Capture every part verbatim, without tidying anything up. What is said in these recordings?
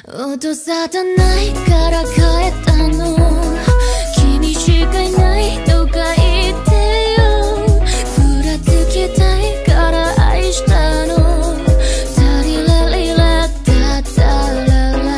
音沙汰ないから帰ったの。君しかいないとか言ってよ。ふらつきたいから愛したの。タリラリラタタララ。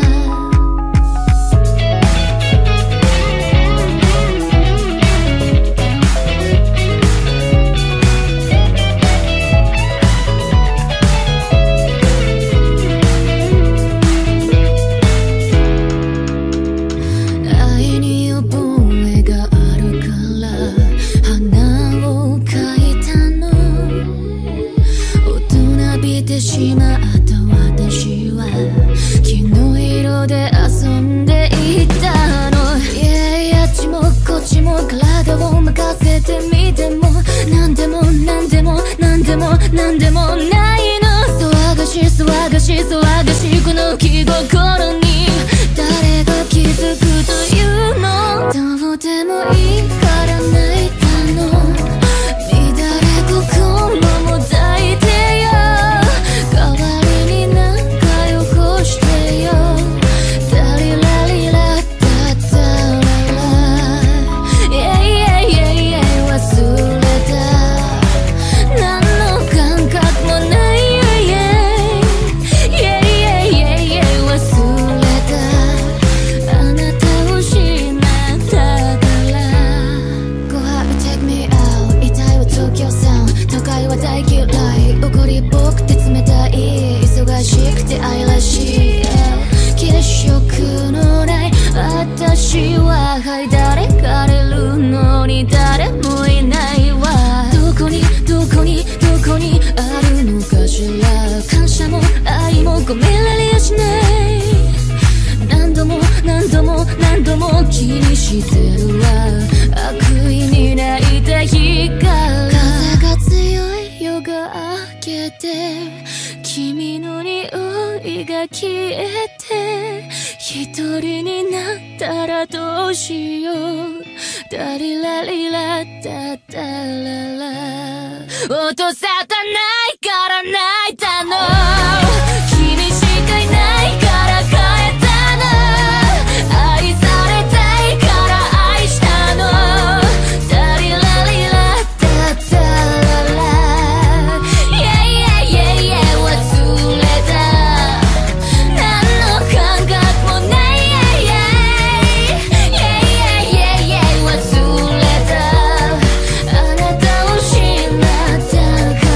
愛に覚えがあるから花を描いたの。大人びてしまった私は木の色で遊んでいたの。いやあっちもこっちも体を任せてみてもなんでもなんでもなんでもなんでもないの。騒がし騒がし騒がしこの気心に誰が気づくというの。どうでもいいから泣いたの。乱れ心も抱いてよ。代わりになんかよこしてよ。タリラリラタタララ。Yeah yeah yeah yeah 忘れた。何の感覚もない。Yeah yeah yeah yeah yeah 忘れた。あなたを失ったから。Go ahead and take me out 遺体は東京さん。都会は大嫌い。怒りっぽくて冷たい。忙しくて愛らしい。気色のない私ははい誰かれるのに誰もいないわ。どこにどこにどこにあるのかしら。感謝も愛も込められやしない。何度も何度も何度も気にしてるわ。悪意に泣いた日から風が強い夜が明けて君の匂いが消えて一人になったらどうしよう。ダリラリラタタララ。音沙汰ないから泣いたの。君しかいないから帰ったの。愛されたいから愛したの。ダリラリラタタララ。Yeah yeah yeah yeah 忘れた。何の感覚もない。Yeah yeah yeah yeah yeah 忘れた。あなたを失ったから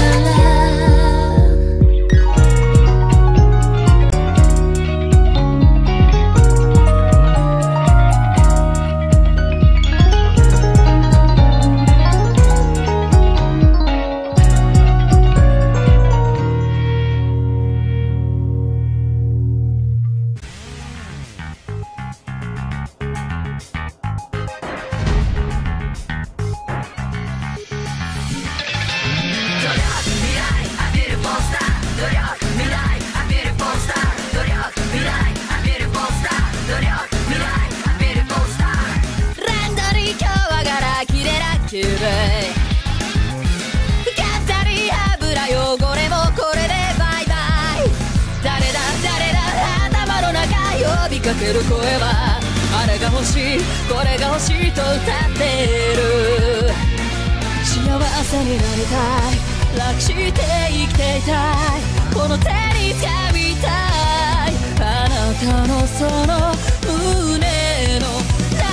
かける声はあれが欲しいこれが欲しいと歌ってる。幸せになりたい楽して生きていたいこの手に掴みたいあなたのその胸の中。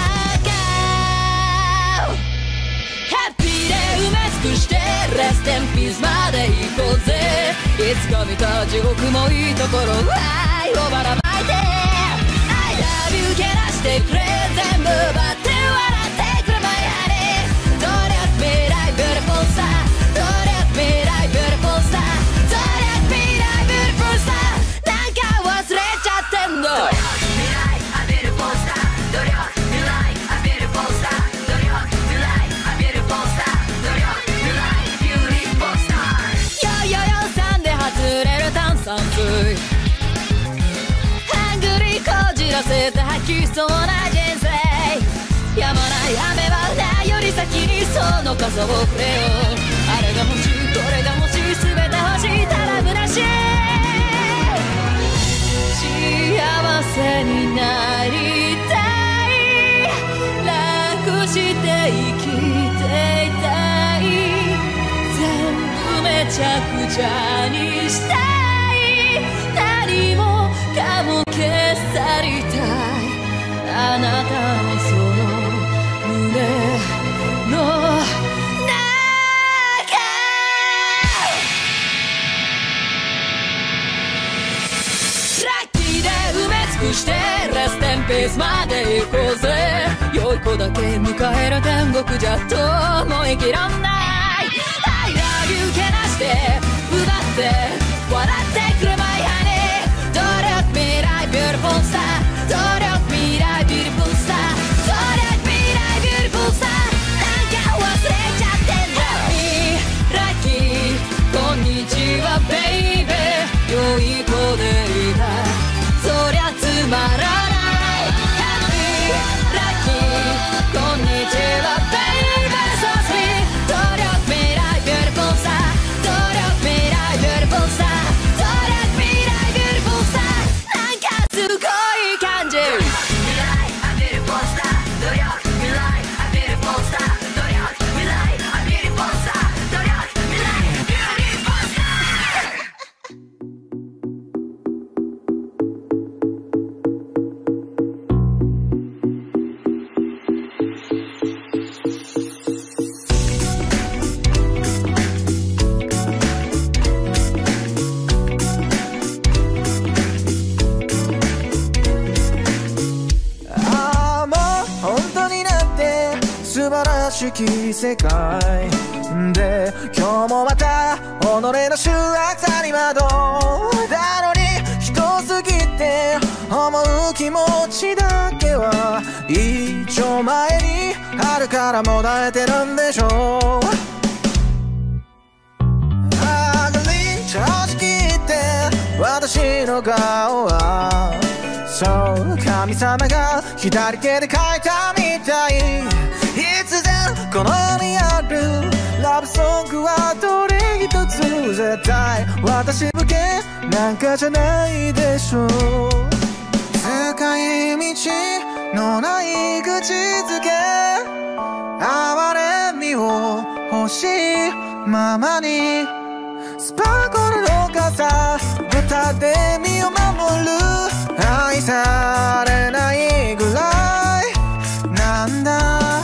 ハッピーで埋め尽くしてレステンピースまで行こうぜ。いつか見た地獄もいいところ愛をばらまいてけなしてくれ全部バって笑ってくれ My honey Don't let me die beautiful star Don't let me die beautiful star Don't let me die beautiful star なんか忘れちゃってんの。努力未来 A beautiful star 努力未来 A beautiful star 努力未来 A beautiful star 努力未来 Beautiful star よよよさんで外れる炭酸水ハングリーこじらせて吐きそうな人生やまない雨はないより先にその傘をくれよ。あれが欲しいこれが欲しい全て欲しいたら虚しい幸なりたい、楽して生きていたい、全部めちゃくちゃにしたい、何もかも消さりたい、あなたのその胸のしてレステンピースまで行こうぜ、良い子だけ迎える天国じゃと思い切らない、 I love you けなして奪って笑ってくれ My honey、 努力未来 Beautiful star、 努力未来 Beautiful star、 努力未来 Beautiful star、 なんか忘れちゃってんだ、ラッキーこんにちは Baby、 良い子でいたそりゃつまらない、ハッピーラッキーこんにちは Baby So sweet、 努力未来 Beautiful star、 努力未来 Beautiful star、 努力未来 Beautiful star、 なんかすごい感じ、努力未来 Beautiful star、 努力未来 Beautiful star、 努力未来 Beautiful star、 努力未来 Beautiful star。 しき世界で今日もまた己の醜悪さに惑だのに人すぎて思う気持ちだけは一丁前にあるからもだえてるんでしょう、あがり正直言って私の顔はそう神様が左手で描いたみたい、必然この世にあるラブソングはどれ一つ絶対私向けなんかじゃないでしょう、使い道のない口づけ哀れみを欲しいままにスパークルの傘歌で身を守る、愛されないぐらいなんだ、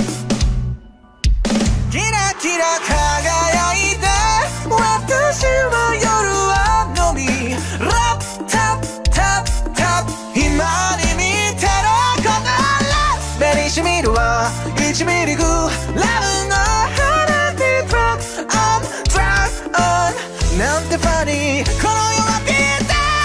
キラキラ輝いて私は夜は飲みラッタッタッタッ今に見てるこのラブ目にしみるはいちミリグラブの花でトラックオントラックオンなんてファニーこの世はピーター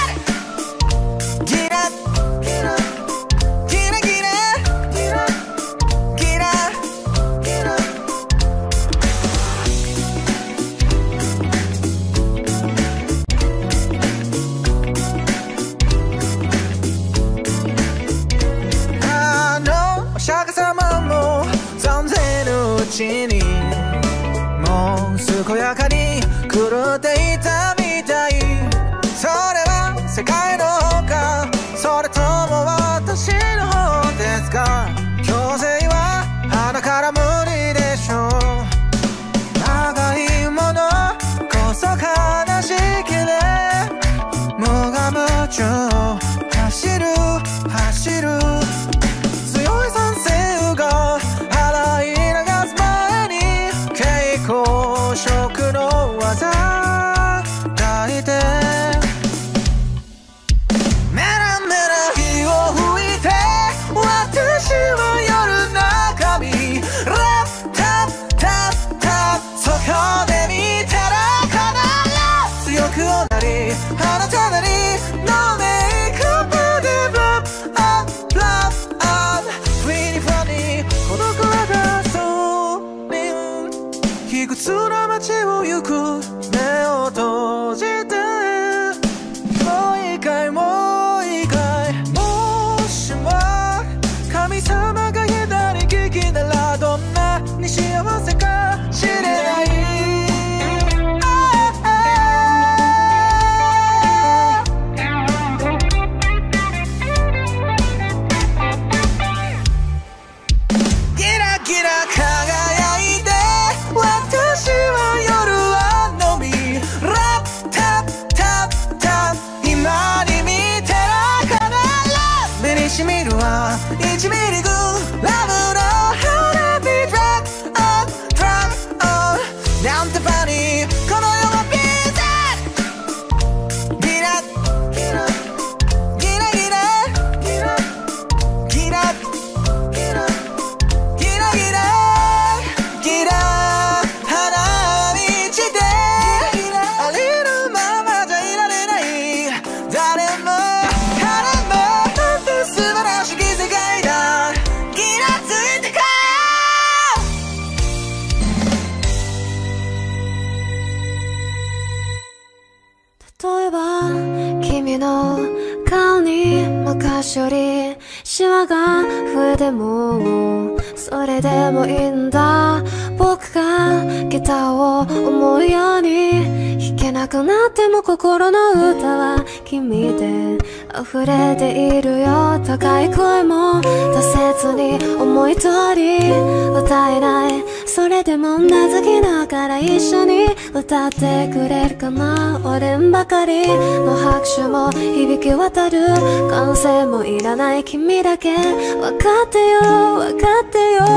顔に昔よりシワが増えてもそれでもいいんだ。僕がギターを思うように弾けなくなっても心の歌は君で溢れているよ。高い声も出せずに思い通り歌えない。それでもうなずきながら一緒に歌ってくれるかな。俺んばかりの拍手も響き渡る。歓声もいらない君だけ分かってよ分かってよ。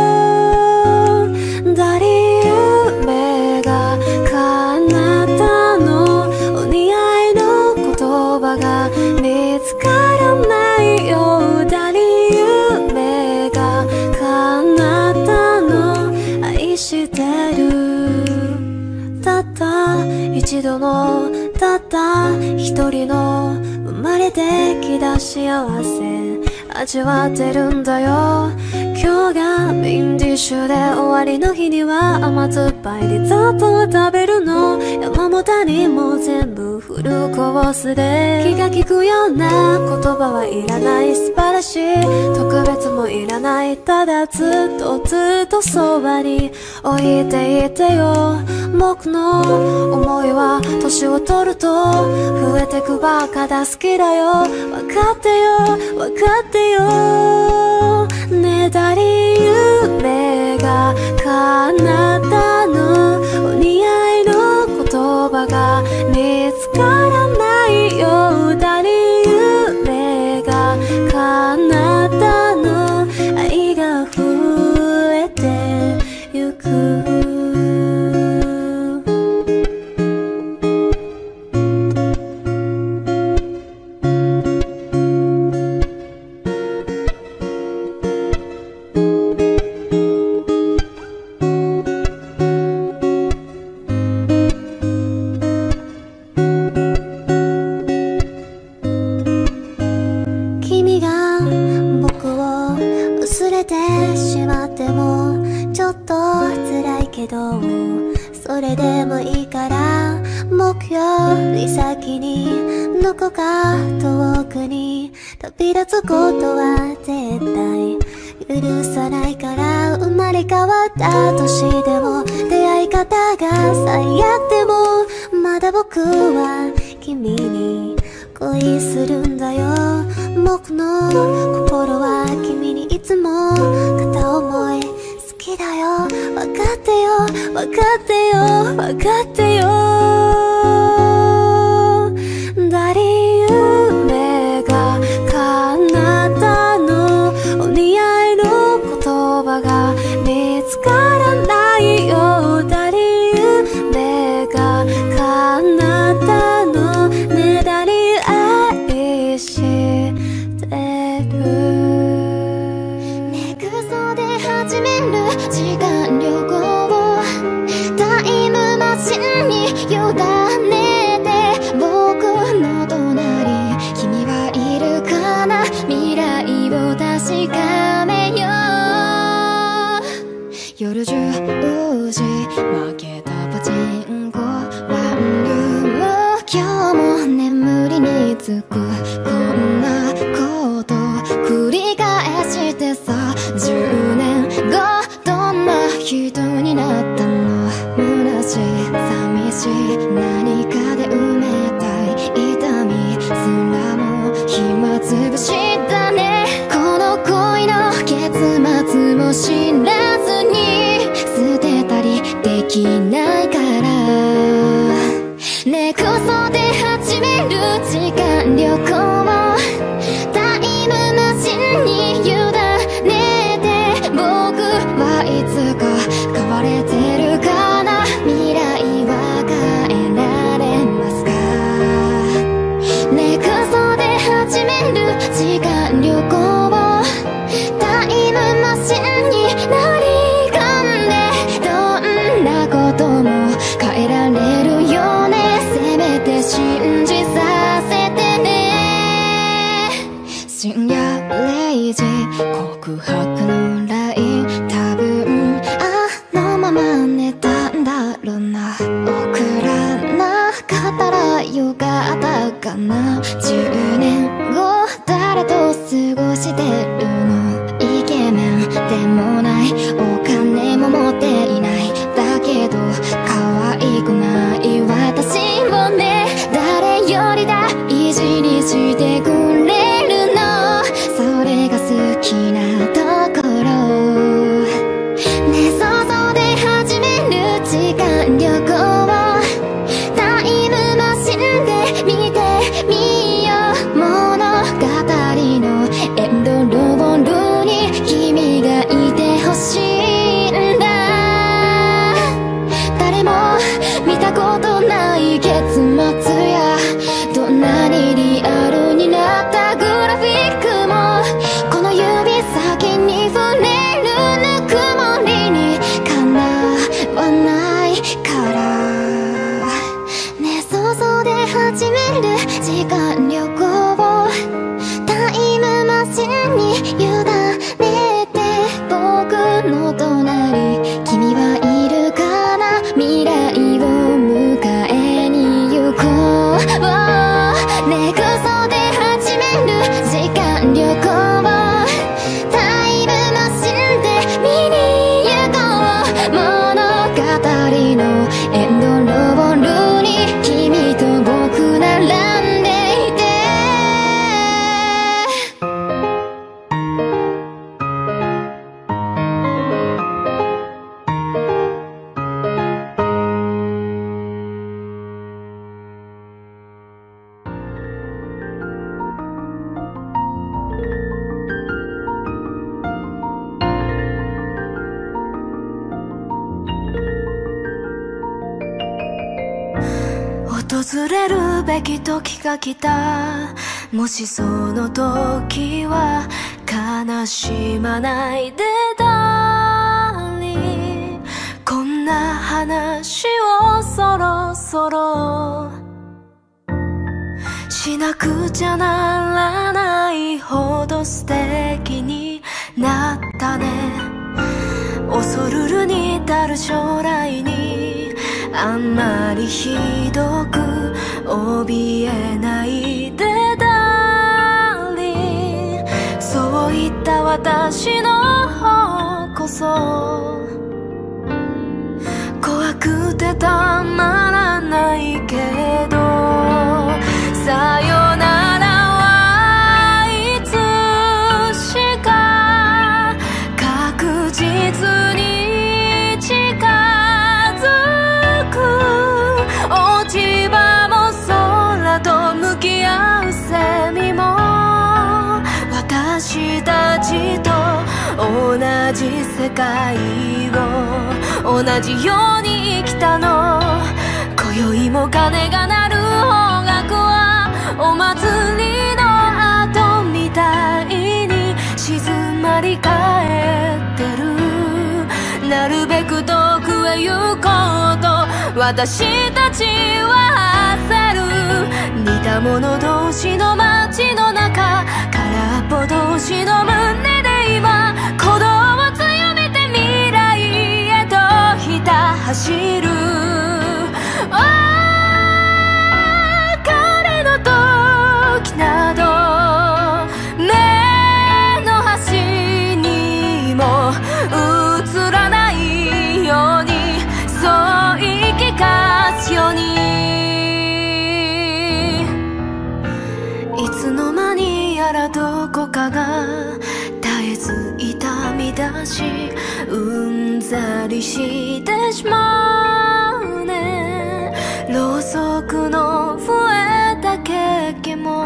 誰夢が叶ったの。お似合いの言葉が見つからないよ。誰夢が叶ったの。愛してる。たった一度のたった一人の生まれてきた幸せ味わってるんだよ。今日がメインディッシュで終わりの日には甘酸っぱいリゾートを食べるの。山も谷も全部フルコースで気が利くような言葉はいらない。素晴らしい特別もいらない。ただずっとずっとそばに置いていてよ。僕の思いは年を取ると増えてくばっかだ。好きだよ分かってよ分かってよ。ねえ誰夢が叶ったの。お似合いの言葉が見つからないよ。誰夢が叶ったの。愛が増えてゆく。それでもいいから目標に先にどこか遠くに飛び立つことは絶対許さないから。生まれ変わった年でも出会い方が最悪でもまだ僕は君に恋するんだよ。僕の心は君にいつも片思い好きだよ。分かってよ分かってよ分かってよ。誰夢が叶ったの。お似合いの言葉が見つからないよ。誰夢が叶ったの。ねえ誰愛してる。 寝ぐそで始める時間旅行をタイムマシンに委ねて僕の隣君はいるかな。未来を確かめよう。夜じゅうじ負けたパチンコワンルーム。今日も眠りにつく。こんなこと繰り返してさじゅうねんごどんな人になったの。虚しい寂しい何かで埋めたい痛みすらも暇つぶしだね。この恋の結末も知らずに捨てたりできないから。根こそで始める時間旅行をタイムマシンに委ねて僕はいつか変われてるかな。未来は変えられますか。根こそで始める時間旅行をタイムマシンに乗り込んでどんなことも変えられるよね。せめて信じさせてね。深夜れいじ告白の ライン 多分あのまま寝たんだろうな。送らなかったらよかったかな。じゅうねんご訪れるべき時が来た。もしその時は悲しまないでダーリン。こんな話をそろそろしなくちゃならないほど素敵になったね。恐るるに至る将来にあんまりひどく怯えないでダーリン。そういった私の方こそ怖くてたまらないけど、さよならはいつしか確実に近づく。落ち葉も空と向き合うセミも私たちと同じ世界を同じように生きたの。今宵も鐘が鳴る方角はお祭りの後みたいに静まり返ってる。なるべく遠くへ行こうと私たちは焦る。似た者同士の街の中、空っぽ同士の胸で今鼓動を強めて未来へとひた走る。彼の時など目の端にも映らないように、そう言い聞かすように。いつの間にやらどこかが絶えず痛み出しうんざりしてしまうね。ろうそくの増えたケーキも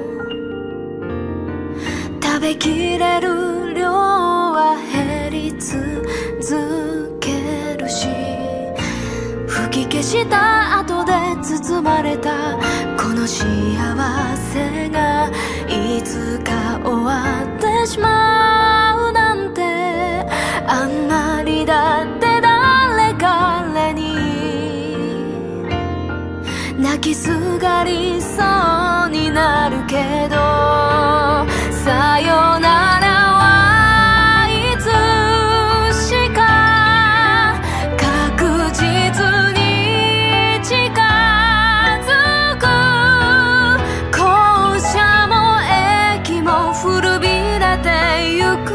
食べきれる量は減り続けるし、吹き消した後で包まれたこの幸せがいつか終わってしまうなんて、あんまりだって誰彼に泣きすがりそうになるけど、さよならはいつしか確実に近づく。校舎も駅も古びれてゆく。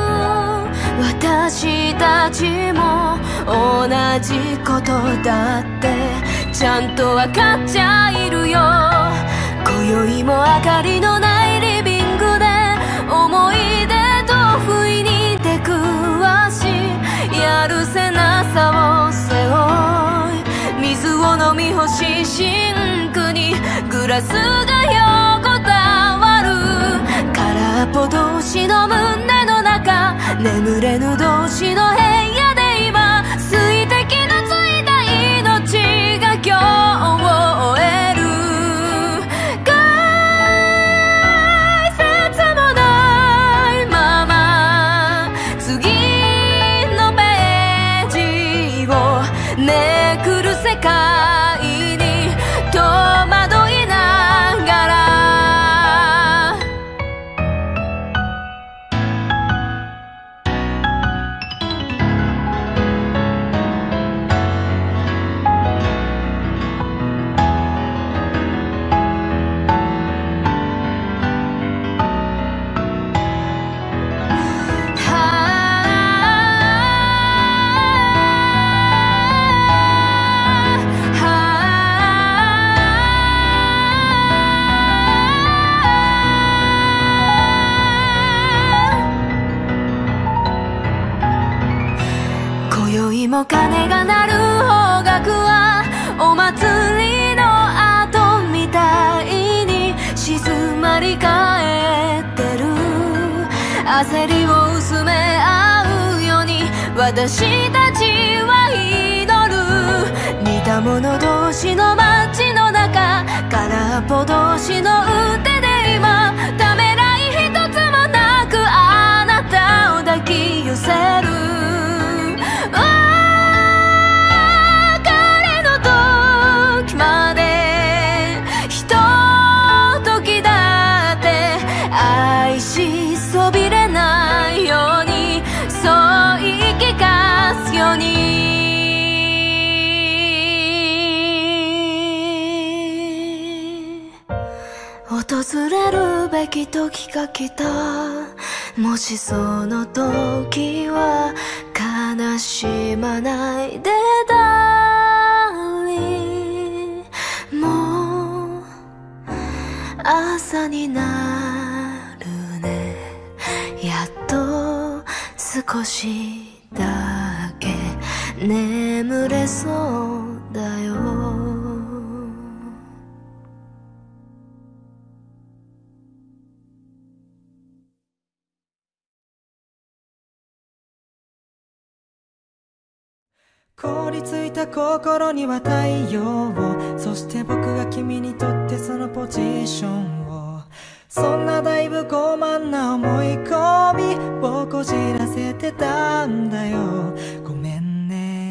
私たちも同じことだってちゃんとわかっちゃいるよ。今宵も明かりのないリビングで思い出と不意に出くわし、やるせなさを背負い水を飲み干しシンクにグラスが横たわる。空っぽ同士の胸の中、眠れぬ同士の部屋で今水滴のついた命が今日を終える。解説もないまま次のページをめくる世界に戸惑いながら、も鐘が鳴る方角はお祭りの後みたいに静まり返ってる。焦りを薄め合うように私たちは祈る。似た者同士の街の中、 空っぽ同士の腕で今ためらい一つもなくあなたを抱き寄せる訪れるべき時が来たもしその時は悲しまないでダーリンもう朝になるねやっと少しだけ眠れそうだよ凍りついた心には太陽をそして僕が君にとってそのポジションをそんなだいぶ傲慢な思い込みをこじらせてたんだよごめんね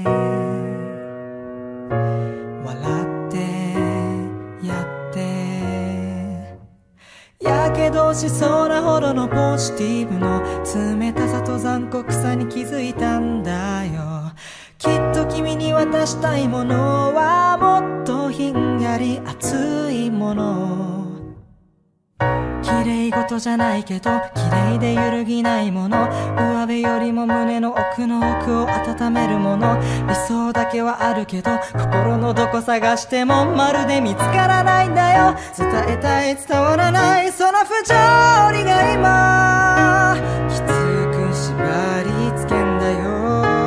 笑ってやってやけどしそうなほどのポジティブの冷たさと残酷さに気づいたんだよきっと君に渡したいものはもっとひんやり熱いもの綺麗事じゃないけど綺麗で揺るぎないもの上辺よりも胸の奥の奥を温めるもの理想だけはあるけど心のどこ探してもまるで見つからないんだよ伝えたい伝わらないその不条理が今きつく縛りつけんだよ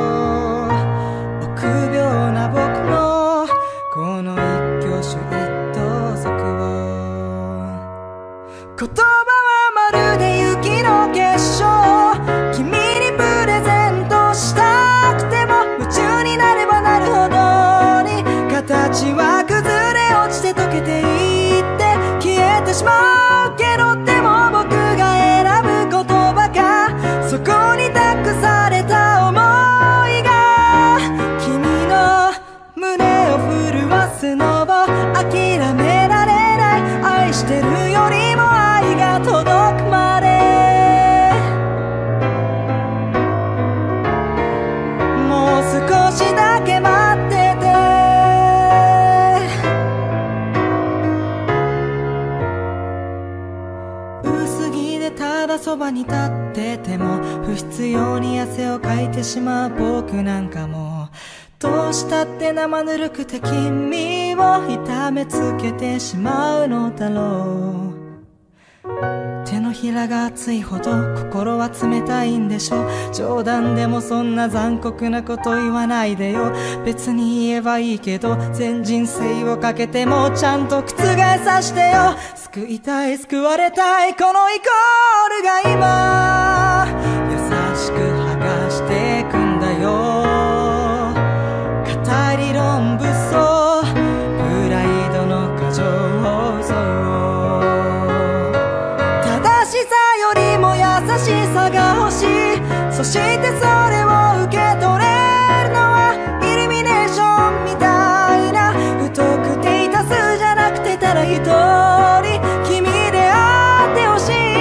臆病な僕のこの一挙手一投足を言葉はまるで雪の結晶君にプレゼントしたくても夢中になればなるほどに形は崩れ落ちて溶けていって消えてしまうけどでも僕が選ぶ言葉がそこに託された想いが君の胸を震わすのを諦められない愛してるよりも愛が届くまでもう少しだけ待ってて薄着でただそばに立ってても不必要に汗をかいてしまう僕なんかもどうしたって生ぬるくて君を痛めつけてしまうのだろう手のひらが熱いほど心は冷たいんでしょ冗談でもそんな残酷なこと言わないでよ別に言えばいいけど全人生をかけてもちゃんと覆さしてよ救いたい救われたいこのイコールが今優しく剥がしてくんだよ語り論武装プライドの過剰そうよりも優しさが欲しいそしてそれを受け取れるのはイルミネーションみたいな不特定多数じゃなくてただ一人君であってほしい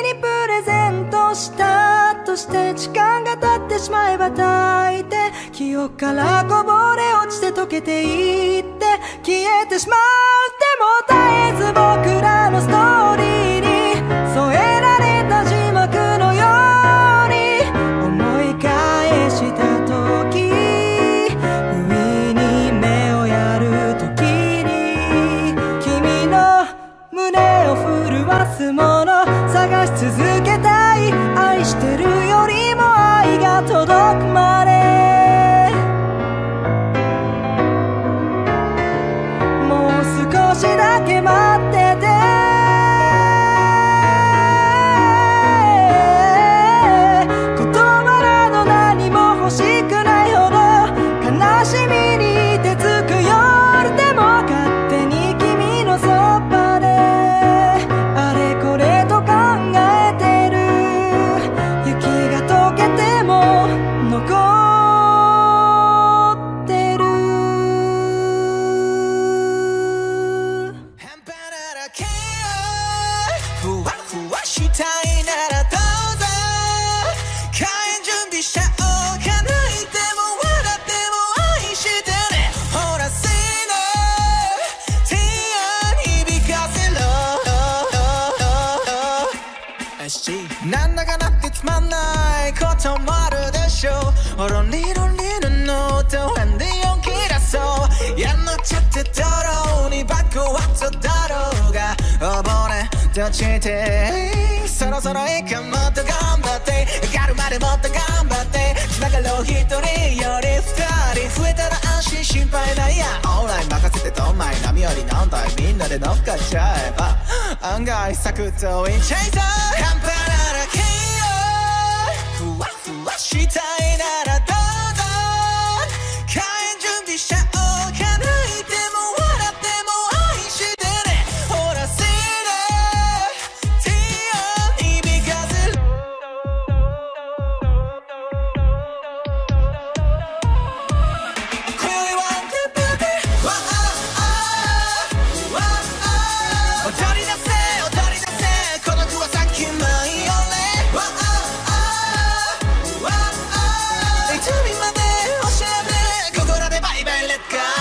しまえば大抵記記憶からこぼれ落ちて溶けていって消えてしまう。でも絶えず僕らのストーリーに添えられた字幕のように思い返した時、不意に目をやる時に君の胸を震わすもの探し続けたい。愛してるよりも愛が届くまでもう少しだけ待ってて。言葉など何も欲しくないほど悲しみに手つく夜でも勝手に君のそばであれこれと考えてる。雪が溶けても残ってる。 半端ならけよふわふわしたいならどうぞ開演準備しちゃおうか。泣いても笑っても愛してね。ほらせーの手を響かせろ。なんだかなってつまんないこともあるでしょう。ロンリロンリのノート編で4切らそう。やんのちゃってだろうにバックワットだろうが溺れ落ちてそろそろいいかもっと頑張って上がるまでもっと頑張って繋がろう一人より二人増えたら安心心配ないやオンライン任せてどんまい波より何台みんなで乗っかっちゃえば案外サクッといっちゃいそう。半端ならけよふわふわしたいならどうぞ開演準備しちゃおうか。泣いても笑っても愛してね。ほらせーの手を響かせる。今宵はテンポでわあわあ踊り出せ踊り出せ孤独はさっきまいよね。わあわあいつみまで教えてここらでバイバイレッツゴー。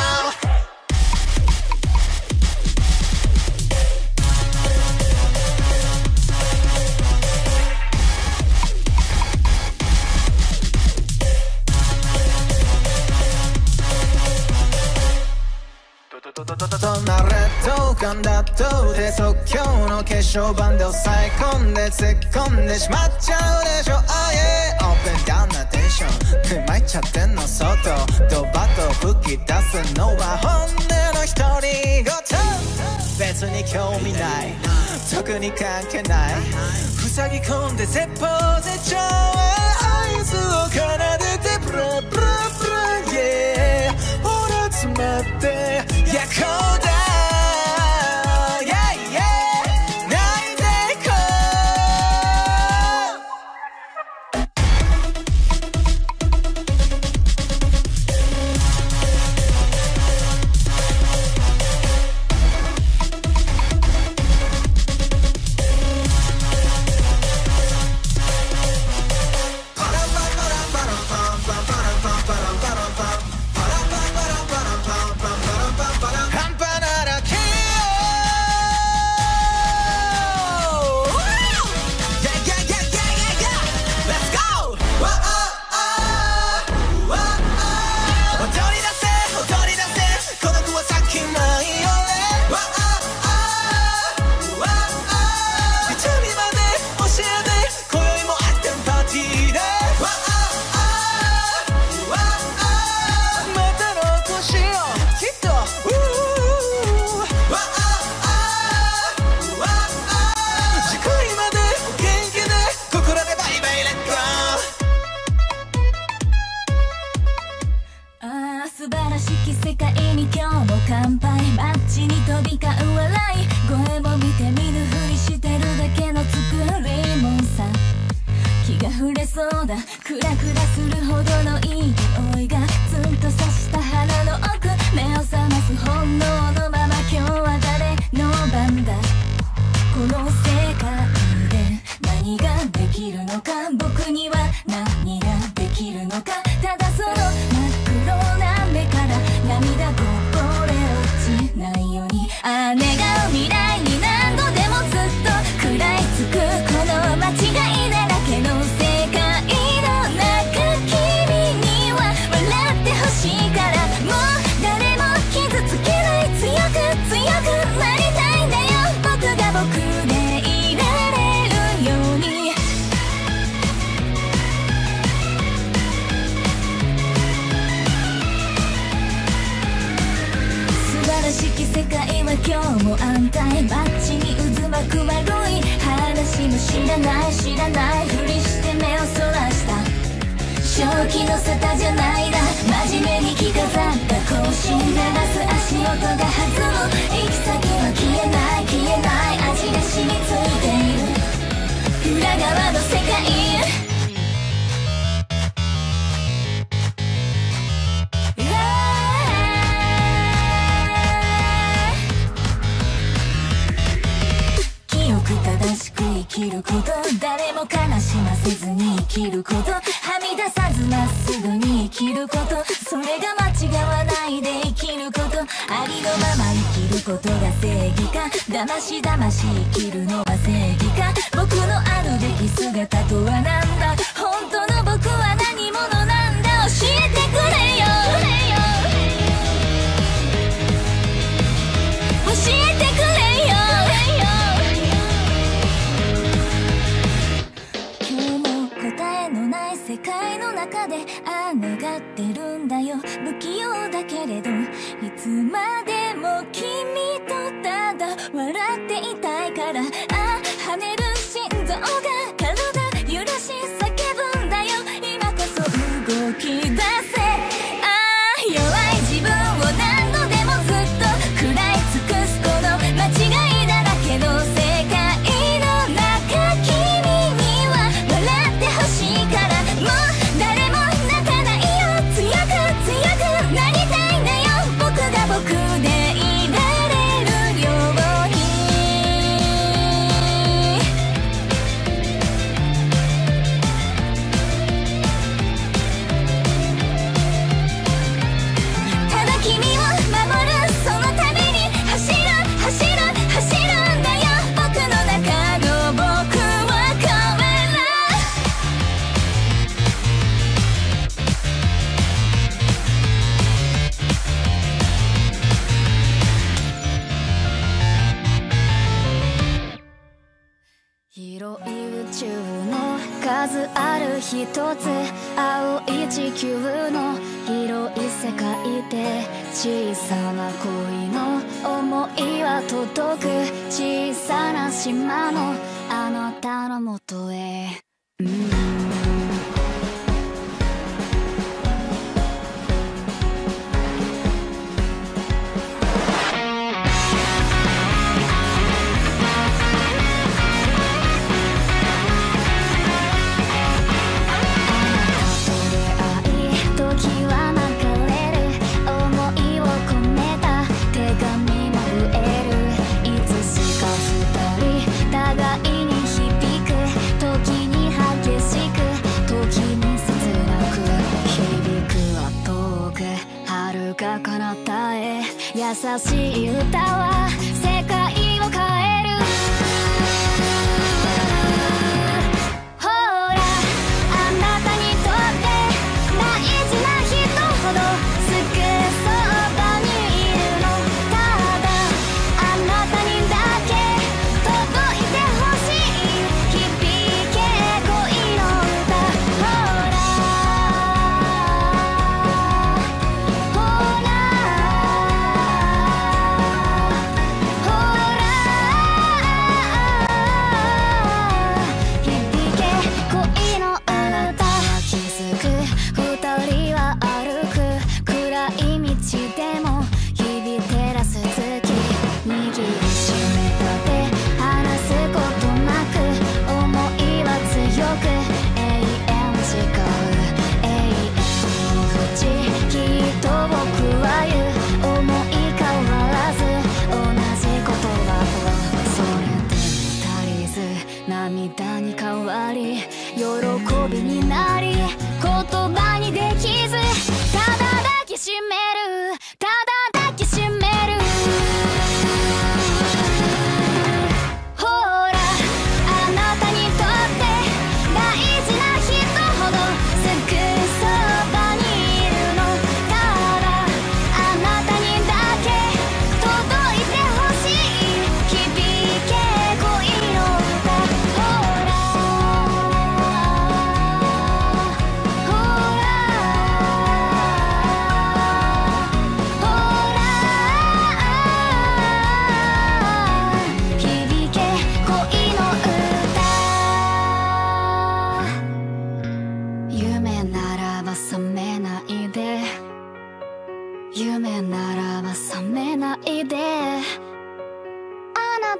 どんな劣等感だとて即興の決勝版で抑え込んで突っ込んでしまっちゃうでしょ。あえオープンダウンなテンションで巻いちゃってんの外ドバッと吹き出すのは本音の独り言。別に興味ない特に関係ない塞ぎ込んで絶望絶頂へ合図を奏でてブラブラブラ Yeah ほら詰まって夜行だ Yeah yeah 泣いていこ半端ならけよ Yeah yeah yeah yeah yeah yeah Let's go わあわあ踊り出せ踊り出せ孤独はさっきまいよねわあわあいつにまで教えて今宵もアフターパーティーでわあわあまたの年をきっとわあわあ次回までお元気でここらでバイバイレッツゴー。 ああ素晴らしき世界に今日も乾杯。マッチに飛び交う笑い声を見て見ぬふりしてるだけの作りもんさ。気が触れそうだクラクラするほどのいい匂いがツンと刺した鼻の奥目を覚ます本能のまま今日は誰の番だ。この世界で何ができるのか僕には何ができるのかただその真っあ願う未来に何度でもずっと食らいつくこの間違いだらけの世界の中、君には笑ってほしいから、もう誰も傷つけない、強く強くなりたいんだよ、僕が僕でいられるように。素晴らしき世界は今日も安泰、街に渦巻く悪い話も知らない知らないふりして目をそらした、正気の沙汰じゃないな、真面目に着飾った更新流す足音が弾む、行き先は消えない消えない味が染みついている裏側の世界。正しく生きること、誰も悲しませずに生きること、はみ出さずまっすぐに生きること、それが間違わないで生きること、ありのまま生きることが正義か、だましだまし生きるのは正義か、僕のあるべき姿とはなんだ、本当の僕は何者なんだ、教えてくれよ教えてくれよ。答えのない世界の中でああ願ってるんだよ、不器用だけれどいつまでも君とただ笑っていたいから、ああ跳ねる心臓が体揺らし叫ぶんだよ、今こそ動き出せ、ああ弱い自分を何度でもずっと食らい尽くすこの間違いだらけの世界の中、君には笑ってほしいから、もう誰も泣かないよ、強く強くなりたいんだよ、僕が僕でいられるように。ただ君を守るそのために走る走る走るんだよ、僕の中の僕は変わらない。 広い宇宙の数ある一つ、青い地球の広い世界で小さな恋の想いは届く、小さな島のあなたのもとへ、うん彼方へ優しい歌は世界を変える、ほらあなたにとって大事な人ほどすぐそばにいるの、ただあなたにだけ届いてほしい、響け恋の歌、ほらほら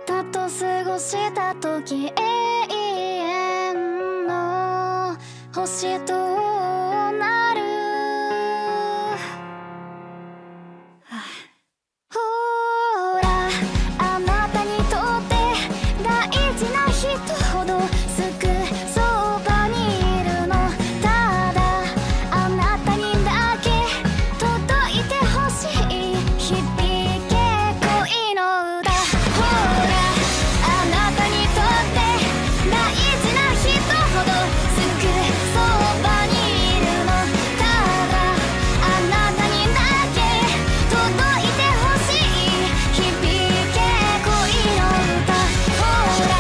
たと過ごした時永遠の星となる。ほらあなたにとって大事な人ほどすぐそばにいるの。ただあなたにだけ届いてほしい響け恋の歌。ほらあなたにとって大事な人ほどすぐそばにいるの。ただあなたにだけ届いてほしい響け恋の歌。ほら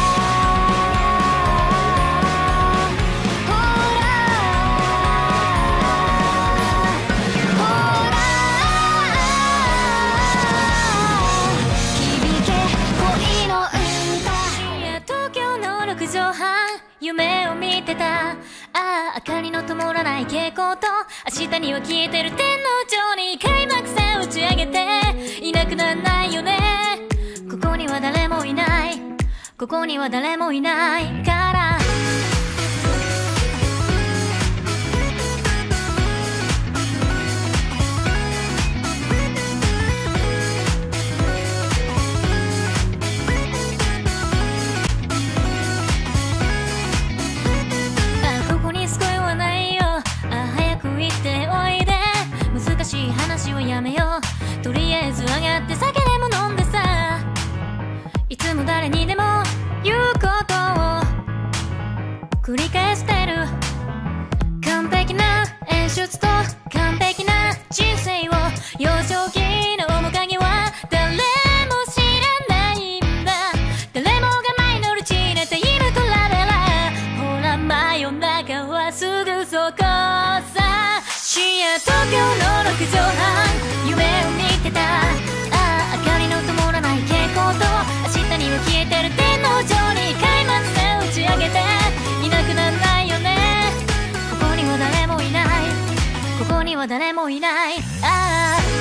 ほらほら響け恋の歌。深夜東京のろくじょうはん夢を見てた。ああ明かりの灯らない蛍光灯、明日には消えてる天皇町に開幕戦打ち上げていなくなんないよね。ここには誰もいない、ここには誰もいないから。あここに救いはないよ。あ早く行っておいで。難しい話はやめよう。とりあえず上がって酒でも飲んでさ。いつも誰にでも言うことを繰り返してる。完璧な演出と完璧な人生を、幼少期の面影は誰も知らないんだ。誰もがマイノリティなんて今比べら、ほら真夜中はすぐそこさ。深夜東京のろくじょうはん夢を見てた。ああ明かりの灯らない蛍光灯、明日には消えてる天皇町に開幕戦打ち上げていなくなんないよね。ここには誰もいない、ここには誰もいない。ああ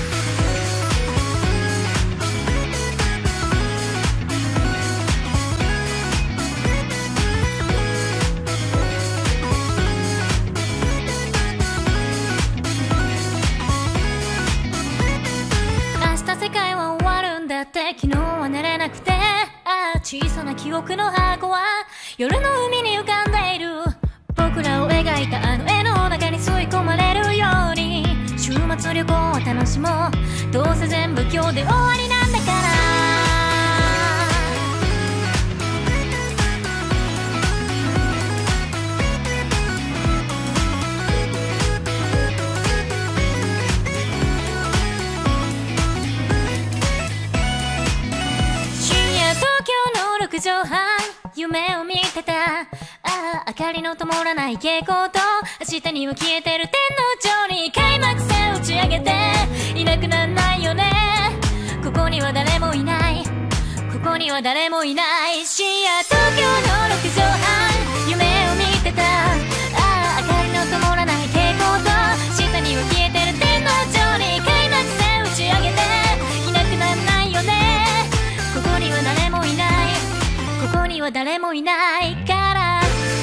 世界は終わるんだって。昨日は寝れなくて、ああ小さな記憶の箱は夜の海に浮かんでいる。僕らを描いたあの絵の中に吸い込まれるように、週末旅行を楽しもう。どうせ全部今日で終わりなんだから。ろくじょうはん夢を見てた。ああ明かりの灯らない蛍光灯、明日には消えてる天皇町に開幕戦打ち上げていなくなんないよね。ここには誰もいない、ここには誰もいない。深夜東京のろくじょうはん夢を見てた。ああ明かりの灯らない蛍光灯、明日には消えてる天皇町に開幕戦打ち上げていなくなんないよね。ここには誰もいない、ここには誰もいないから。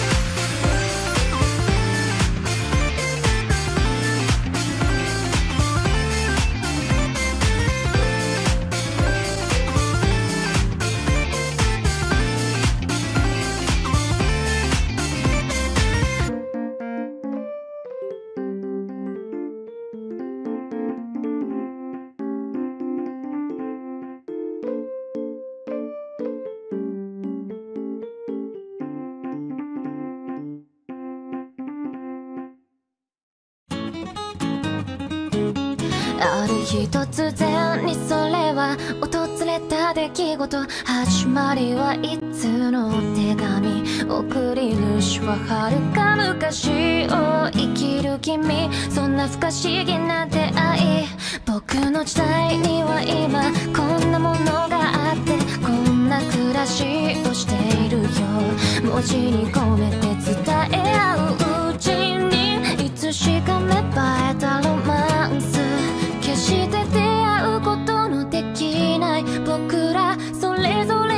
ある日突然にそれは訪れた出来事。始まりはいつの手紙、送り主は遥か昔を生きる君。そんな不可思議な出会い、僕の時代には今こんなものがあって、こんな暮らしをしているよ。文字に込めて伝え合ううちに、いつしか芽生えたロマンス。決して出会うことのできない僕らそれぞれ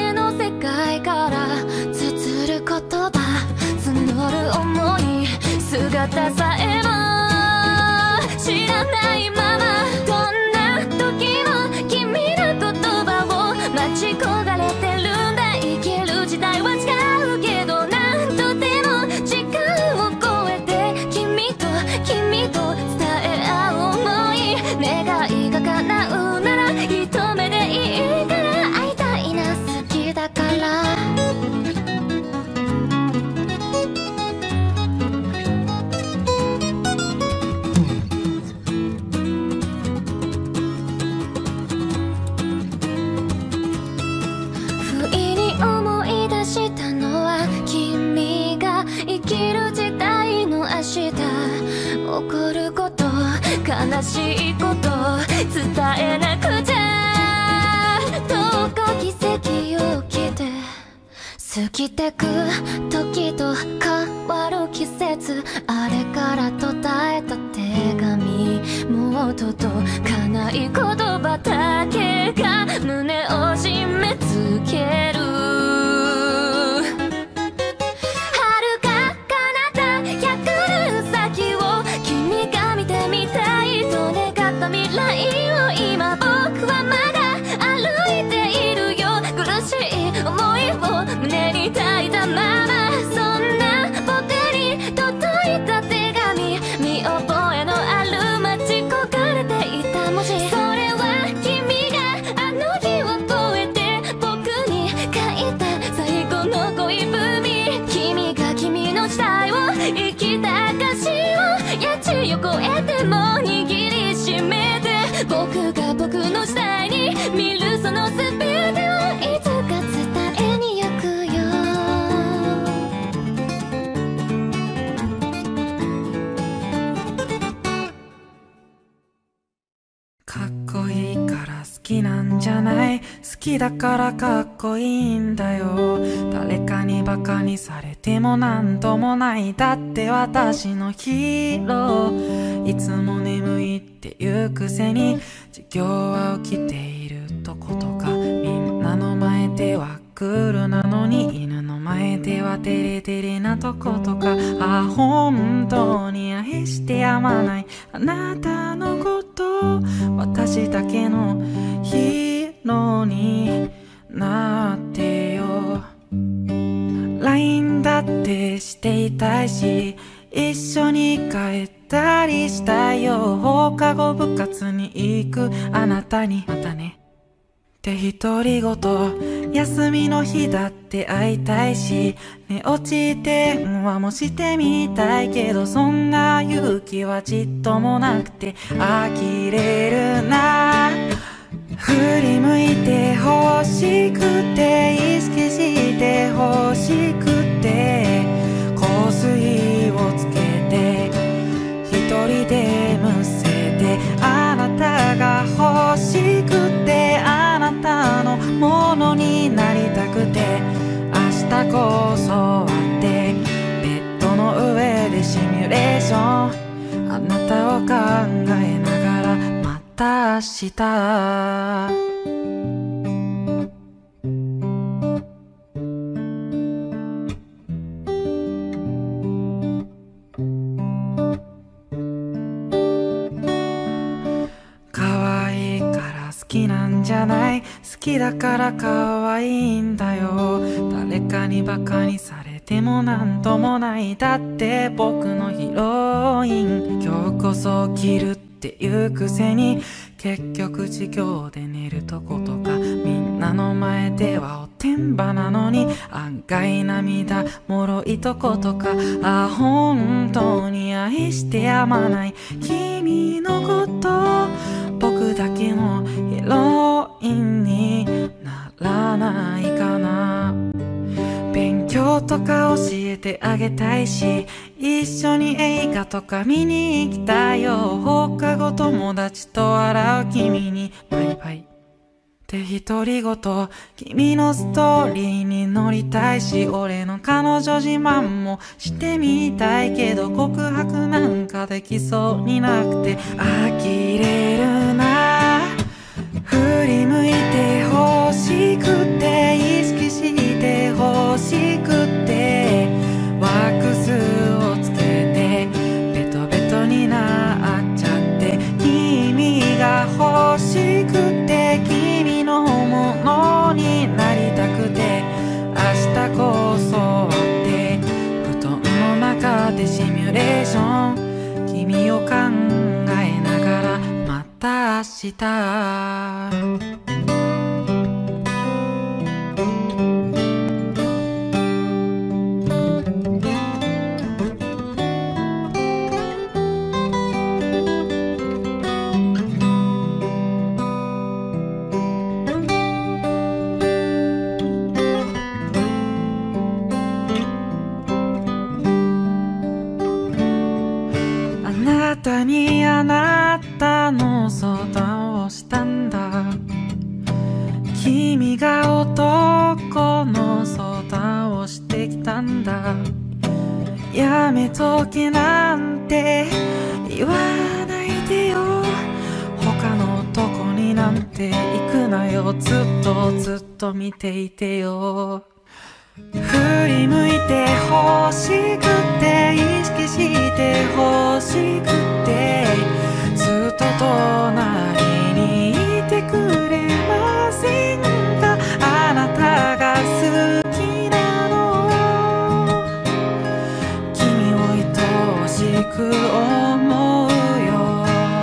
姿さえも知らないまま、どんな時も君の言葉を待ち焦がれてるんだ。生きる時代は違うけど何とでも時間を超えて君と君と伝え合う想い、願いが叶うなら一目でいいから会いたいな、好きだから。不意に思い出したのは君が生きる時代の明日、起こること悲しいこと伝えなくちゃ、どうか奇跡起きて過ぎてく時と変わる季節、あれから途絶えた手紙もう届かない言葉だけが胸を締め付ける。遥か彼方百年先を君が見てみたいと願った未来を今僕はまだ歩いているよ。苦しい思いを胸に抱いたまま、そんな僕に届いた手紙、見覚えのある待ち焦がれていた文字、それは君があの日を越えて僕に書いた最後の恋文。君が君の時代を生きた証をやちを越えても握りしめて、僕が僕の時代に見るその全てをいつか伝えに行くよ。 かっこいいから好きなんじゃない、好きだからかっこいいんだよ。誰かにバカにされてもなんともない、だって私のヒーロー。いつも眠いっていうくせに授業は起きているとことか、みんなの前ではクールなのに犬の前ではデレデレなとことか、あ、本当に愛してやまないあなたのこと、私だけのヒーローになってよ。 ライン だってしていたいし、一緒に帰ったりしたいよ。放課後部活に行くあなたにまたねって独り言、休みの日だって会いたいし、寝落ち電話もしてみたいけど、そんな勇気はちっともなくて呆れるな。振り向いて欲しくて意識して欲しくて、香水をつけて一人でむせて、あなたが欲しくてあなたのものになりたくて、明日こそ会ってベッドの上でシミュレーション、あなたを考えながらまた明日。好きなんじゃない、好きだから可愛いんだよ。誰かにバカにされてもなんともない、だって僕のヒロイン。今日こそ起きるっていうくせに結局授業で寝るとことか、みんなの前ではおてんばなのに案外涙もろいとことか、あ、本当に愛してやまない君のこと、僕だけのヒロインにならないかな。勉強とか教えてあげたいし、一緒に映画とか見に行きたいよ。放課後友達と笑う君にバイバイって独り言、君のストーリーに乗りたいし、俺の彼女自慢もしてみたいけど、告白なんかできそうになくて呆れるな。振り向いて欲しくて意識して欲しくて、ワックスをつけてした。あなたにあなたの相談をしたんだ。君が男の相談をしてきたんだ。やめとけなんて言わないでよ。他の男になんて行くなよ。ずっとずっと見ていてよ。振り向いて欲しくて意識して欲しくてずっと隣にいてくれませんか。あなたが好きなの。君を愛しく思うよ。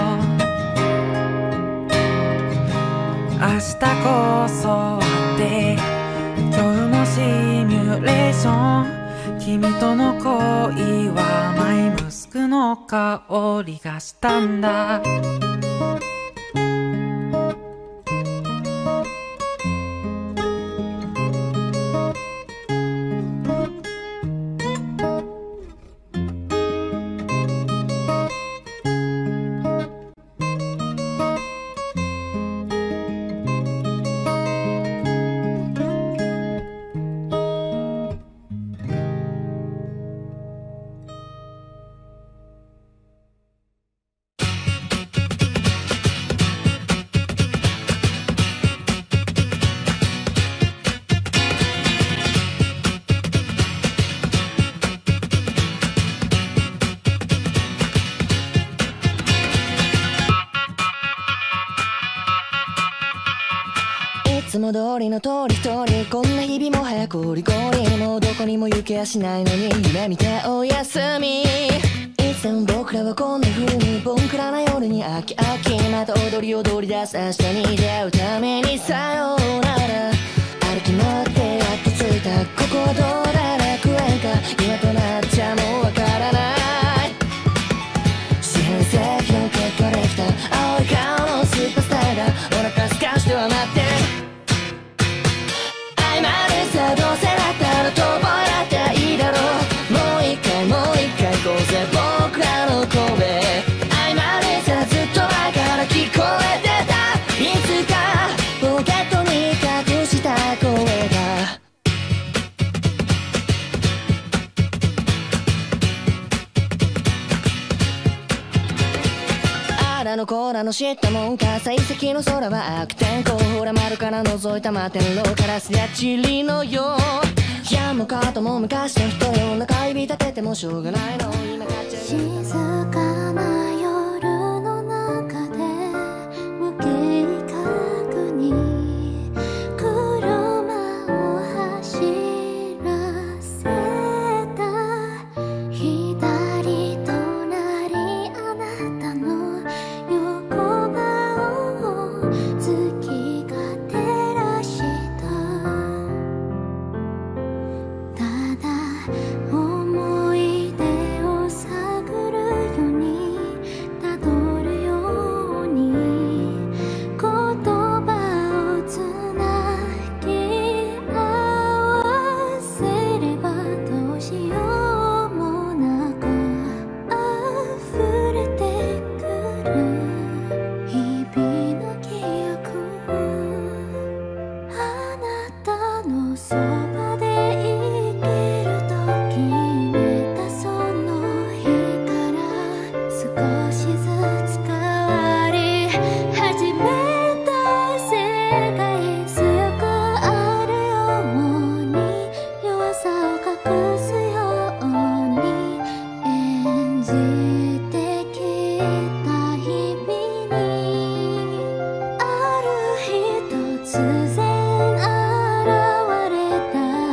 明日こそ会って今日のシミュレーション。君との恋はマイムスクの香りがしたんだ。 いつも通りの通り一人こんな日々も早くゴリゴリ。もうどこにも行けやしないのに夢見ておやすみ。いつでも僕らはこんな風にボンクラな夜に飽き飽きまた踊り踊り出す明日に出会うためにさようなら。歩き回ってやっと着いた。ここはどうだ楽園か今となっちゃもうわからない。四半世紀の結果できた青い顔のスーパースターがお腹すかしては待ってどうせだったら飛ばなきゃいいだろう。もう一回もう一回行こうぜ僕らの声。曖昧さずっと前から聞こえてた。いつかポケットに隠した声があらのこらの知ったもんか。幸先の空は悪天候。ほら丸から覗いた摩天楼からすやちりのよう。いやもうかとも昔の人よ。お腹指立ててもしょうがないの。今買っちゃう静かな夜の中で無計画に車を走らせた。左隣あなたの横顔を月が照らした。ただ思い出を探るようにたどるように言葉をつなぎ合わせればどうしようもなく溢れてくる日々の記憶。あなたのそばで生きると決めたその日から少しずつ変わり始めた世界。強くあるように弱さを隠すように演じてきた日々にある日突然現れた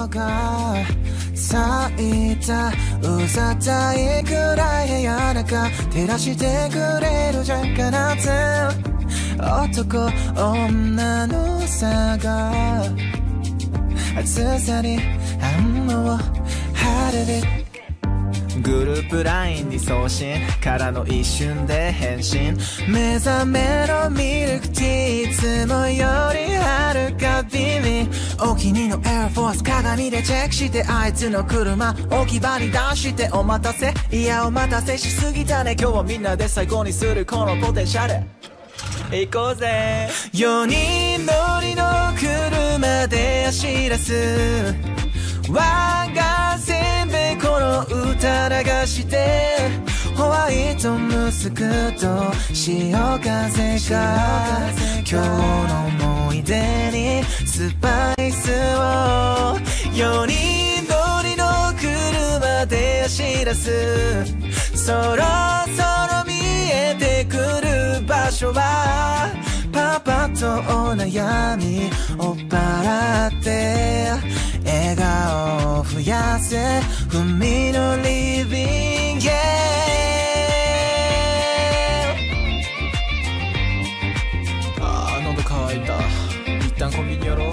が咲いたうざったいくらい部屋中照らしてくれるじゃんかなって男女の差が暑さに反応晴れるグループラインに送信からの一瞬で返信目覚めのミルクティーいつもよりはるか美味お気に入りのエアフォース鏡でチェックしてあいつの車置き場に出してお待たせいやお待たせしすぎたね今日はみんなで最高にするこのポテンシャル行こうぜよにん乗りの車で走らす我がせんべいこの歌流してホワイトムスクと潮風が今日の思い出にスパイスをよにん乗りの車で走らすそろそろ見えてくる場所はパパとお悩みを払って笑顔を増やせ文のリビングあー喉乾いた一旦コンビニ寄ろう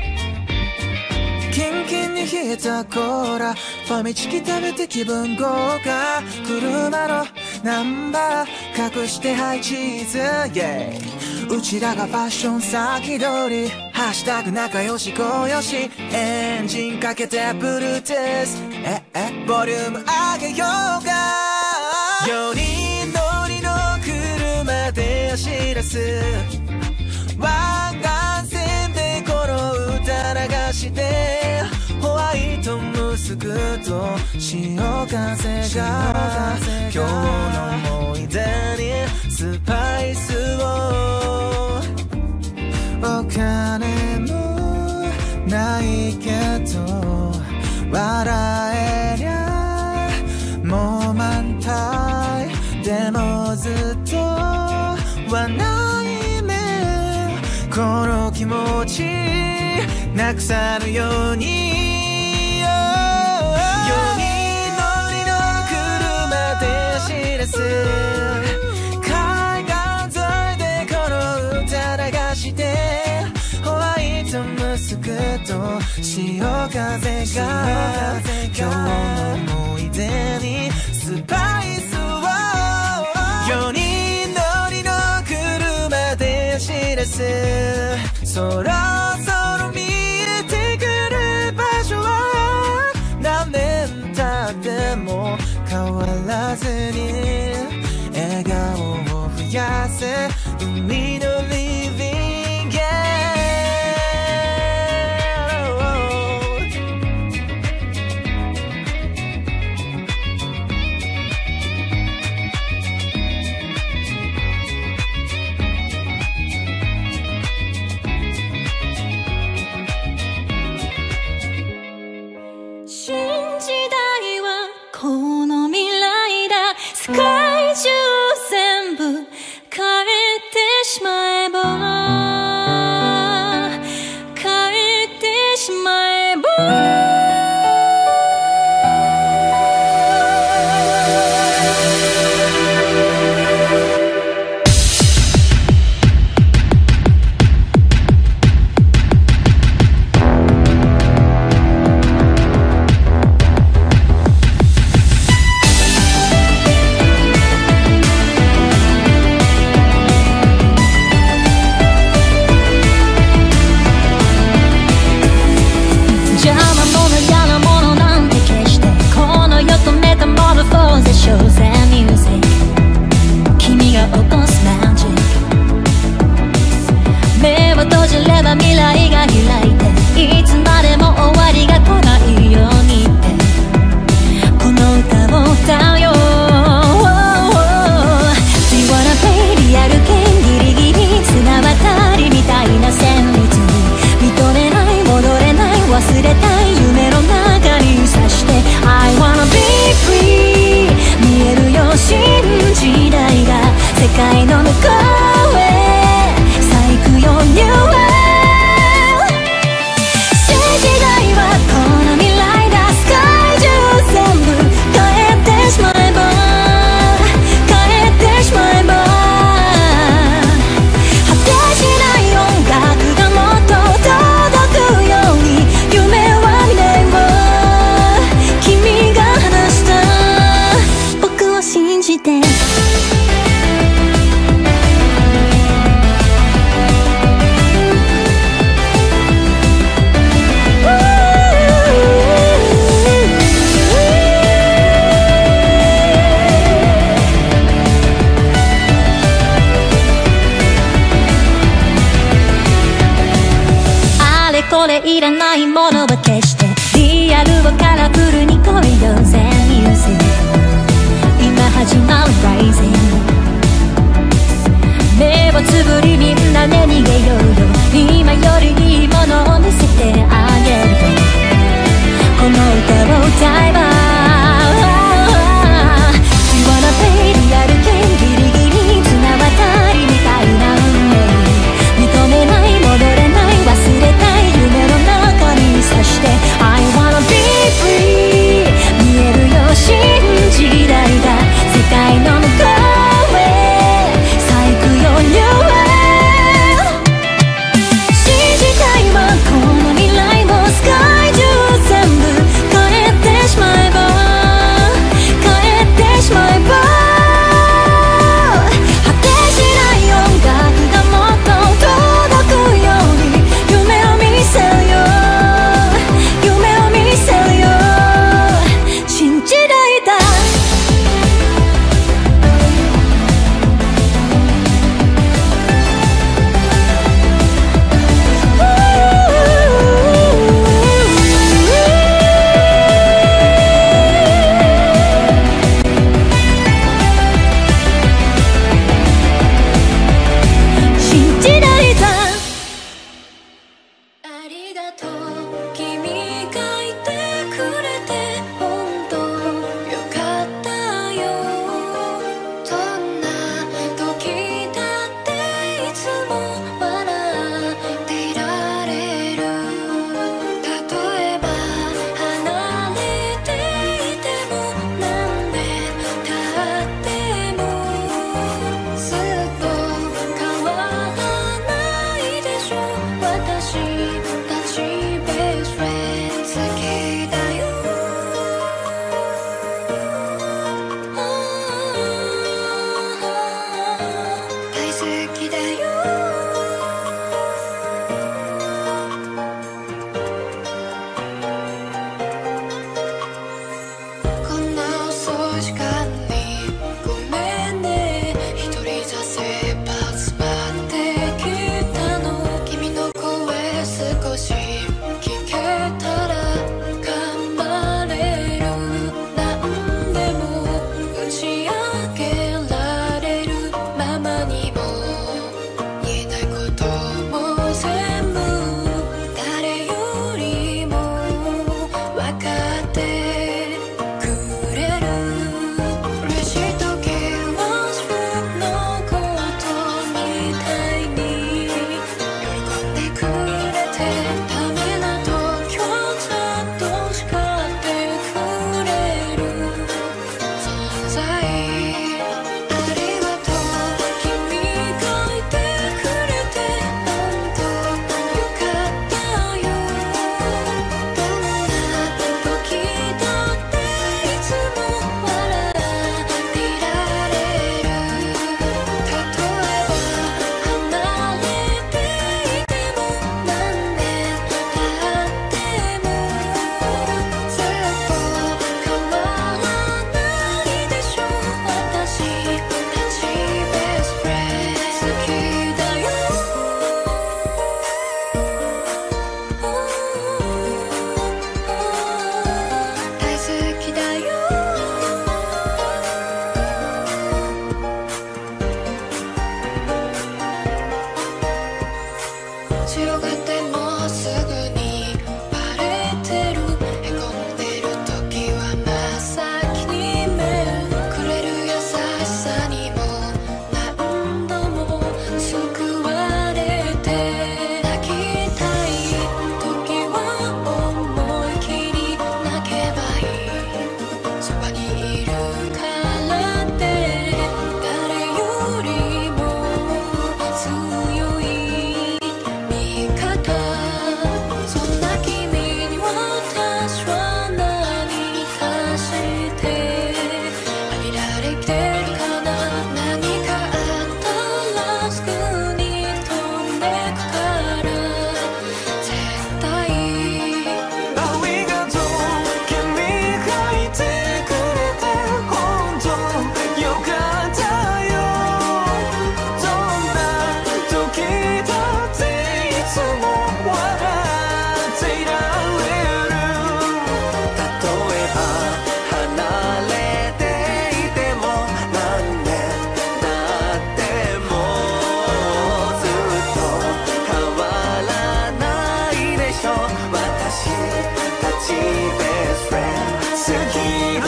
キンキンに冷えたコーラファミチキ食べて気分豪華車のナンバー隠してハイチーズ、yeah、うちらがファッション先取りハッシュタグ仲良し小良しエンジンかけてブルートゥースええボリューム上げようかよにん乗りの車で走らす我がせんべいこの歌流してホワイトムスクと潮風が今日の思い出にスパイスをお金もないけど笑えりゃもう満タイでもずっとはないねこの気持ちなくさぬように海岸沿いでこの歌流してホワイトムスクと潮風が今日の思い出にスパイスをよにん乗りの車で走らすそろそろ見えてくる場所は何年経っても変わらずに笑顔を増やせ海のリビング新時代はこの未来だ世界中全部変えてしまえば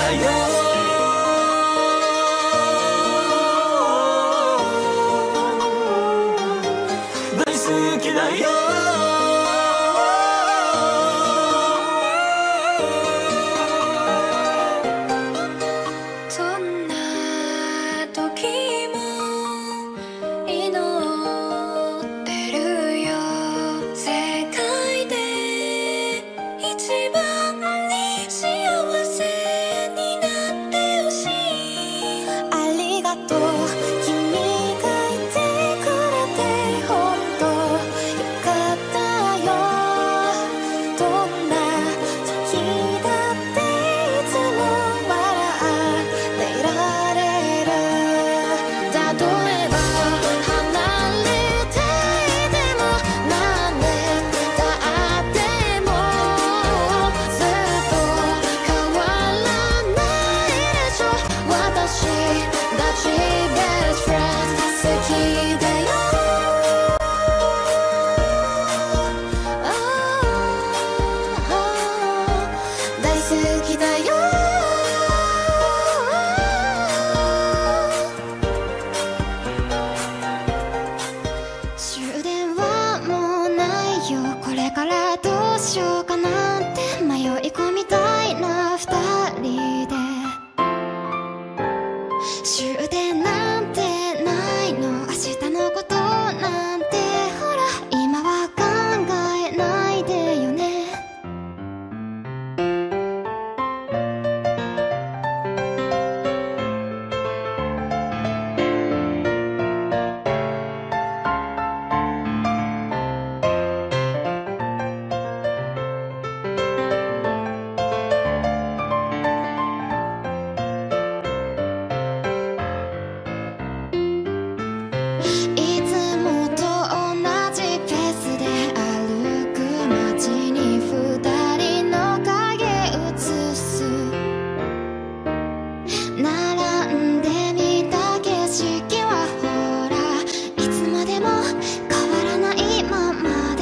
だよ大好きだよそんな時も祈ってるよ世界で一番に幸せになってほしいありがとう君がいてくれて本当よかったよどんな時だっていつも笑っていられる例えば離れていても何年経ってもずっと変わらないでしょ私たち Best Friends 好きだよ大好きだよ終電はもうないよこれからどうしようかなって迷い込みたいな二人で終電なんてないの明日のことなんてほら今は考えないでよねいつもと同じペースで歩く街に二人の影映す並んでみた景色はほらいつまでも変わらないままで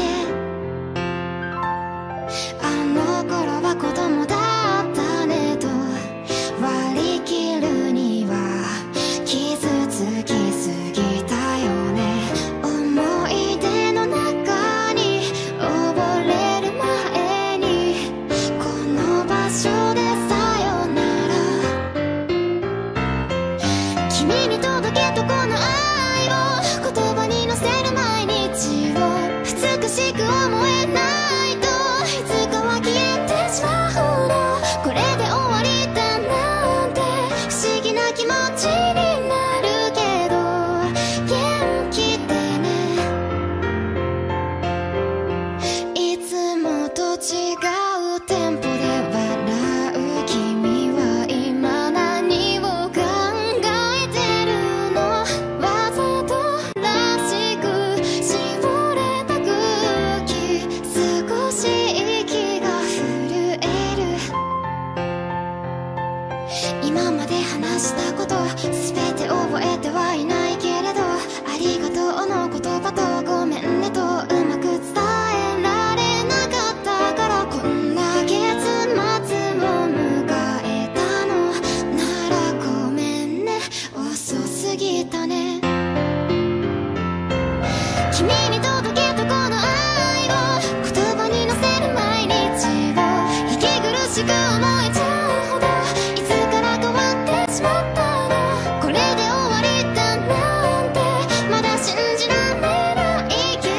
あの頃は子供だったねと割り切るには傷つきすぎたよね思い出の中に溺れる前にこの場所でさよなら君に届けとこの愛を言葉に乗せる毎日を美しく思えないといつかは消えてしまうのこれで終わりだなんて不思議な気持ちになるけど元気でねいつもと違うテンポで笑う君は今何を考えてるのわざとらしく絞れた空気少し息が震える今まで話したこと全て覚えてはいないけれどありがとうの言葉とごめんねとうまく伝えられなかったからこんな月末を迎えたのならごめんね遅すぎたね君に届けとこの愛を言葉に乗せる毎日を息苦しく思えちゃうほどいつから変わってしまったのこれで終わりだなんてまだ信じられないけ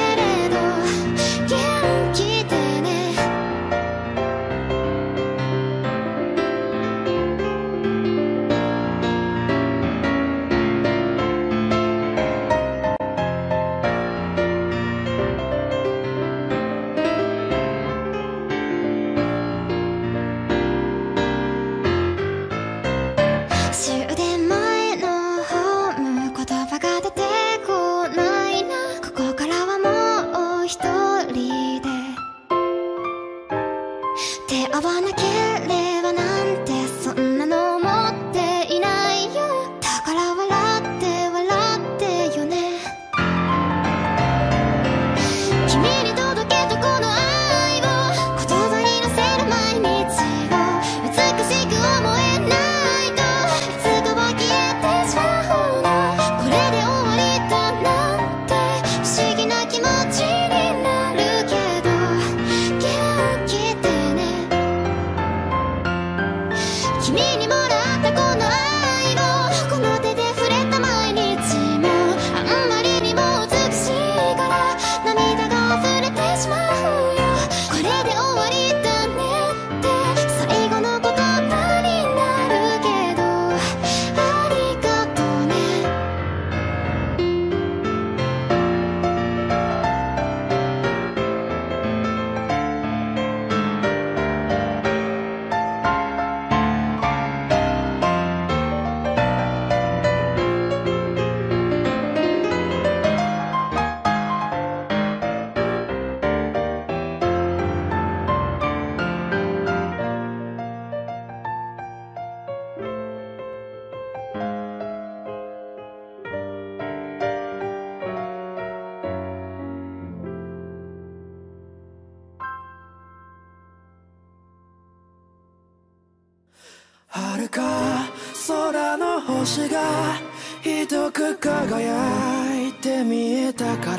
空の星がひどく輝いて見えたから、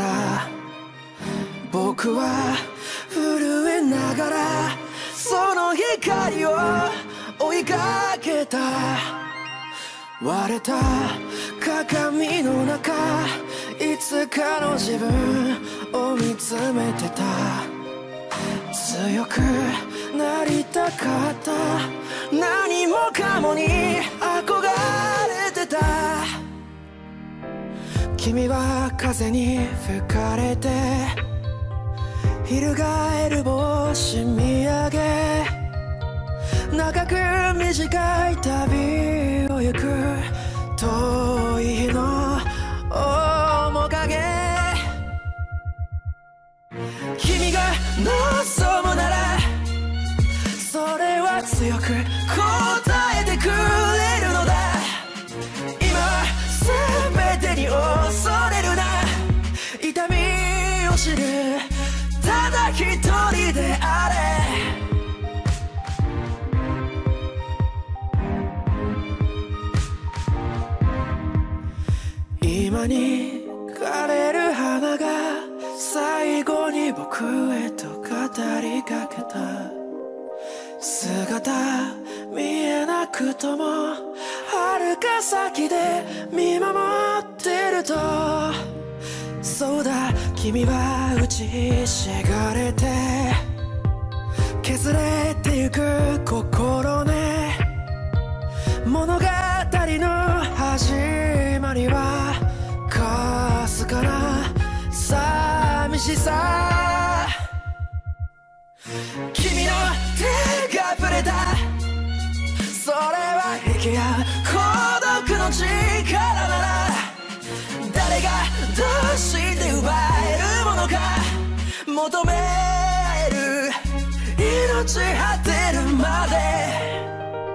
僕は震えながらその光を追いかけた。割れた鏡の中、いつかの自分を見つめてた。強くなりたかった、何もかもに憧れてた。君は風に吹かれて翻る星見上げ、長く短い旅を行く遠い日の面影。君が望むならそれは強く答えてくれるのだ。今は全てに恐れるな、痛みを知るただ一人であれ。今に枯れる花が最後に僕へと語りかけた。姿見えなくとも遥か先で見守ってると、そうだ君は打ちひしがれて削れてゆく心ね。物語の始まりはかすかな寂しさ。君の手が触れた、それは息や孤独の力なら、誰がどうして奪えるものか求める命果てるまで。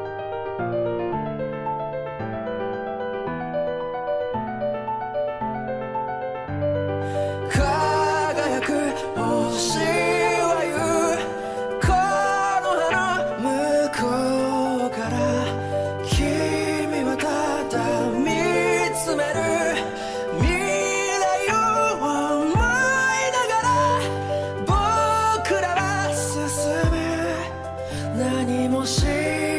輝く星は言う、この葉の向こうから君はただ見つめる。未来を思いながら僕らは進む、何も知らない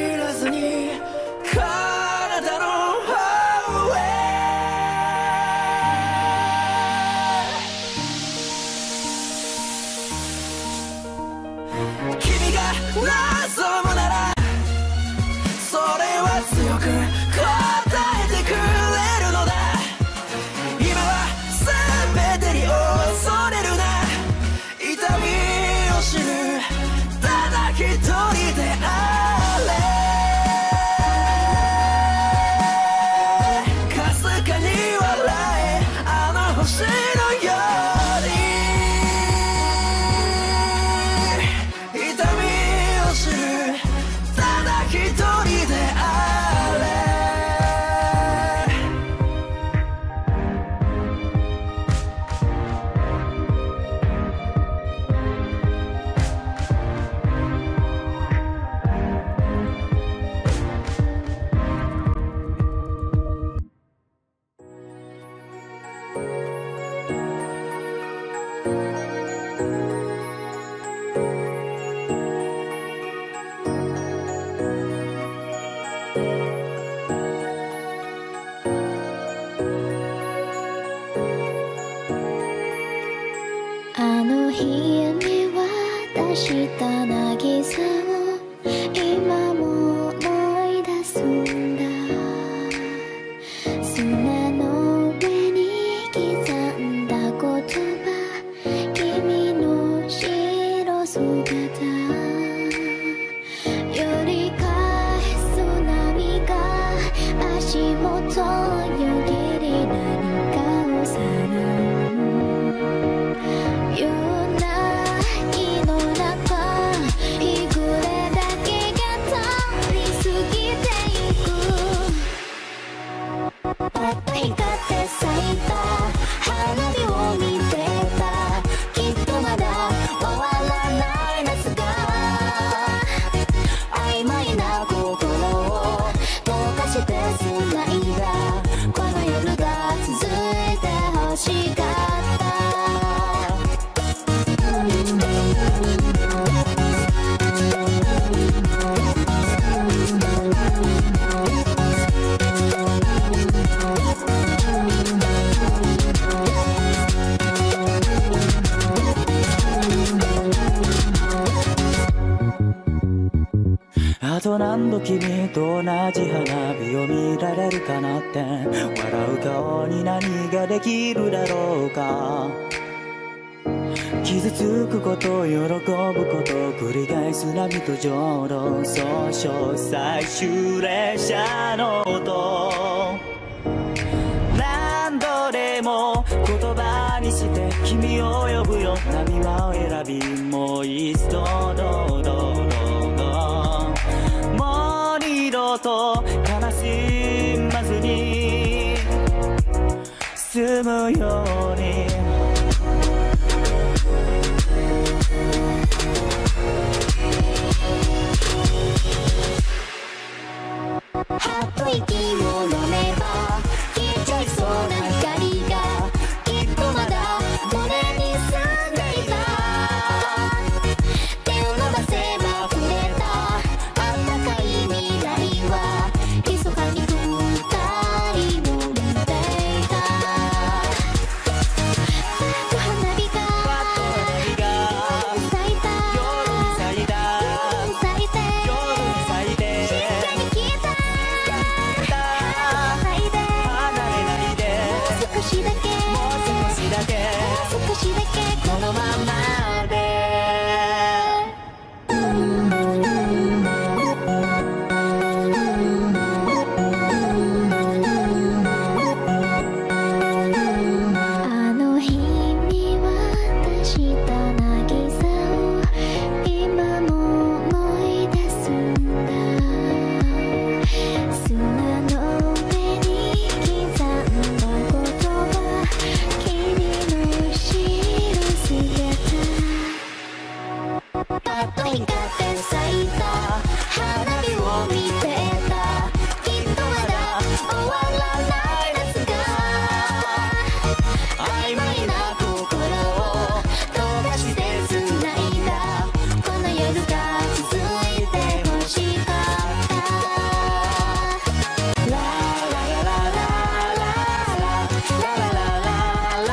と同じ花火を見られるかなって、笑う顔に何ができるだろうか。傷つくこと喜ぶこと繰り返す波と浄土、総称最終列車の音。何度でも言葉にして君を呼ぶよ、波間を選びもう一度どうどうもう二度と悲しまずに済むように。 はっと息を飲めば消えちゃいそうな光がきっとまだ胸に住んでいた。手を伸ばせば触れたあったかい未来は密かに二人を見ていた。花火が咲いた夜に咲いた咲いて夜に咲いて静かに消えた。少しだけもう少しだけもう少しだけこのままであの日見渡した渚を今も思い出すんだ。砂の上に刻んだパッと光って咲いた花火を見てた。きっとまだ終わらない夏が曖昧な心を飛ばして繋いだ。この夜が続いて欲しかった。ララララララララララ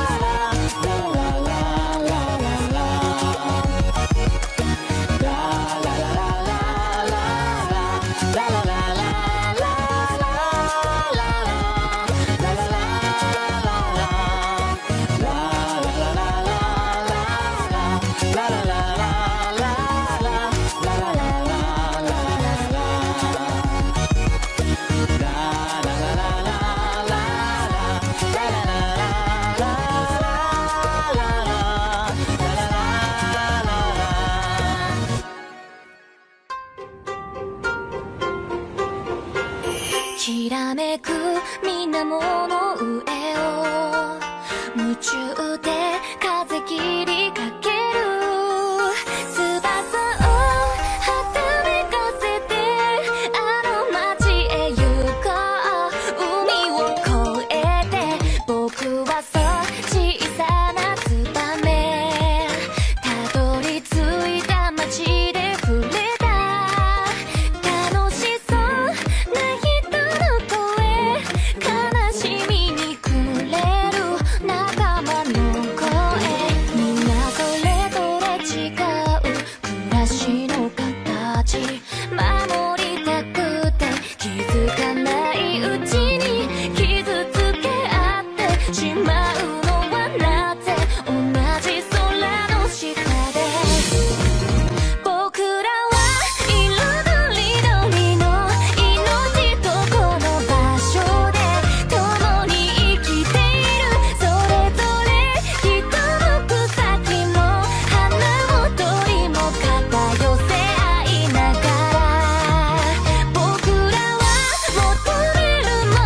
きらめく水面の上を夢中で風切りかける。翼をはためかせてあの街へ行こう。海を越えて僕はそう小さなツバメ。たどり着いた街で触れた楽しそうな人の声、悲しみに暮れる仲間の声。みんなそれぞれ違う暮らしの形守りたくて気づかないうちに傷つけ合ってしまうのはなぜ。同じ空の下で僕らは彩りどりの命とこの場所で共に生きている。それぞれ人も草木も花も鳥も肩寄せ合いながら僕らは求めるも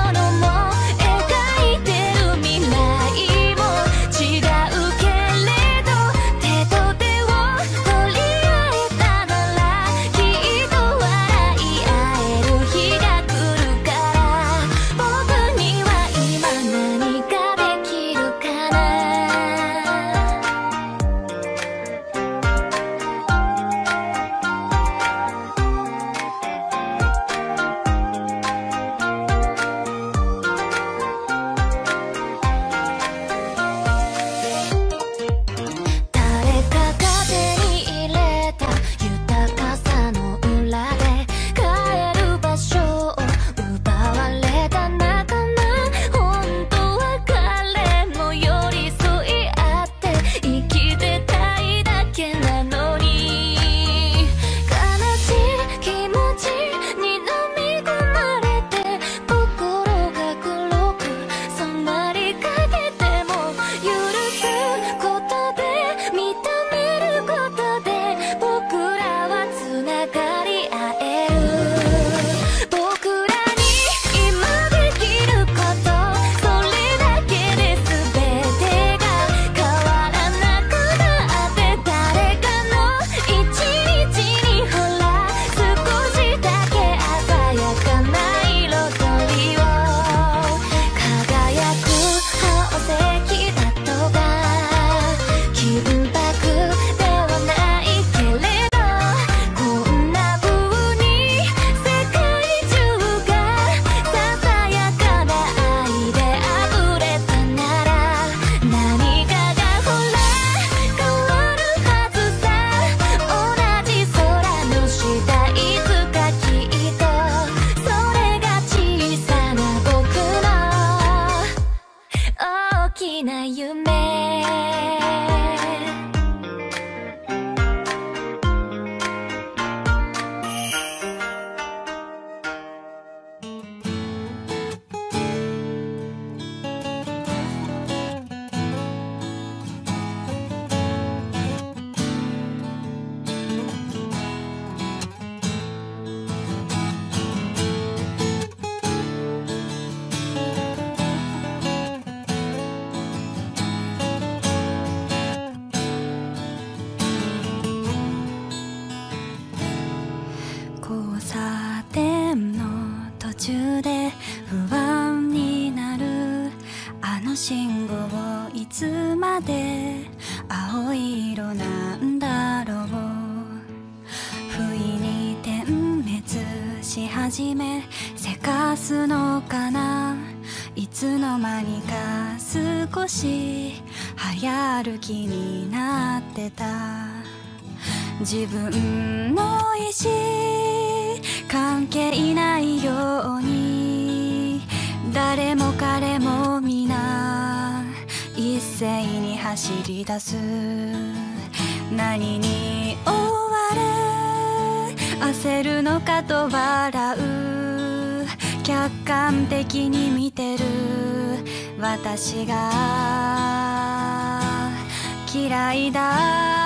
不安になるあの信号いつまで青い色なんだろう。不意に点滅し始めせかすのかな。いつの間にか少し早歩きになってた。自分の意志関係ないように誰も彼も皆一斉に走り出す。何に追われ焦るのかと笑う。客観的に見てる私が嫌いだ。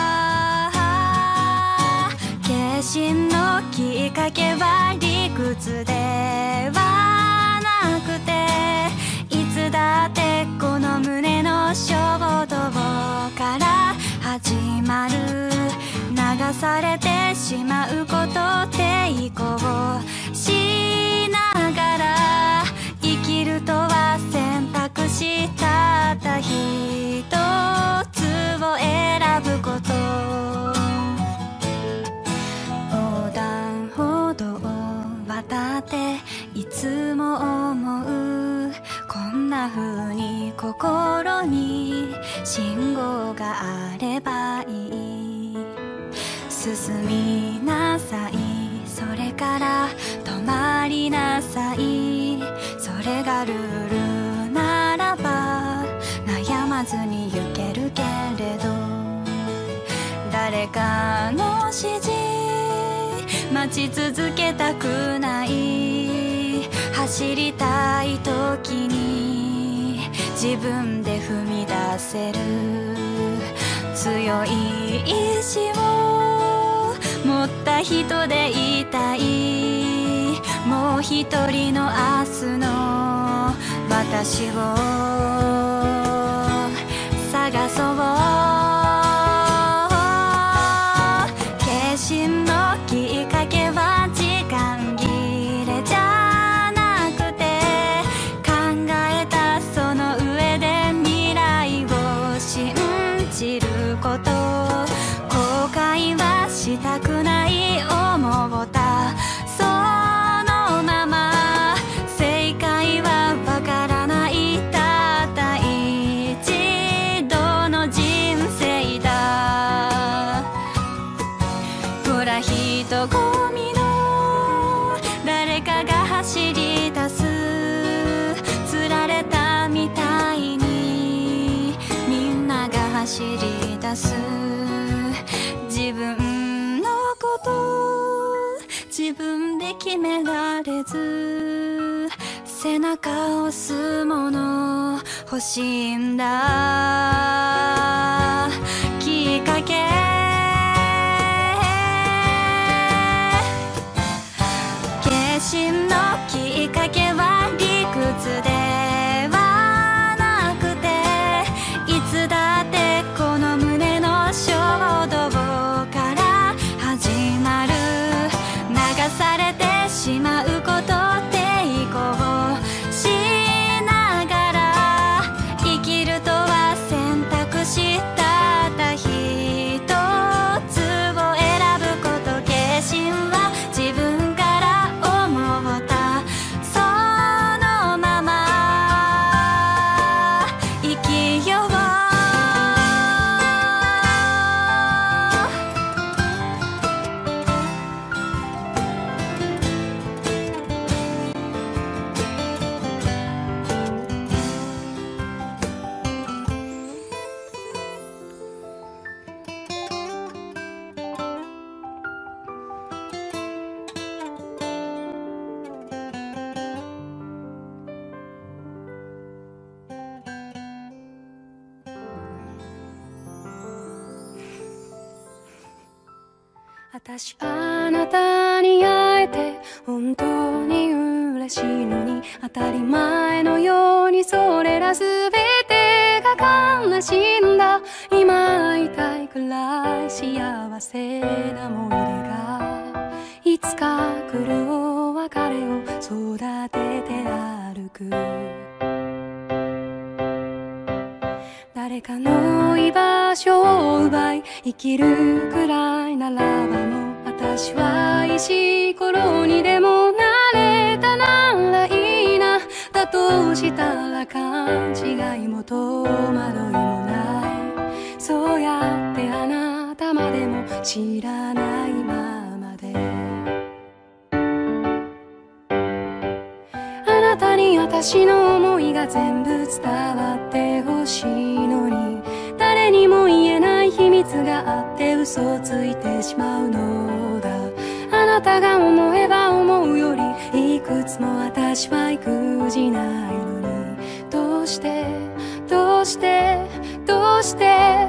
決心のきっかけは理屈ではなくて、いつだってこの胸の衝動から始まる。流されてしまうこと抵抗しながら生きるとは選択したた一つを選ぶこと。横断歩道を渡っていつも思う。こんな風に心に信号があればいい。進みなさい、それから止まりなさい。それがルールならば悩まずに行けるけれど、誰かの指示待ち続けたくない。走りたい時に自分で踏み出せる強い意志を持った人でいたい。もう一人の明日の私を探そう。決心のきっかけは時間切れじゃなくて、考えたその上で未来を信じること。後悔はしたくない思った。そのまま正解はわからない。たった一度の人生だ。ほら人混みの誰かが走り出す。つられたみたいにみんなが走り出す。自分のこと自分で決められず、背中を押すもの欲しいんだ。きっかけ決心のきっかけは理屈ではなくて、いつだってこの胸の衝動から始まる。流されてしまうこと抵抗しながら生きるとは選択したた一つを選ぶこと。決心は自分から思ったそのまま生きよう。 私あなたに会えて本当に嬉しいのに、当たり前のようにそれら全てが悲しいんだ。今会いたいくらい幸せな思い出がいいつか来るお別れを育てて歩く。誰かの居場所を奪い生きるくらいならばもう私は石ころにでもなれたならいいな。だとしたら勘違いも戸惑いもない。そうやってあなたまでも知らないままで、あなたに私の思いが全部伝わってほしいのに、誰にも言えない秘密があって嘘をついてしまうのだ。あなたが思えば思うよりいくつも私は育児ないのに、どうしてどうしてどうして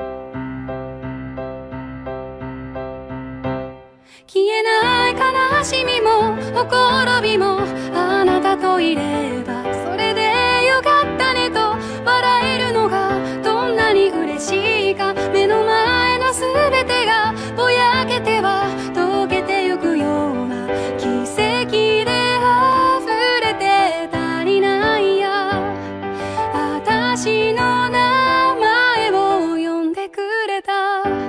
消えない悲しみもほころびもあなたといればそれでよかったねと笑えるのがどんなに嬉しいか。目の前のすべてがぼやけては溶けてゆくような奇跡で溢れて足りないや。私の名前を呼んでくれた。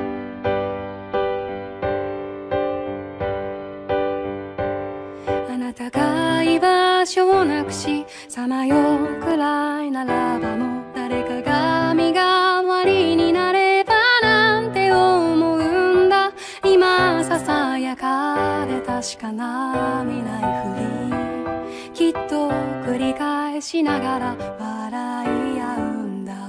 あなたが居場所をなくしさまようくらいならばもう誰かが身代わりになればなんて思うんだ。今ささやかで確かな見ないふりきっと繰り返しながら笑い合うんだ。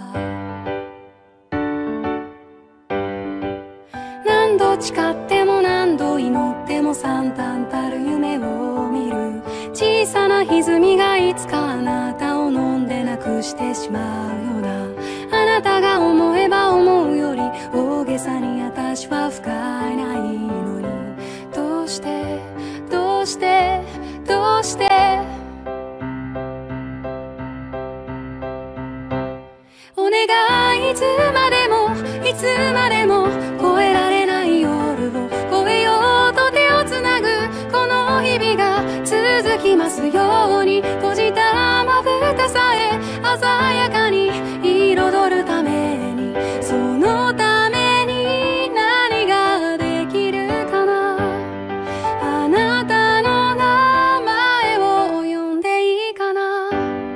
何度誓っても何度祈っても惨憺たる夢を見る。小さな歪みがいつかあなたを飲んでなくしてしまうような。あなたが思えば思うより大げさに私は不甲斐ないのに、どうしてどうしてどうしてお願いいつまでもいつまでも越えられない夜を越えようと手をつなぐこの日々が続きますように。閉じたまぶたさえ鮮やかに彩るために、そのために何ができるかな。あなたの名前を呼んでいいかな。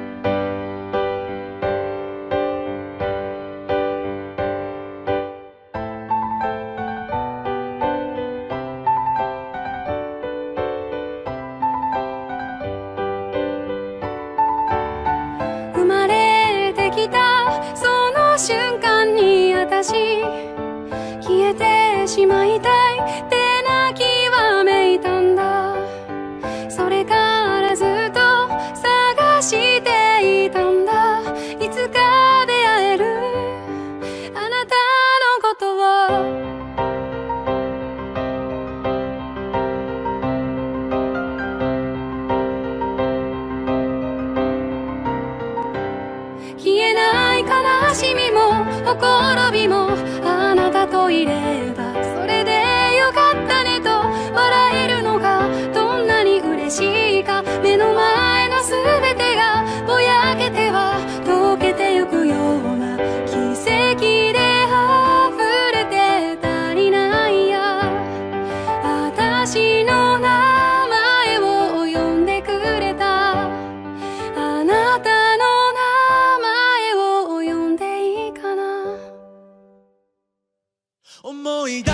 生まれてきたその瞬間に私消えてしまいたいって泣きわめいたんだ。それからずっと探していたんだ。いつか出会えるあなたのことを。消えない悲しみもほころびもあなたといればそれでよかったねと笑えるのがどんなに嬉しいか。目の前のすべてがぼやけては溶けてゆくような奇跡で溢れて足りないや。私の名前を呼んでくれた。あなたの名前を呼んでいいかな。 思い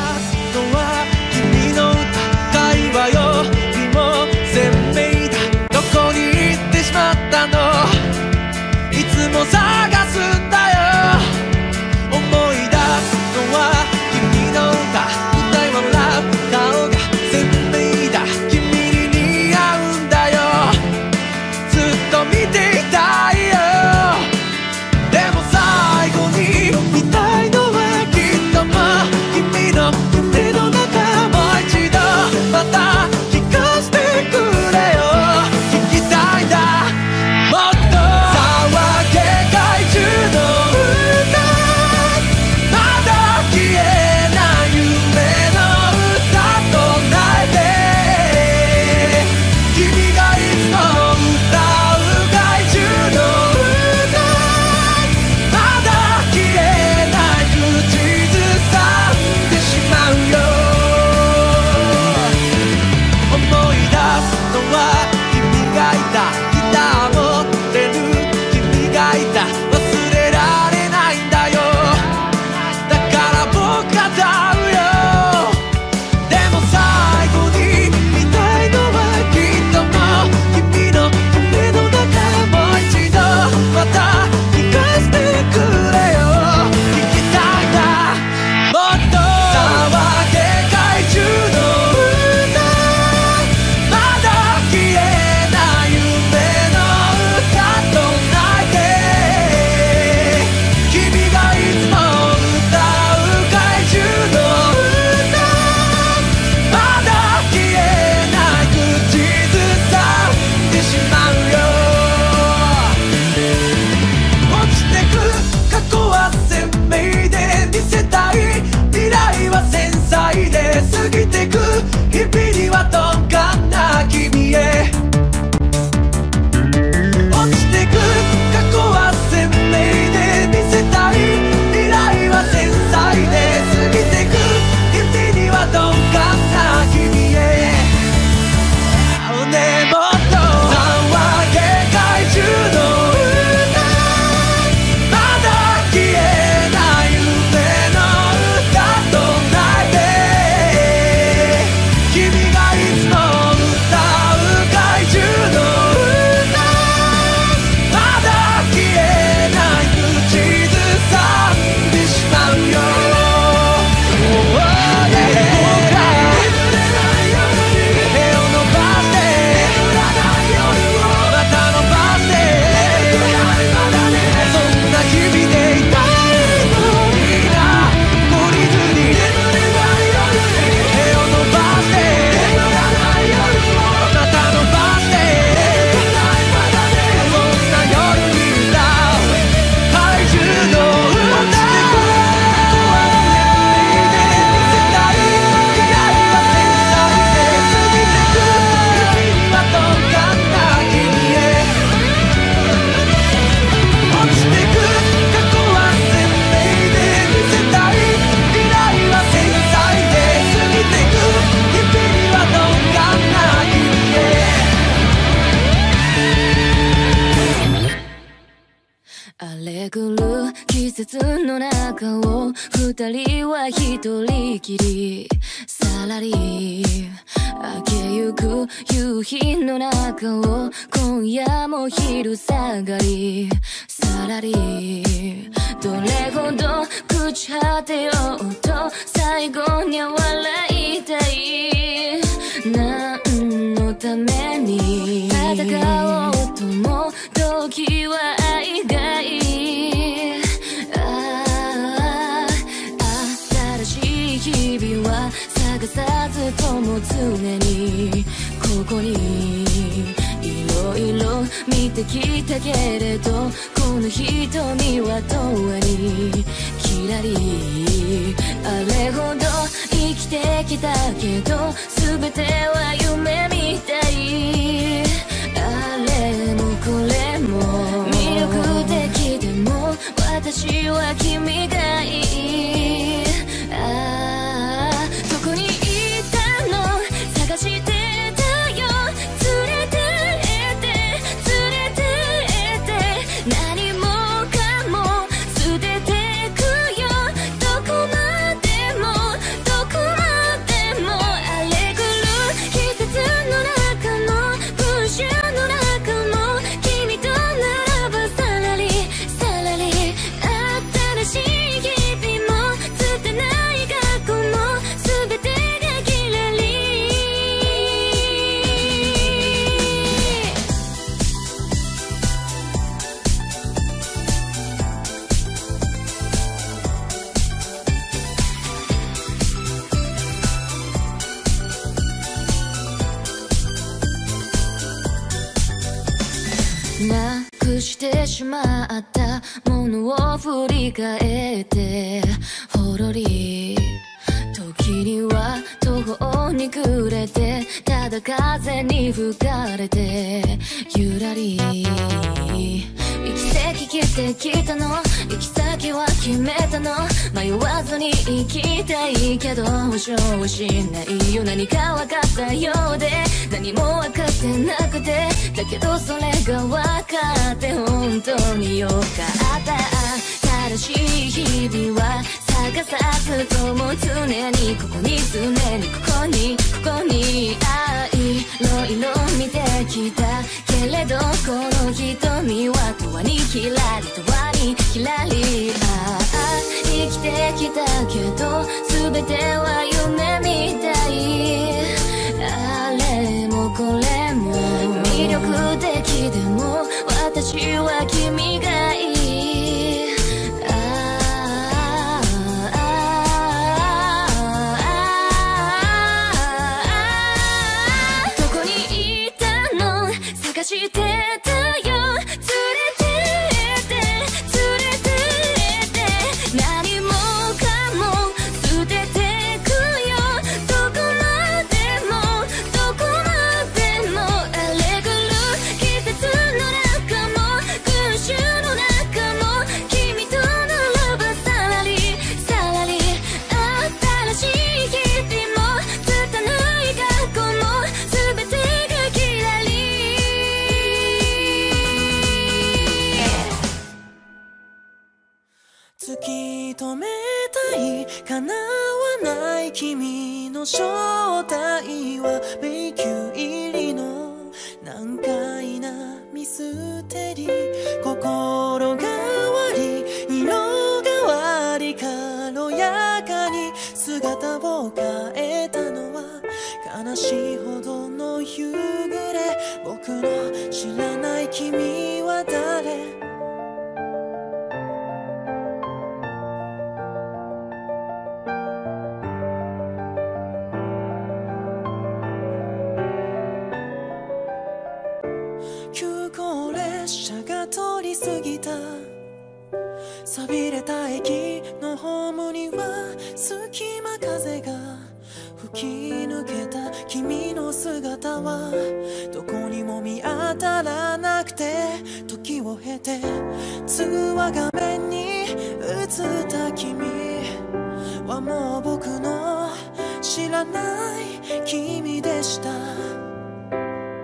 節の中を二人は一人きりさらり明けゆく夕日の中を今夜も昼下がりさらりどれほど朽ち果てようと最後には笑いたい何のために戦おうとも時は愛がいいああ新しい日々は探さずとも常にここにいろいろ見てきたけれどこの瞳は永遠にキラリあれほど生きてきたけど全ては夢みたいあれもこれも魅力的でも私は君がいいああどこにいたの探してたよ連れてって連れてって何もかも捨ててくよどこまでもどこまでも荒れ狂う季節の中も風習の中も君とならばさらりさらり新しい日々も拙ない過去も全てがキラリなくしてしまったものを振り返ってほろり時には途方に暮れてただ風に吹かれてゆらり行き先来てきたの行き先は決めたの迷わずに行きたいけど保証はしないよ何か分かったようで何も分かってなくてだけどそれが分かって本当によかった新しい日々は探さずとも常にここに常にここにここにあいろいろ見てきたけれどこの瞳は永遠にキラリ永遠にキラリああ生きてきたけど全ては夢みたいあれもこれも魅力的でも私は君がいい探してたよ連れてって連れてって何もかも捨ててくよどこまでもどこまでも荒れ狂う季節の中も群衆の中も君とならばさらりさらり新しい日々も拙い過去も全てがキラリ突き止めたい叶わない君の正体は迷宮入りの難解なミステリー心変わり色変わり軽やかに姿を変えたのは悲しいほどの夕暮れ僕の知らない君は誰急行列車が通り過ぎた寂れた駅のホームには隙間風が吹き抜けた君の姿はどこにも見当たらなくて時を経て通話画面に映った君はもう僕の知らない君でした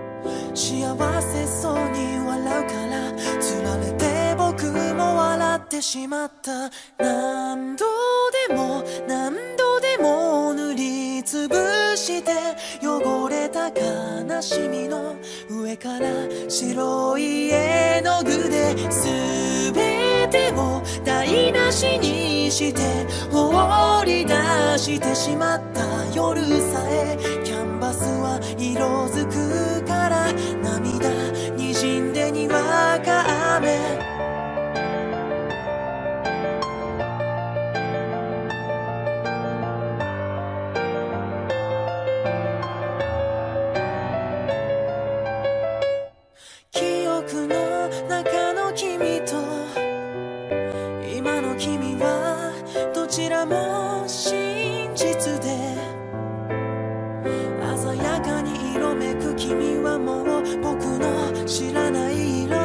幸せそうに笑うからつられて僕も笑っててしまった。何度でも何度でも塗りつぶして汚れた悲しみの上から白い絵の具で全てを台無しにして放り出してしまった夜さえキャンバスは色づくから涙にじんでにわか雨記憶の中の君と今の君はどちらも真実で鮮やかに色めく君はもう僕の知らない色。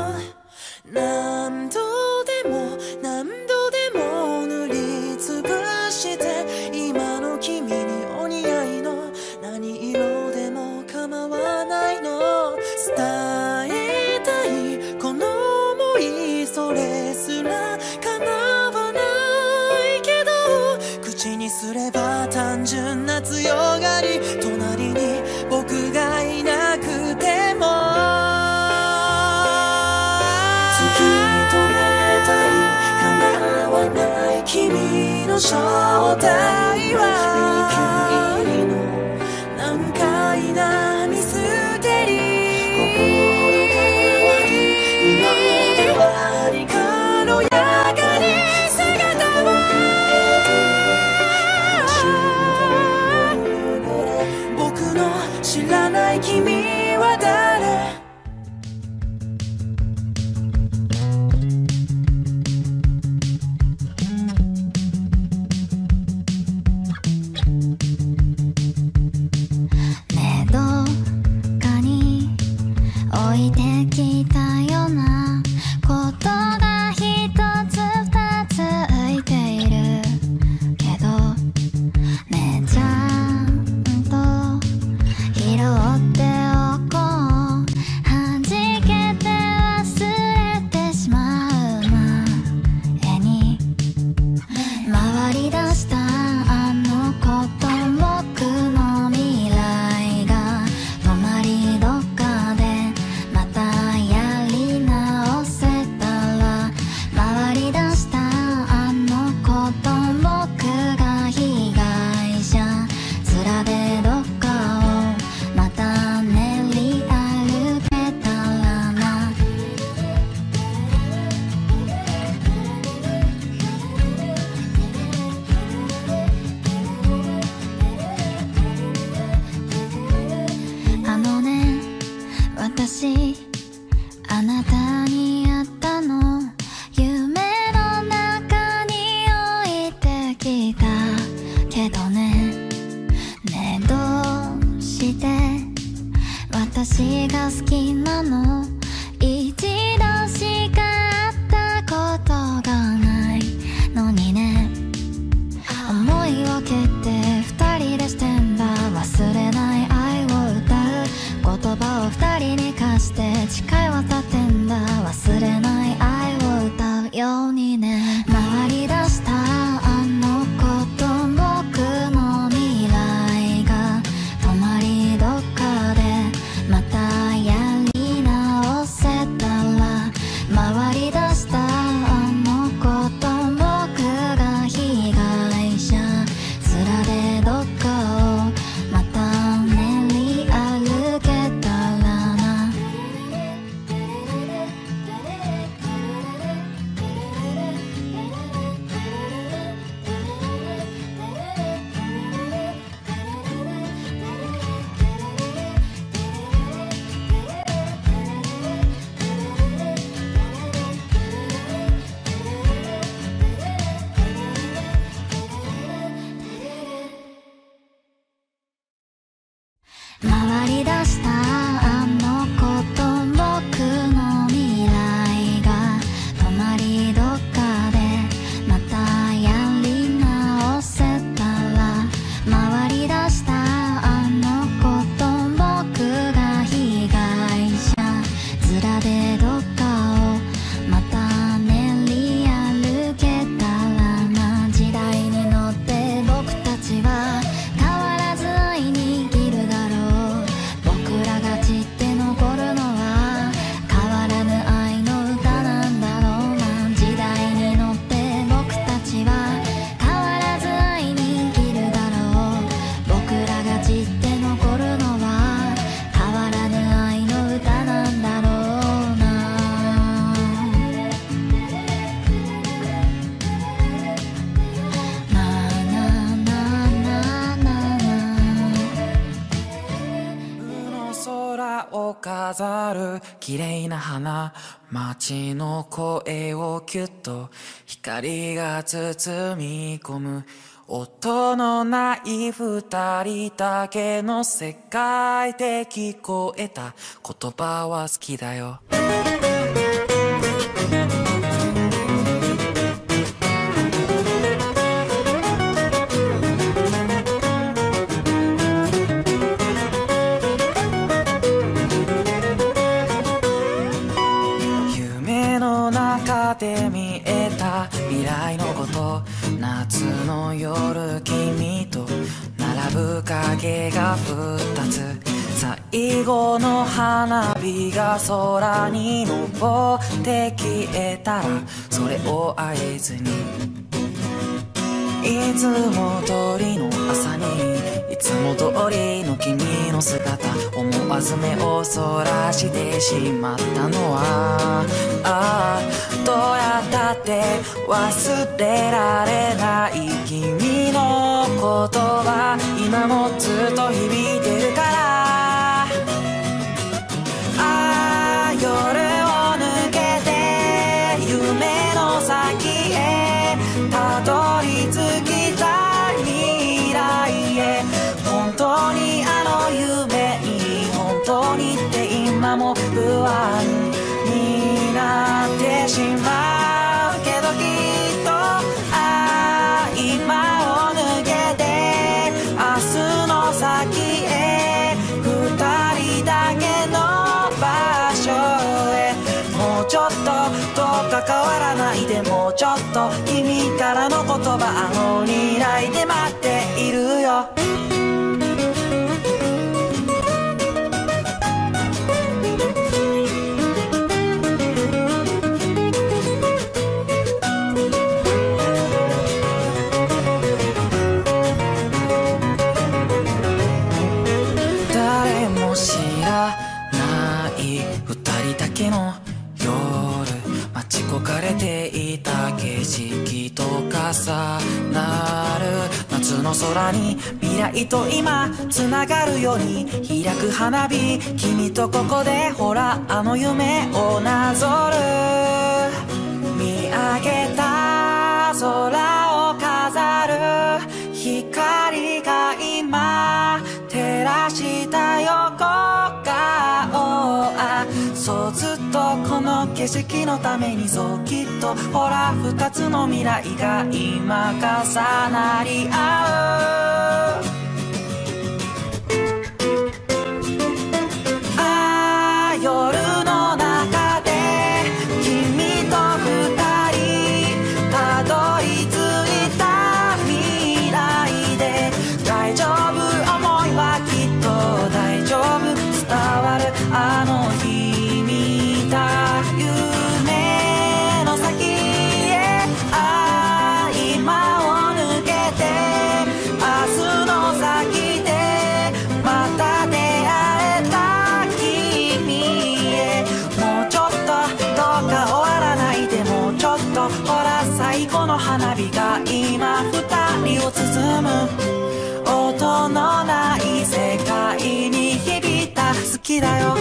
何度でも何度でも塗りつぶして今の君にお似合いの何色でも構わないの。伝えたいこの想いそれすら叶わないけど口にすれば単純な強がり隣に僕がいなくても突き止めたい叶わない君の正体は君の難解なミステリー軽やかに姿を僕の知らない君は誰。 ねどっかに置いてきたようなことが一つ二つ浮いているけどねちゃんと拾っておこう弾けて忘れてしまう前に回り出したあのこと僕の未来が止まりどっかでまたやり直せたら回り出したあのこと僕が被害者面でどっかをまた練り歩けたらな。あのね私あなたに会ったの夢の中に置いてきたけどねねどうして私が好きなの一度しか会ったことがないのにね思い分けて二人でしてんだ忘れない愛を歌う言葉を二人に貸して誓い渡ってんだ忘れない愛を歌うようにね回り出したあのこと僕の未来が止まりどっかでまたやり直せたら回り出したあのこと僕が被害者面でどっかをまた練り歩けたらな。回り出したあのこと僕の未来が止まりどっかでまたやり直せたら回り出したあのこと僕が被害者面でどっかをまた練り歩飾る綺麗な花、街の声をキュッと光が包み込む、音のない二人だけの世界で聞こえた言葉は好きだよ。夢の中で見えた未来のこと、夏の夜君と並ぶ影が二つ、最後の花火が空に昇って消えたらそれを合図に、いつも通りの朝にいつも通りの君の姿、思わず目をそらしてしまったのは、ああどうやったって忘れられない君の言葉、今もずっと響いてるから、ああ夜を抜けて夢の先へたどり着きたい未来へ、本当にあの夢に本当にって今も不安になってしまうけど、きっとああ今を抜けて明日の先へ二人だけの場所へ、もうちょっとどうか変わらないで、もうちょっと君からの言葉、あの未来で待っているよ。誰も知らない二人だけの夜、待ち焦がれていた景色と重なる夏の空に、未来と今つながるように開く花火、君とここでほらあの夢をなぞる、見上げた空を飾る光が今照らした横顔、あそうずっとこの景色のために、そうきっとほら二つの未来が今重なり合う、ああ夜の中で君と二人たどり着いた未来で、大丈夫思いはきっと大丈夫、伝わるあの日見た夢の先へ、ああ今を抜けて明日の先でまた出会えた君へ、もうちょっとどうか終わらないで、もうちょっとほら最後の花火が今二人を包む、音のない世界に響いた好きだよ。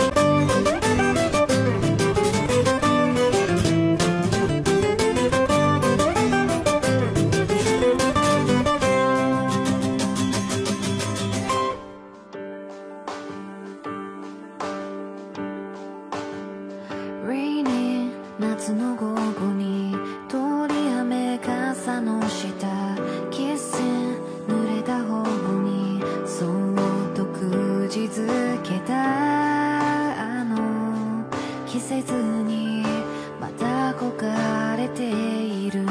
Rainy 夏の午後に通り雨傘の下、キッスン濡れた頬にそっとくじづけたあの季節にまた焦がれている、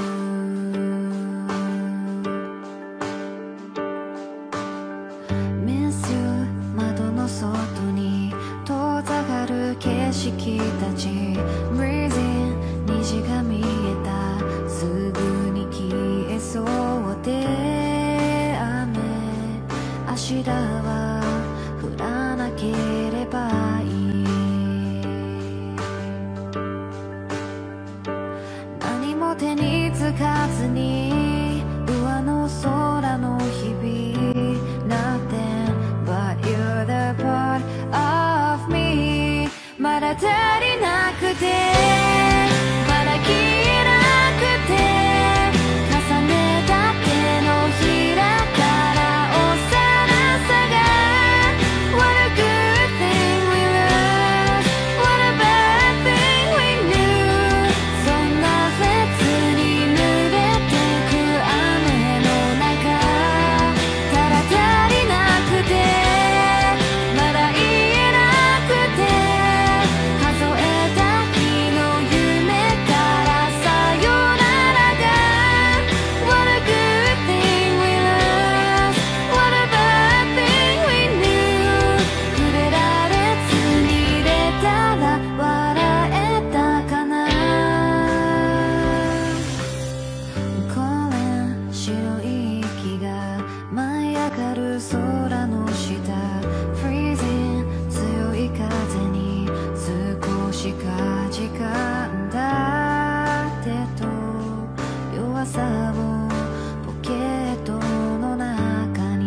ミスユ窓の外に遠ざかる景色たち、 Breathing 虹が見えた、すぐに消えそうで雨、明日は降らなければいい、何も手につかずに上の空の日々 Nothing but you're the part of me てまだ消えなくて重ねた手のひらから幼さが What a good thing we lost What a bad thing we knew そんなフェスに濡れてく雨の中ただ足りなくてまだ言えなくて数えた日の夢からさよならが What a good thing we lost What a bad thing we knew 触れられずに出たら笑えたかなこれ白い息が舞い上がる空の下 Freezing 強い風に少しかじかんだ手と弱さをポケットの中に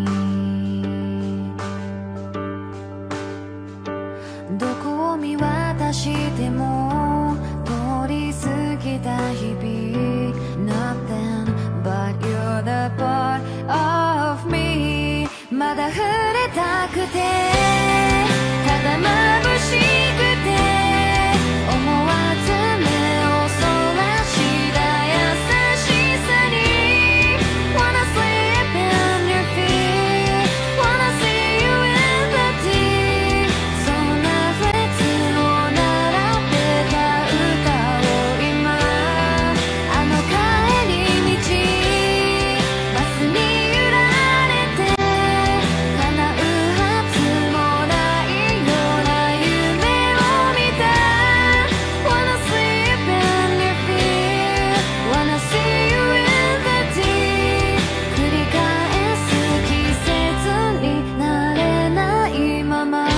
どこを見渡しても通り過ぎた日々 Nothing but you're the part of me まだ触れたくてただ眩しくて思わず目をそらした優しさに Wanna sleep in your feet Wanna see you in the deep そんなフレーズを並べた歌を今あの帰り道バスに揺られて叶うはずもないような夢を見た Wanna sleep in your feet Wanna see you in the deep 繰り返す季節になれないままもう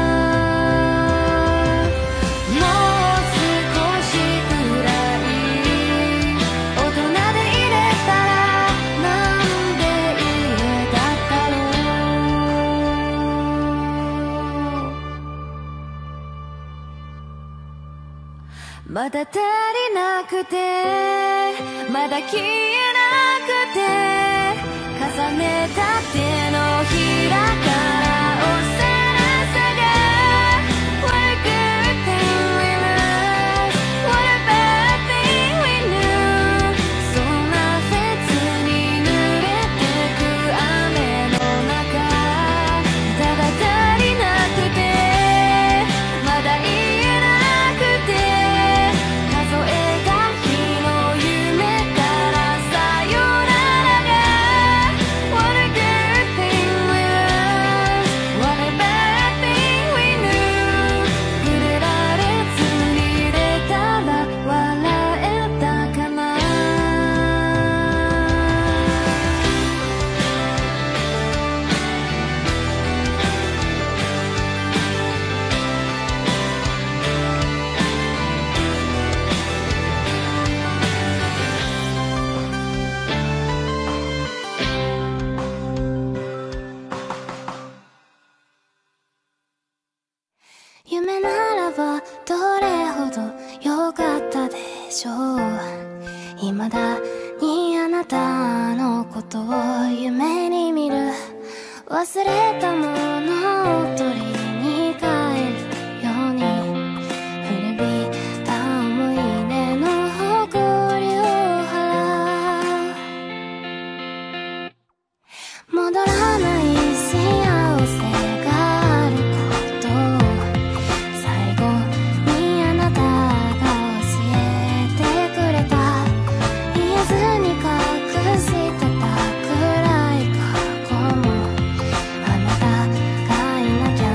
少しくらい大人でいれたらなんで言えただろうまだ足りなくてまだ消えなくて重ねた手のひらから幼さが What a good thing we lost What a bad thing we knew そんなフェスに濡れてく雨の中ただ足りなくてまだ言えなくて数えた日の夢からさよならが What a good thing we lost What a bad thing we knew 触れられずに出たら笑えたかな夢ならばどれほど良かったでしょう未だにあなたのことを夢に見る忘れたものを取りに帰るように古びた思い出の誇りを払う戻らない幸せがあること最後にあなたが教えてくれた言えずに隠してた暗い過去もあなたがいなきゃ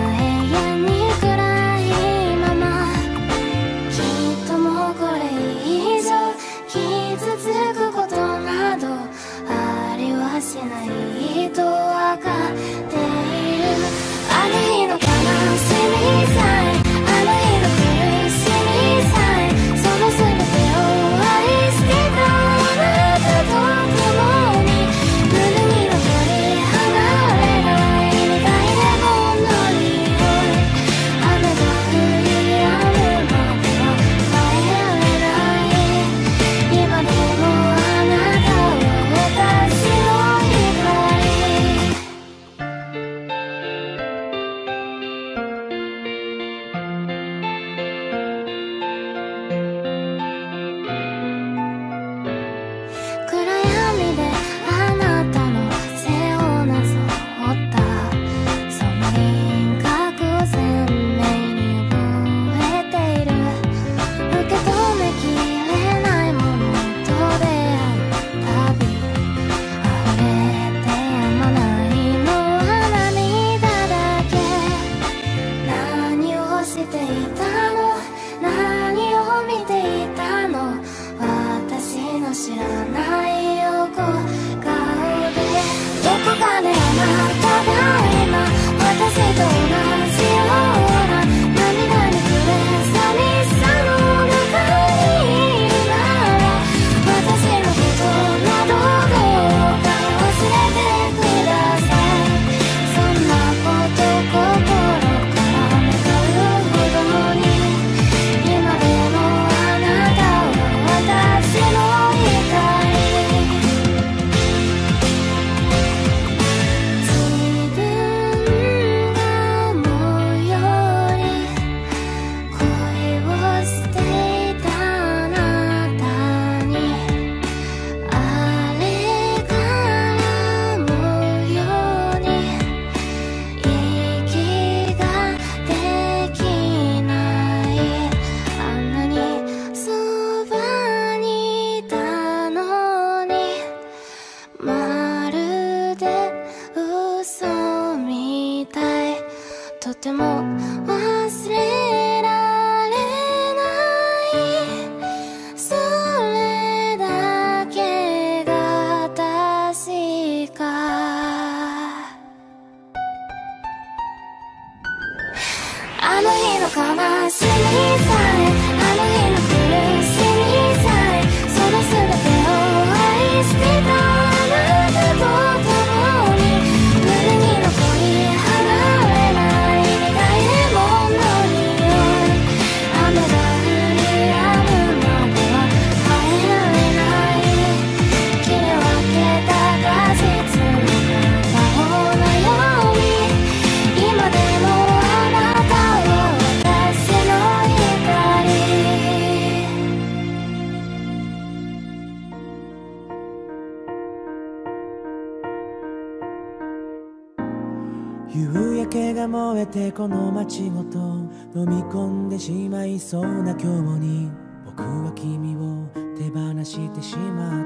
燃えてこの街ごと飲み込んでしまいそうな今日に僕は君を手放してしまった。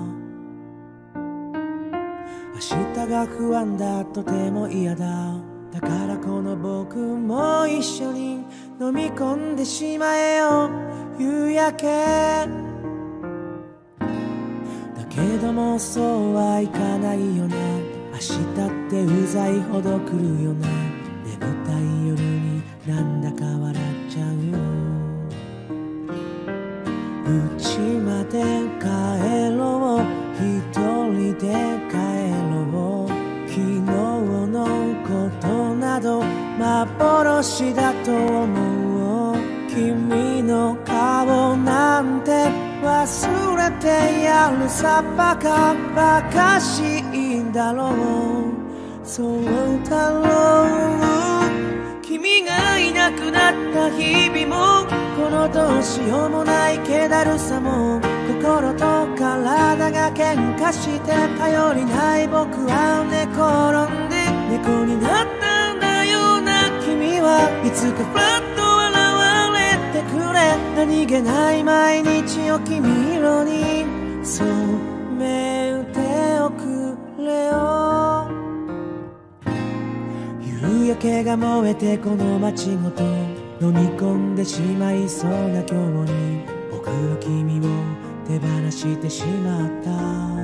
明日が不安だとても嫌だ。だからこの僕も一緒に飲み込んでしまえよ夕焼け。だけどもそうはいかないよな。明日ってうざいほど来るよな。眠たい夜になんだか笑っちゃう。家まで帰ろう一人で帰ろう。昨日のことなど幻だと思う。君の顔なんて忘れてやるさ。バカバカしいんだろう。そうだろう。君がいなくなった日々もこのどうしようもない気だるさも心と体が喧嘩して頼りない僕は寝転んで猫になったんだよな。君はいつかふらっと笑われてくれ。何気ない毎日を君色に染めておくれよ。夕焼けが燃えてこの街ごと飲み込んでしまいそうな今日に僕は君を手放してしまった。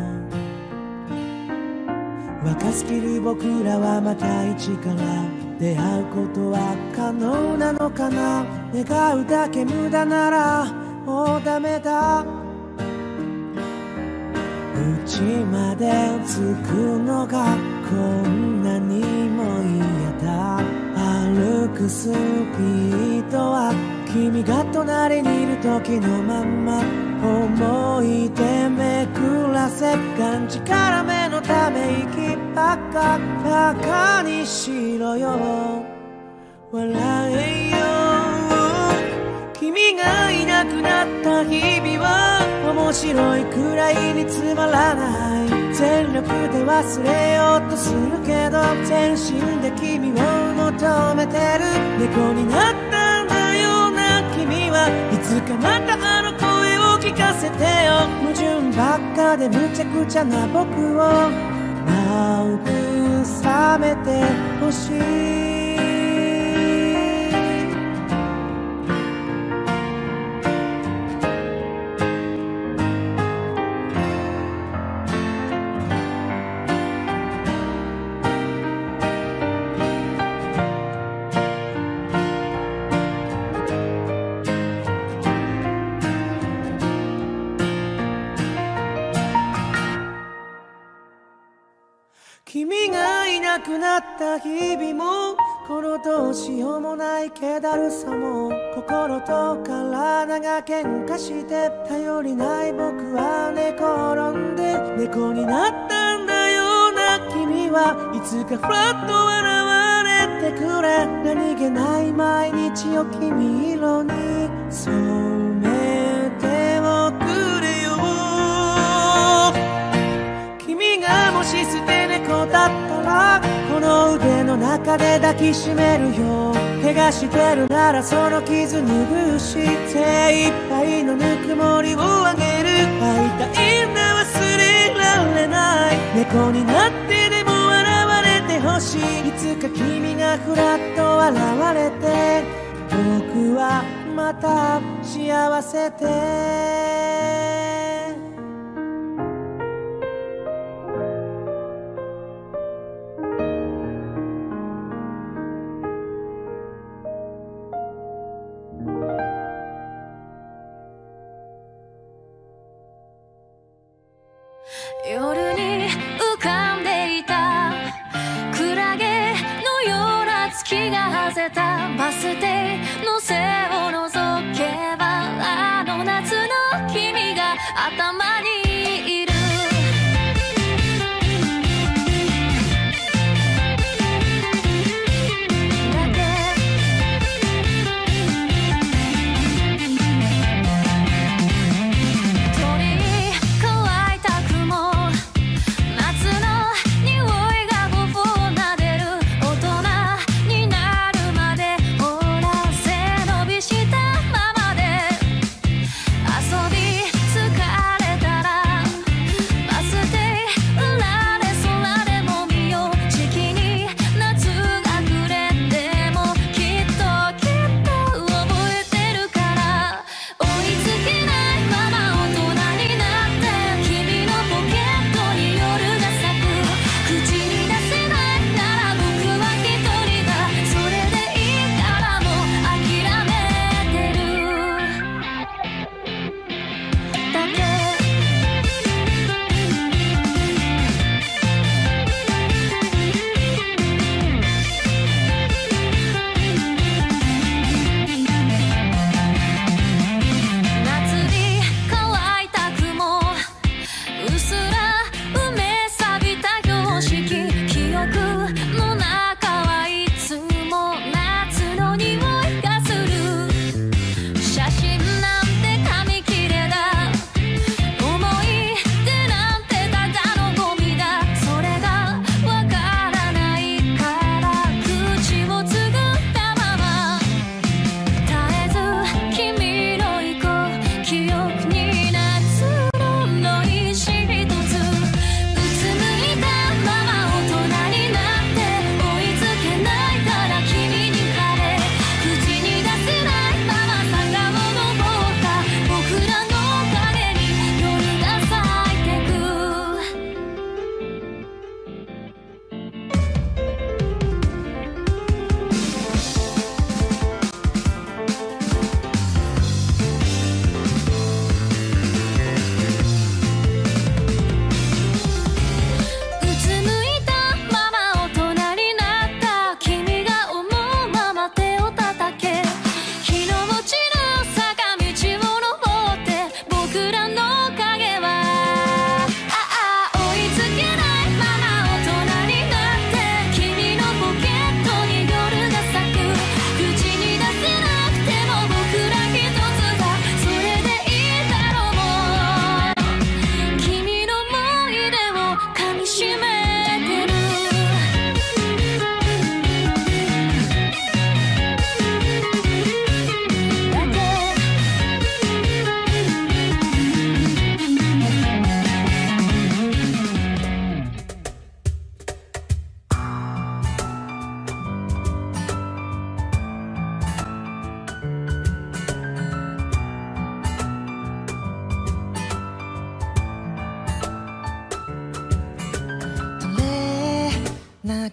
若すぎる僕らはまた一から出会うことは可能なのかな。願うだけ無駄ならもうダメだ。家まで着くのがこんなにも嫌だ。歩くスピードは君が隣にいる時のまんま。思い出めくらせがんじからめのため息ばっかバカにしろよ笑えよ。君がいなくなった日々は面白いくらいにつまらない。全力で忘れようとするけど全身で君を求めてる。猫になったんだよな。君はいつかまたあの声を聞かせてよ。矛盾ばっかでむちゃくちゃな僕を慰めてほしい。君がいなくなった日々もこのどうしようもない気だるさも心と体が喧嘩して頼りない僕は寝転んで猫になったんだよな。君はいつかふらっと笑われてくれ。何気ない毎日を君色に染めておくれよ。君がもし捨て猫だったらこの腕の中で抱きしめるよ。怪我してるならその傷拭うし精一杯のぬくもりをあげる。会いたいんだ忘れられない。猫になってでも笑われてほしい。いつか君がふらっと現れて僕はまた幸せで夜に浮かんでいたクラゲのような月が馳せたバス停の背を覗けばあの夏の君が頭にいる。だけ鳥乾いた雲夏の匂いが頬を撫でる大人にな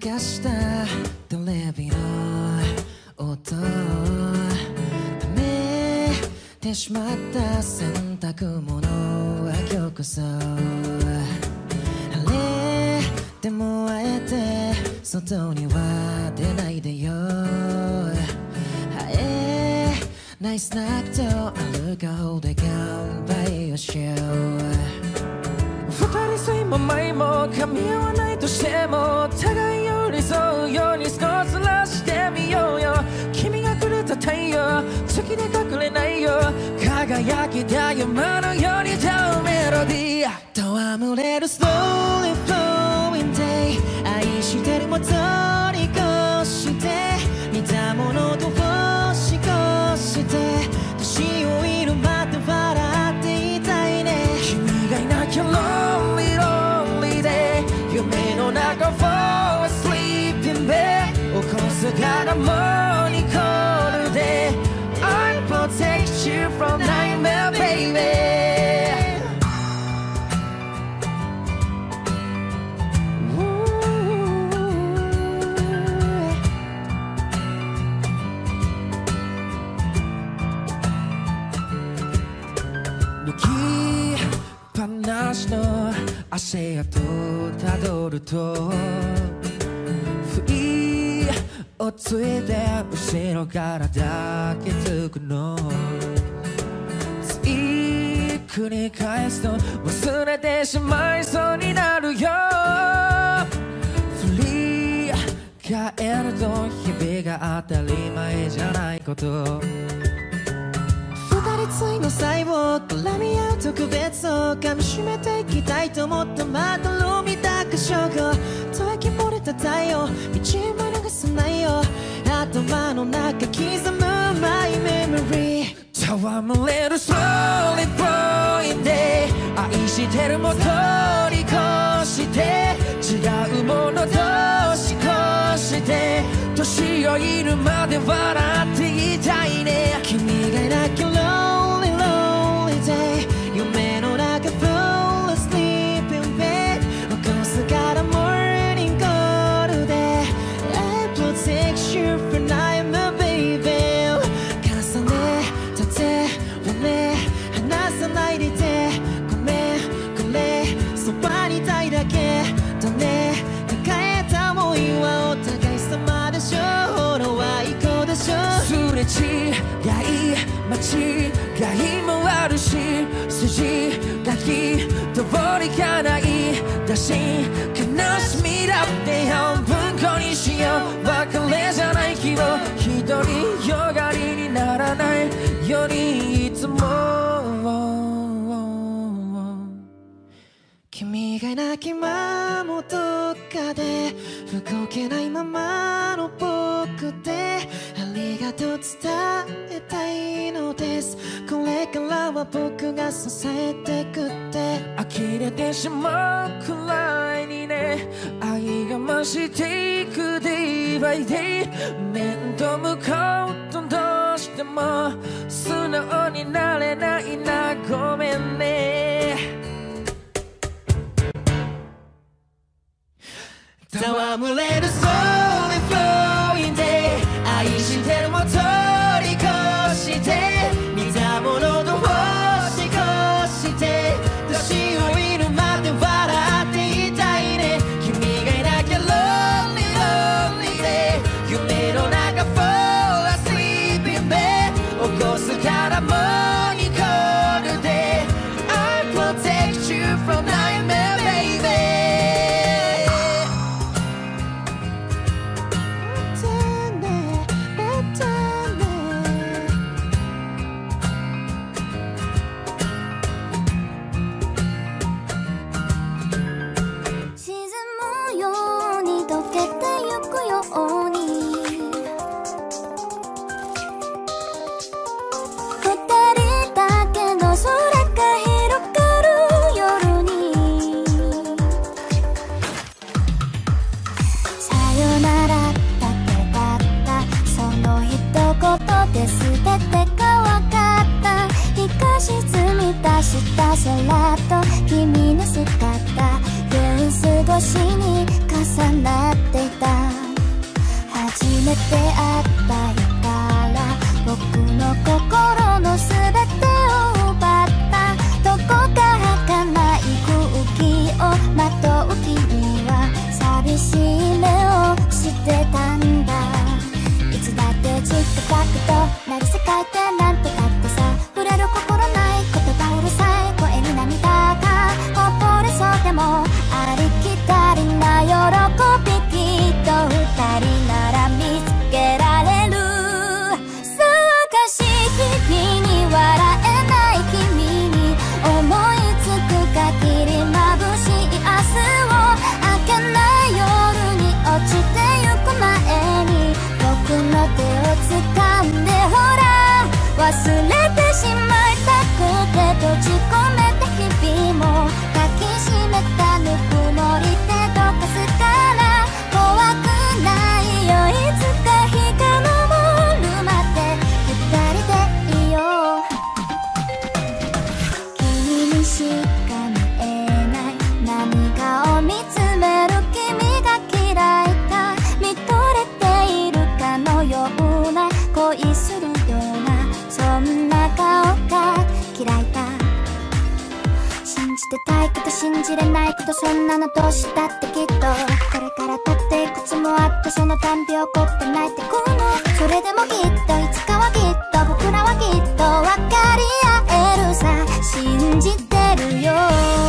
かしたテレビの音溜めてしまった洗濯物は今日こそ晴れてもあえて外には出ないでよえないスナックとアルコールで乾杯をしよう二人水も前も噛み合わないとしても互い寄り添うように少しずらしてみようよ君がくれた太陽月で隠れないよ輝きた山のように歌うメロディー戯れる Slowly flowing day 愛してるも通り越して似たものと星越して年老いるまで笑っていたいね君がいなきゃ Lonely lonely day 夢の中 Fall asleep in bed 起こすからもニコールで I protect you from nightmare baby話の足跡をたどると不意をついて後ろから抱きつくのつい繰り返すと忘れてしまいそうになるよ振り返ると日々が当たり前じゃないことついの際を絡み合う特別を噛みしめていきたいと思ったまたろみたく証拠溶き漏れた太陽道も流さないよ頭の中刻む My memory 戯れる Slowly flowing day 愛してるも通り越して違うものとし越して年老いるまで笑っていたいね君がいなきゃ夢の中 Fall asleep in bed 起こすから Morning call で I protect you from nightmare baby 重ね立てはね離さないでいてごめんこれそばにいたいだけだね抱えた想いはお互い様でしょほらは行こうでしょすれ違い間違いもあるし筋書き通りかないだし悲しみだって半分こにしよう別れじゃないけど一人よがりにならないようにいつも君がいなきゃもどっかで動けないままの僕でありがとう伝えたいのですこれからは僕が支えてくって呆れてしまうくらいにね愛が増していく Day by day 面と向かうとどうしても素直になれないなごめんね戯れる Slowly flowing day 愛してるも通り越して似たものと星越して年老いるまで笑っていたいね君がいなきゃ Lonely lonely day 夢の中 Fall asleep in bed 起こすからもうニコめてあったいから僕の心のすべてを奪ったどこか儚い空気をまとう君は寂しい目をしてたんだいつだってチックタックとなる世界ってなんとかってさ触れる心ない言葉うるさい声に涙がこぼれそうでもありきたりな喜びきっと二人なら見つけられる騒がしい日々に笑えない君に思いつく限り眩しい明日を明けない夜に落ちてゆく前に僕の手を掴んでほら忘れてしまいたくて閉じ込めた日々も抱きしめたぬくもりでどかすから怖くないよいつか日が昇るまで二人でいよう君にしか見えない何かを見つめる君が嫌いだ見とれているかのような恋するようなそんな顔が嫌いだ信じてたいけど信じれないけどそんなのどうしたってきっとこれからだっていくつもあってそのたんび怒って泣いてくのそれでもきっといつかはきっと僕らはきっと分かり合えるさ信じてるよ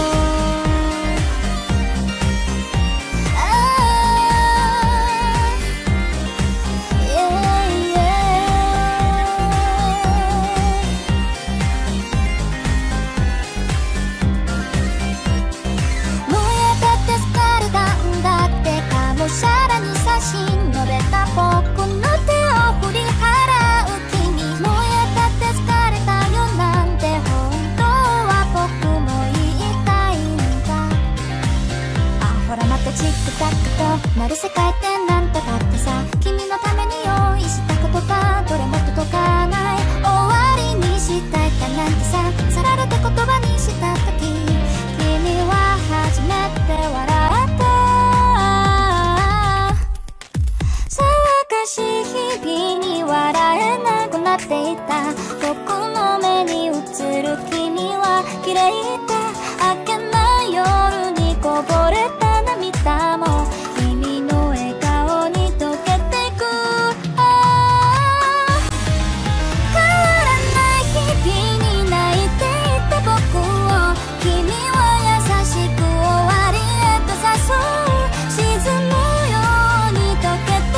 シャラに差し伸べた僕の手を振り払う君燃えたって疲れたよなんて本当は僕も言いたいんだあほらまたチックタックとなる世界ってなんとかってさ君のために用意した言葉どれも届かない終わりにしたいかなんてささられて言葉にした時君は初めて笑った騒がしい日々に笑えなくなっていた僕の目に映る君は綺麗だ明けない夜にこぼれた涙も君の笑顔に溶けていくあ変わらない日々に泣いていた僕を君は優しく終わりへと誘う沈むように溶けて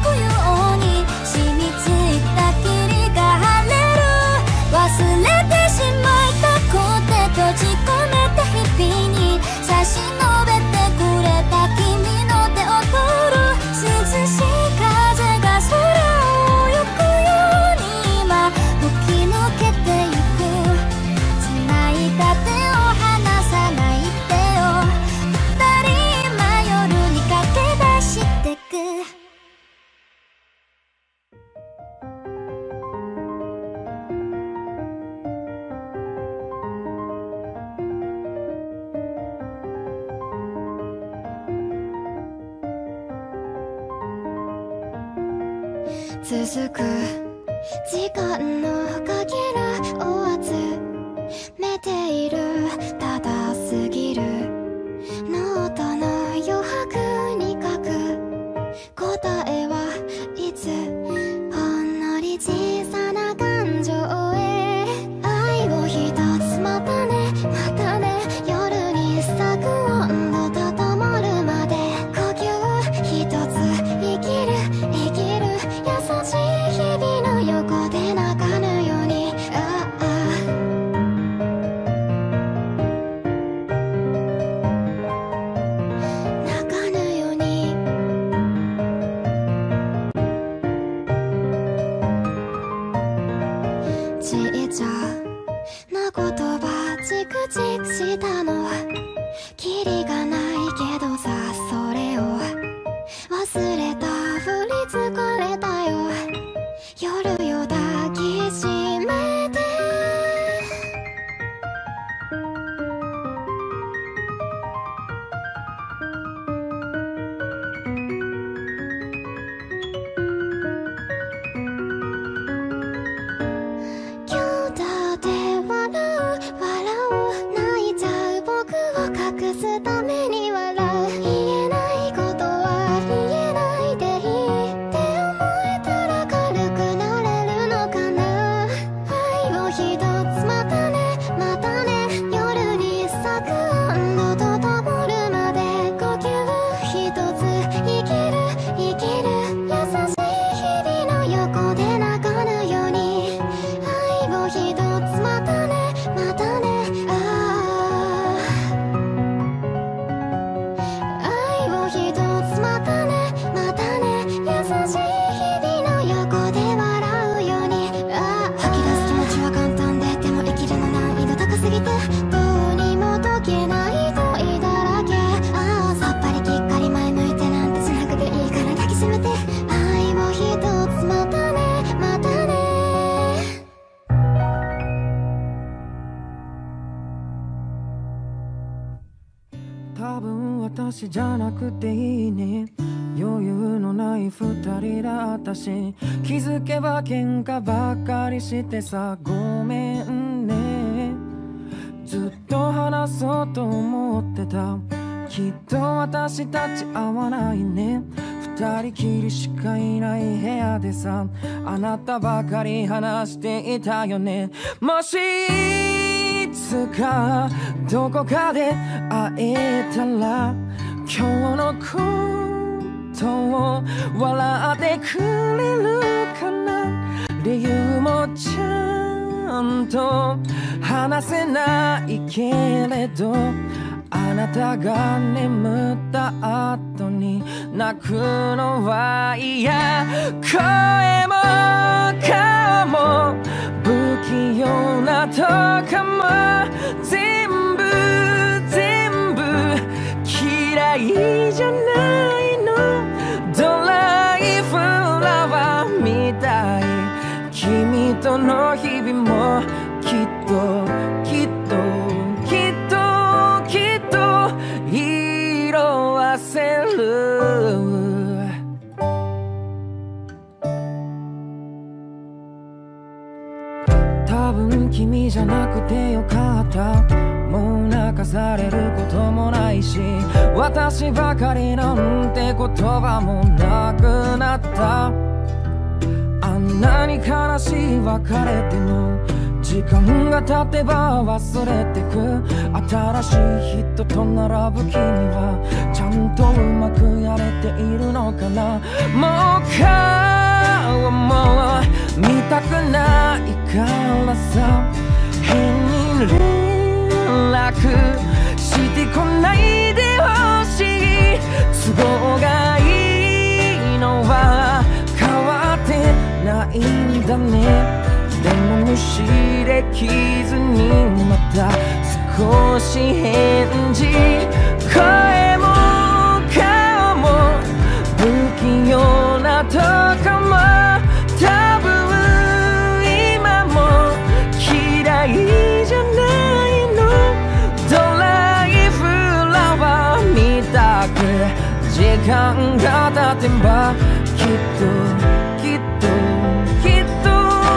忘れてしまいたくて閉じ込めた日々に差し伸べてくれた君の手を取る涼しい風が空を行くように今吹き抜けてゆく繋いだ手を離さないでよ二人今夜に駆け出してく続く時間のかけらを集めているただすぎるノートの余白に書く答えはいつほんのり小さな感情へ愛を一つまたねまたね夜に咲く温度と灯るまで呼吸一つ生きる生きる優しい日々の横で泣かぬようにああ泣かぬようにちっちゃな言葉チクチクしたのキリがないけどさそれを忘れたふり疲れたよ夜よ抱きしめて私じゃなくていいね。余裕のない二人だったし、気づけば喧嘩ばっかりしてさ、ごめんね。ずっと話そうと思ってた。きっと私たち合わないね。二人きりしかいない部屋でさ、あなたばかり話していたよね。もしいつかどこかで会えたら、今日のことを笑ってくれるかな。理由もちゃんと話せないけれど、あなたが眠った後に泣くのは嫌。声も顔も不器用なとかも全部全部嫌いじゃないの。ドライフラワーみたい。君との日々もきっときっときっときっと色あせる。多分君じゃなくてよかった。もう泣かされることもないし、私ばかりなんて言葉もなくなった。あんなに悲しい別れても時間が経てば忘れてく。新しい人と並ぶ君はちゃんとうまくやれているのかな。もう顔も見たくないからさ、変に連絡してこないでほしい。都合がいいのは変わってないんだね。でも無視できずにまた少し返事。声も顔も不器用なとこも多分今も嫌いじゃないの。ドライフラワーみたく時間が経てばきっときっときっと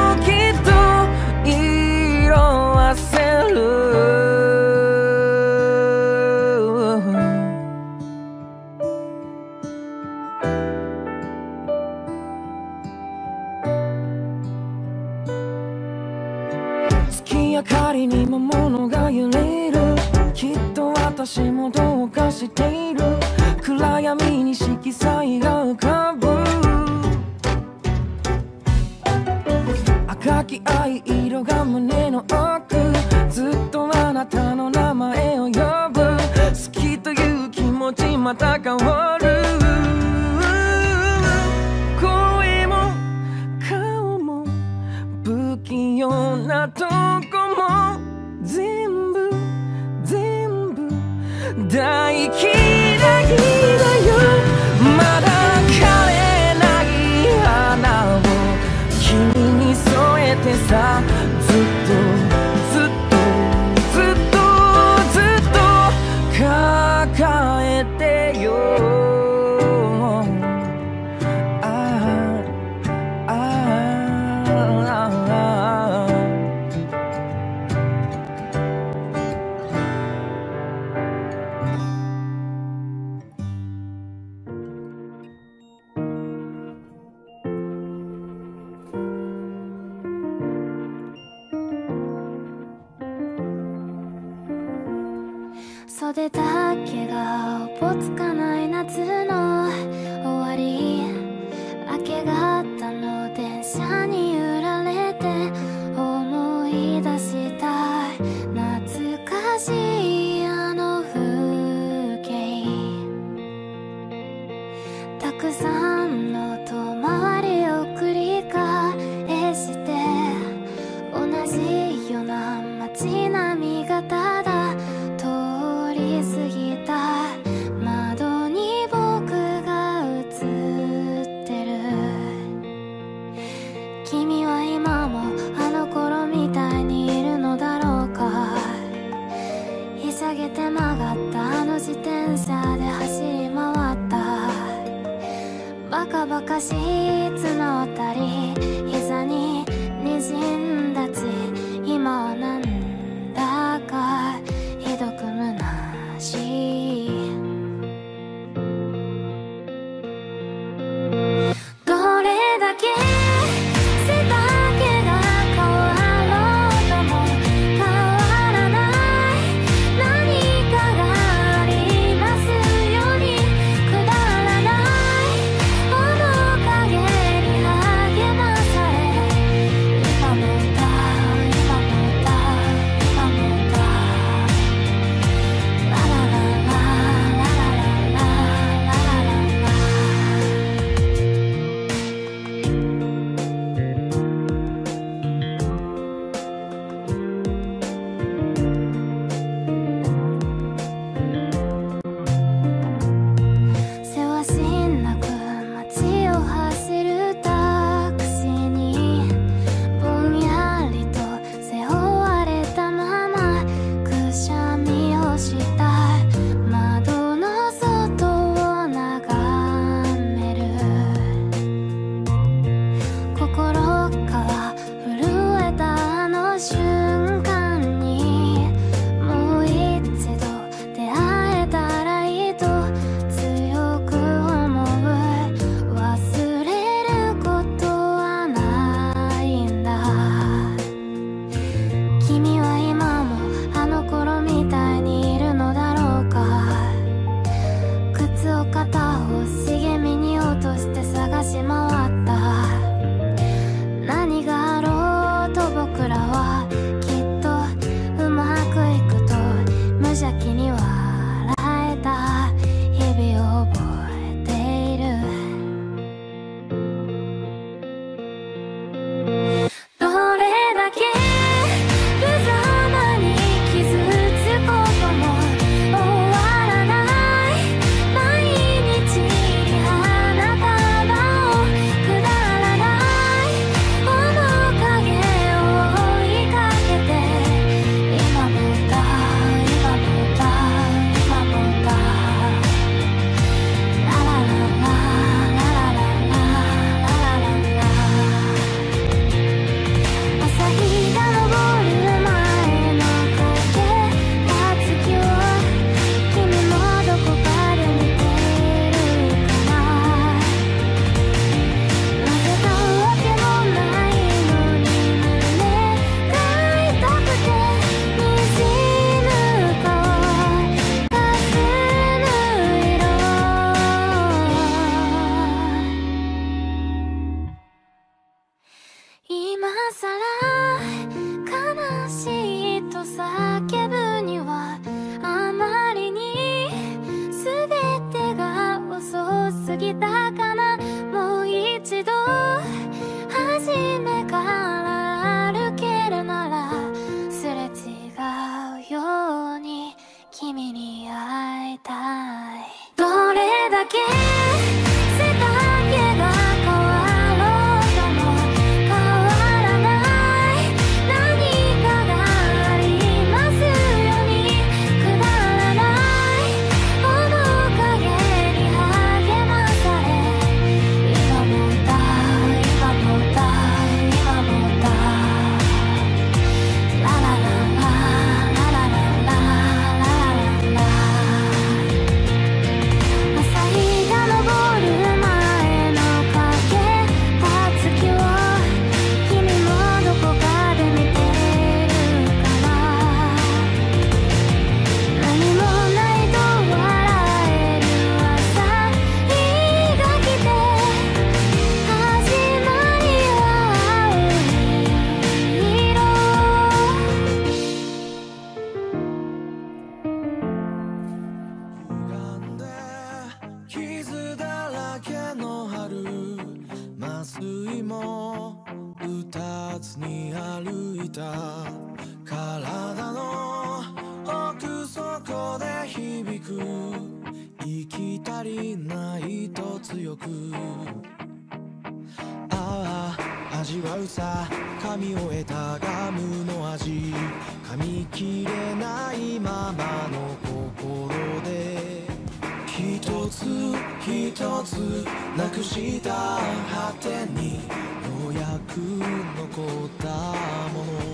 色あせる。月明かりにも物が揺れる。きっと私もどうかしている。暗闇に色彩が浮かぶ。赤き愛色が胸の奥。ずっとあなたの名前を呼ぶ。好きという気持ちまた変わる。声も顔も不器用なとこも全部全部大嫌いだよ。まだ枯れない花を君に添えてさ、ずっとずっとずっとずっと抱えてよ。ああああ袖だけがおぼつかない夏の終わり。明け方の電車に揺られて思い出したい。懐かしいあの風景。たくさんの遠回りを繰り返して同じような街並みがただ通り過ぎた。窓に僕が映ってる。君は今もあの頃みたいにいるのだろうか。 昔募ったり膝ににじんだち、今はなんだかひどく虚しい。どれだけ背丈が変わろうとも変わらない何かがありますように、くだらない面影に励まされ、今も歌う今も歌う今も歌う、ラララララララララララ。せわしなく街を走るタクシーに、ぼんやりと背負われたままくしゃみをした窓の外を眺める。心から震えたあの瞬間に、もう一度出会えたらいいと強く思う。忘れることはないんだ。君は今もあの頃みたいにいるのだろうか。靴を片方茂みに落として探し回った。何があろうと僕らはきっとうまくいくと無邪気に笑えた日々を覚えている。どれだけ無様に傷つくことも終わらない毎日に花束をくだらない面影を追いかけて、今も歌う今も歌う今も歌う、ララララララララララララ。朝日が昇る前の影が月を君もどこかで見ているかな。なぜかわけもないのに胸が痛くてにじむ顔、霞む色。今さら悲しいと叫ぶにはあまりに全てが遅すぎたかな。もう一度初めから歩けるなら、すれ違うように君に会いたい。どれだけ背丈が変わろうとも変わらない何かがありますように、くだらない面影に励まされ、今も歌う今も歌う今も歌う、ラララララララララララ。朝日が昇る前の影が月を君もどこかで見ているかな。何もないと笑える朝日が来て、始まりは青い色。 歪んで傷だらけの春、麻酔も打たずに歩いた。体の奥底で響く息足りないと強く、ああ味わうさ噛み終えたガムの味、噛み切れないままの心で一つ一つなくした果てにようやく残ったもの、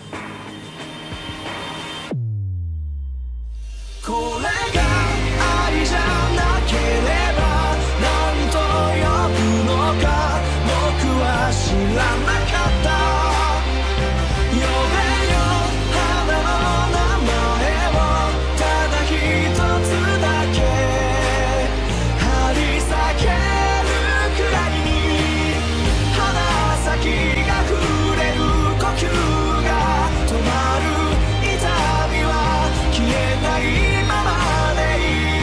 これが愛じゃなければ何と呼ぶのか僕は知らなかった。呼べよ花の名前をただ一つだけ張り裂けるくらいに鼻先が触れる呼吸が止まる痛みは消えないままでいい。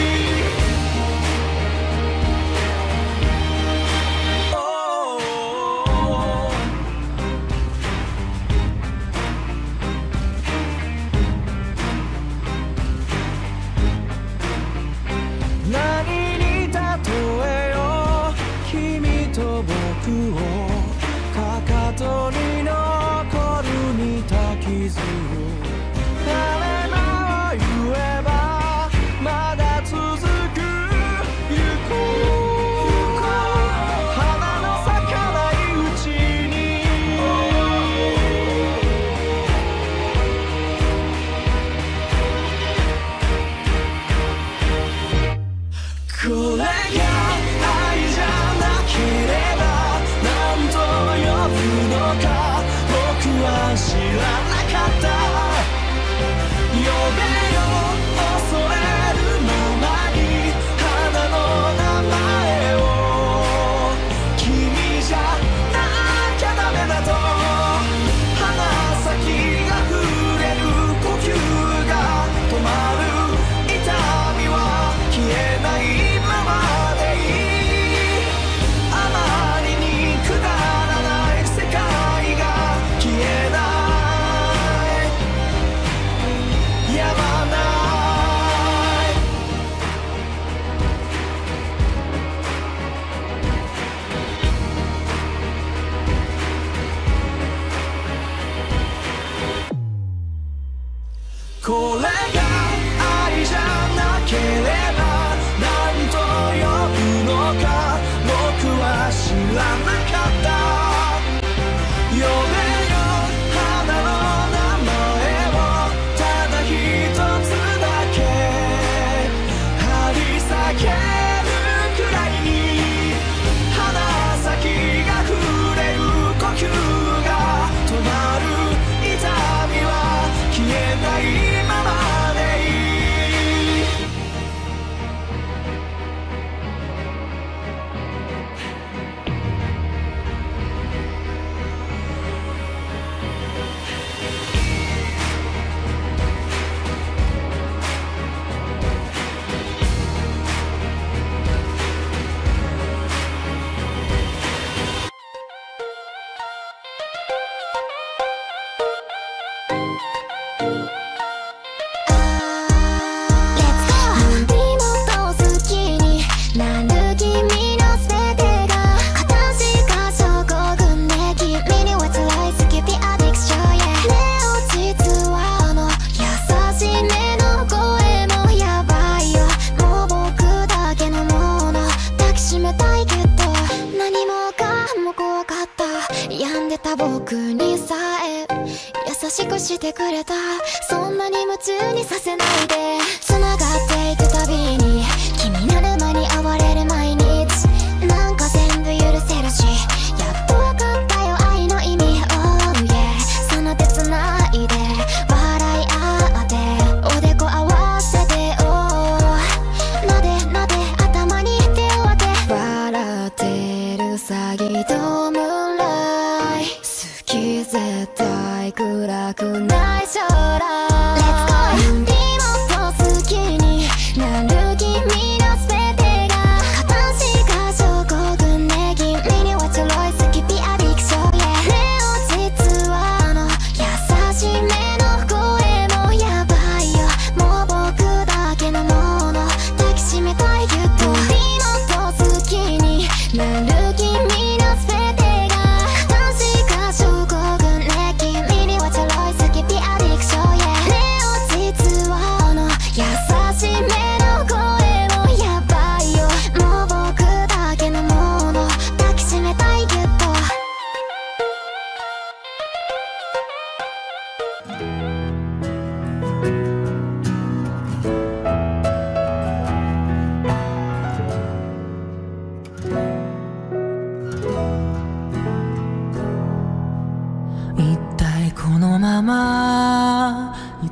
何に例えよう君と僕を、かかとに残る似た傷を誰も言えばまだ続く行こう花の咲かないうちにこれが愛じゃなければ何と呼ぶのか僕は知らなかった。呼べよ恐れるままに花の名前を、君じゃなきゃダメだと鼻先が触れる呼吸が止まる痛みは消えないままでいい。あまりにくだらない世界が消えないやまない。これが愛じゃなければ何と呼ぶのか僕は知らなかった。呼べよ花の名前をただ一つだけ張り裂けるくらいに鼻先が触れる呼吸が止まる痛みは消えないままでいい。 病んでた僕にさえ優しくしてくれた。そんなに夢中にさせないで。繋がっていくたびに気になる間に哀れる毎日。なんか全部許せるしやっとわかったよ愛の意味。 Oh yeah その手繋いで笑い合っておでこ合わせて Oh なでなで頭に手を当て笑ってる詐欺とムーンライ好き絶対暗くない将来 Let's go もっと好きに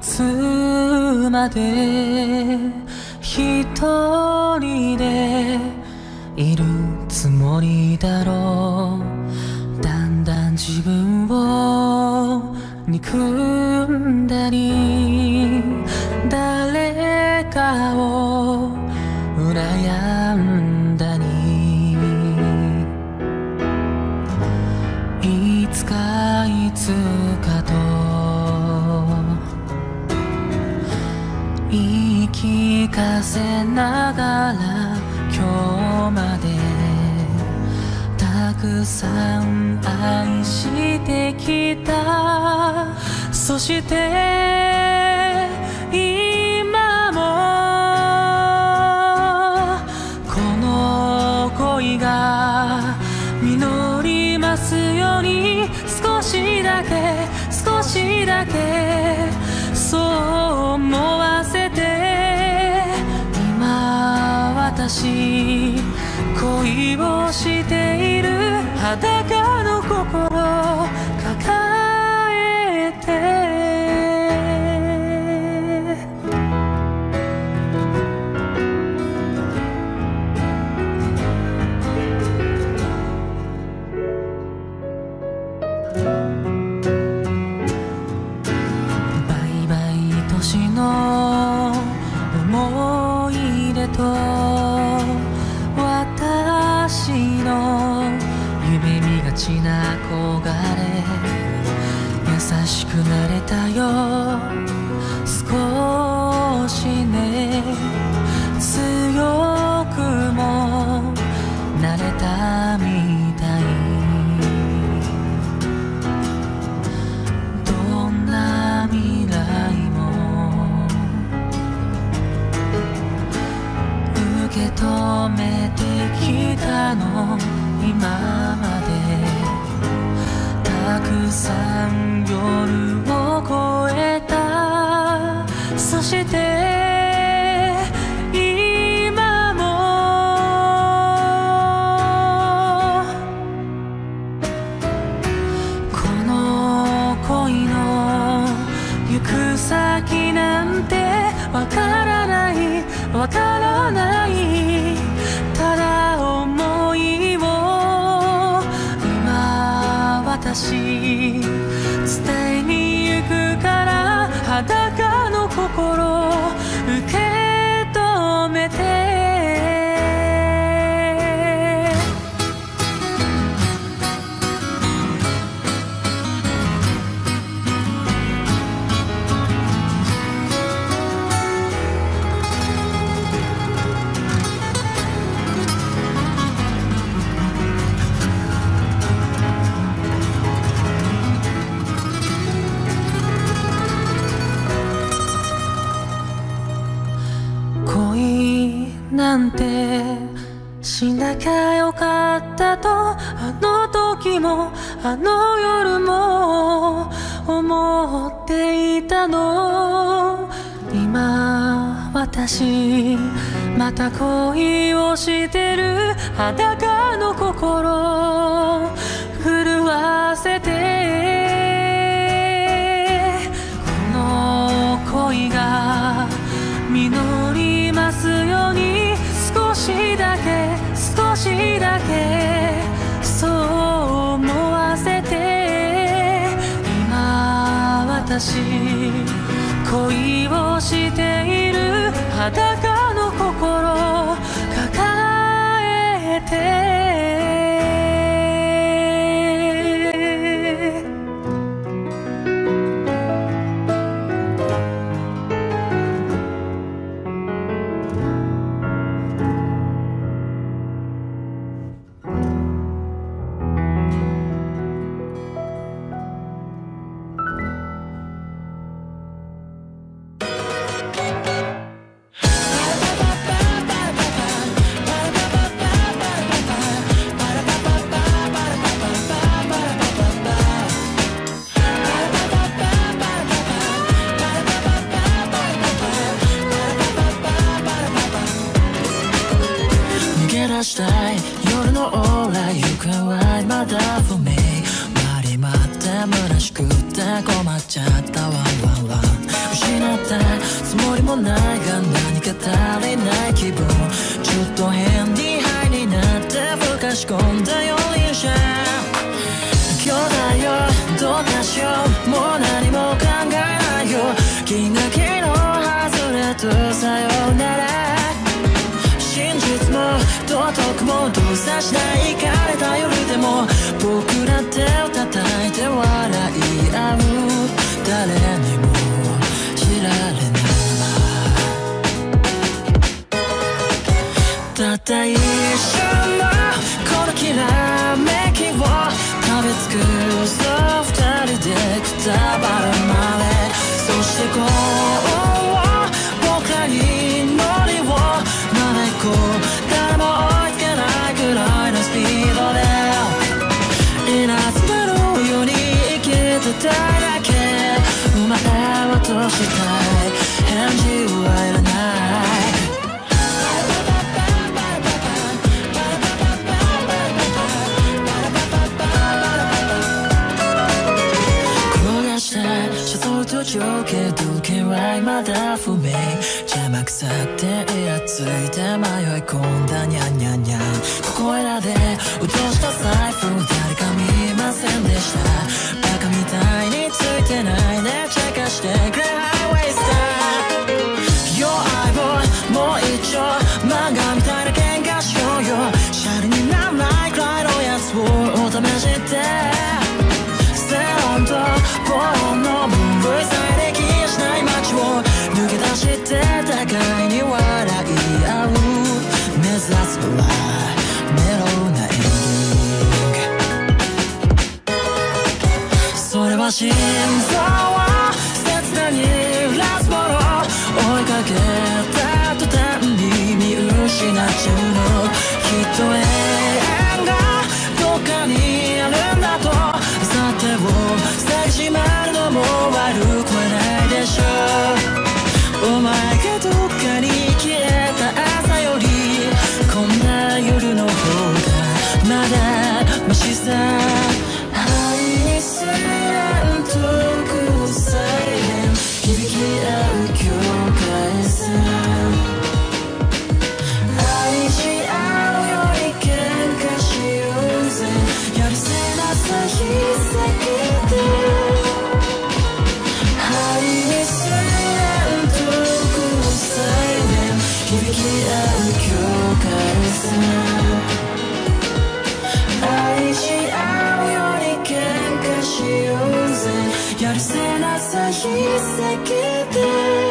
つまで一人でいるつもりだろう。だんだん自分を憎んだり誰かを羨んだり、いつかいつかと言い聞かせながら今日までたくさん愛してきた。そして今もこの恋が実りますように、少しだけ少しだけそう思わせて、今私恋をしている。裸の心抱えてバイバイ年の思い出と私の夢見がちな憧れ、優しくなれたよ少しね、強くもなれたみたい。どんな未来も受け止めてきたの、今までたくさん夜を越えた。そして今もこの恋の行く先なんてわからないわからない、ただ思いを今私伝えに行くから、裸の心受け止めて。なんてしなきゃよかったと、あの時もあの夜も思っていたの。今私また恋をしてる。裸の心震わせて、この恋が実りますように、少しだけ少しだけそう思わせて、今私恋をしている。裸の心抱えてしたい夜のオーラ You can ride my love for me 割り待って虚しくて困っちゃったワンワンワン失もないが何か足りない気分、ちょっと変にハイになってふかし込んだよりじゃ今日だよどうかしようもう何も考えないよ気が気の外れとさよなら真実も道徳も動作しないかれた夜でも僕ら手を叩いて笑い合う誰にも知られないたった一瞬のこのきらめきを食べ尽くそう二人でくたばるまでそしてこう僕らにノリをまだ行こう誰も追いつけないくらいのスピードで稲妻のように生きてたいだけお前はどうしたい返事はいらない情景時計は未だ不明邪魔くさってイラついて迷い込んだニャンニャンニャンここいらで落とした財布誰か見ませんでしたバカみたいについてないねチェックしてくれハイウェイスター Your eyeball もう一丁漫画みたいな喧嘩しようよシャレにならないくらいのやつをお試してセロンとボーンの分類最適しない街を抜け出して互いに笑い合う目指すはメロなエンディングそれは心臓を切なにラスボロ追いかけた途端に見失っちゃうのきっと永遠がどっかにあるんだとさてを探し回るのも悪くはないでしょうお前がどっかに消えた朝よりこんな夜の方がまだマシさハイスラントクサイレン響き合う境界線愛し合うより喧嘩しようぜやるせなさ日先でハイスラントクサイレン響き合う境界線愛し合うより喧嘩しようぜやるせなさ日先で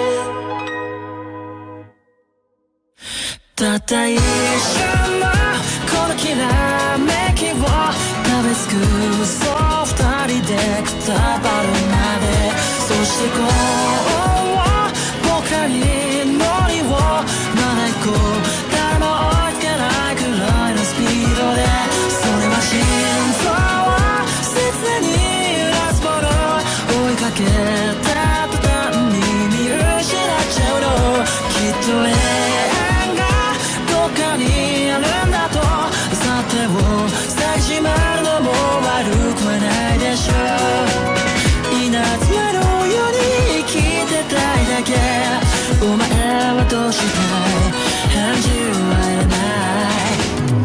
たった一瞬のこのきらめきを食べ尽くそう二人でくたばるまでそしてこう僕らにノリをまだ行こう誰も追いつけないくらいのスピードでそれは心臓を切に揺らすもの追いかけた途端に見失っちゃうのきっと永遠がどっかにあるんだとさてを探し回るのも悪くはないでしょう稲妻のように生きてたいだけお前はどうしたい返事はいらない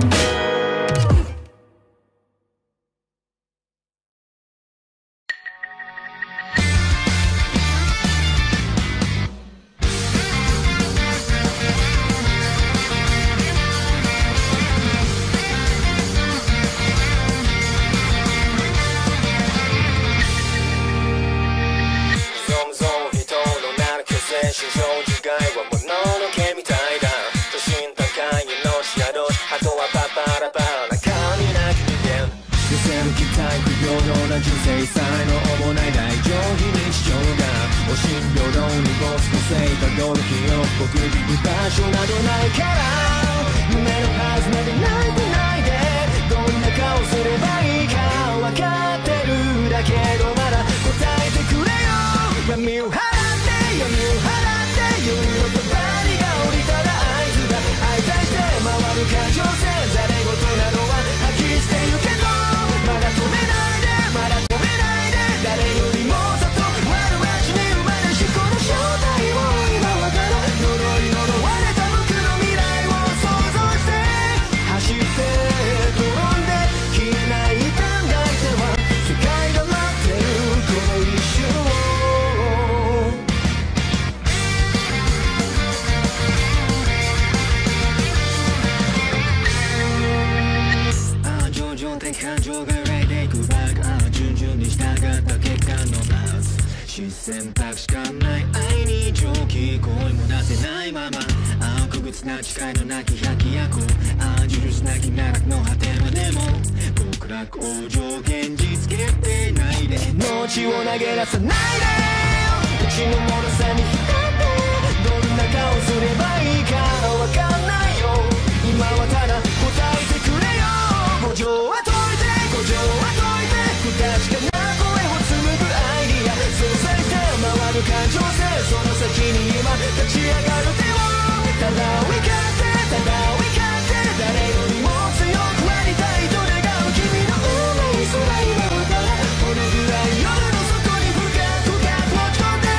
心情自害はもののけみたいだ都心高いのし宿あとはパパラパラ中身なき人間寄せる期待不平等な人生さえの主ない大上非日常がお心平等にボスのせいたどる日を僕居場所などないから夢のはずまで泣いてないでどんな顔すればいいか分かってるだけどまだ答えてくれよ闇を払って闇を払って夜のとばりが降りたら合図だ相対して回る感情線ざれ言などは吐き捨てるけどまだ止めないでまだ止めないで誰よりもずっと悪口に生まれしこの正体を今わからつな誓いのなき百鬼夜行暗示なき奈落の果てまでも極楽往生現実決定ないで命を投げ出さないで打ちのもろさに浸ってどんな顔すればいいかわかんないよ今はただ答えてくれよ五条は解いて五条は解いて不確かな声を紡ぐアイディアそうされて回る感情性その先に今立ち上がる手をただ追いかけただ追いかけ誰よりも強くありたいと願う君の運命空今はただこのぐらい夜の底に深く深く落ち込んで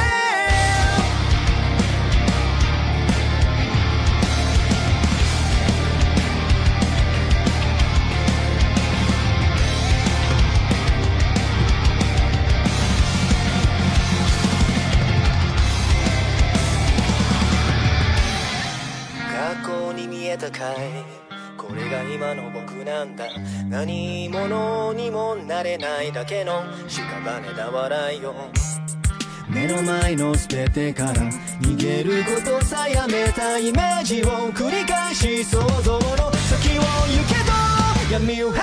過去に見えたかいこれが今の僕なんだ何者にもなれないだけの屍だ笑いを目の前の全てから逃げることさやめたイメージを繰り返し想像の先を行けと闇を払って闇を払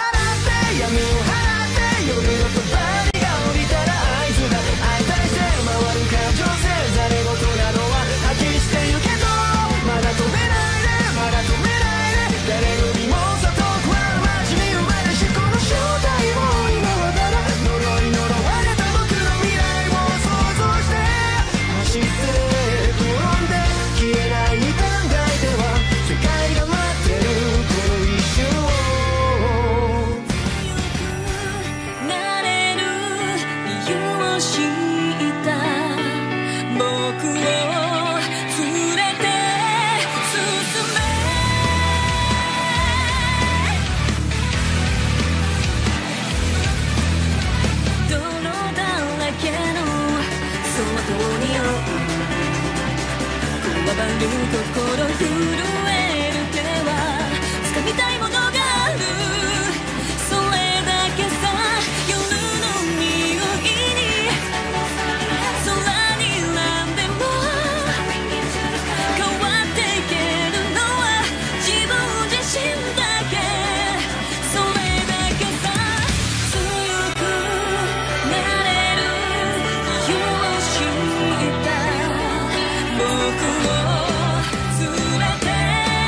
って夜のそばにが降りたら合図だ相対性回る感情性ざれ言などは吐き捨てゆけとまだ飛べないでまだ飛べないで誰よりもさ遠くある街に生まれしこの正体も今はただ呪い呪われた僕の未来を想像して走って転んで消えない短大では世界が待ってるこの一瞬を強くなれる理由を知った僕を連れて進め泥だらけのその通りをこわばる心震える手は掴みたいものがあるそれだけさ夜の匂いに空に何でも変わっていけるのは自分自身だけそれだけさ強くなれる理由を知った僕を連れて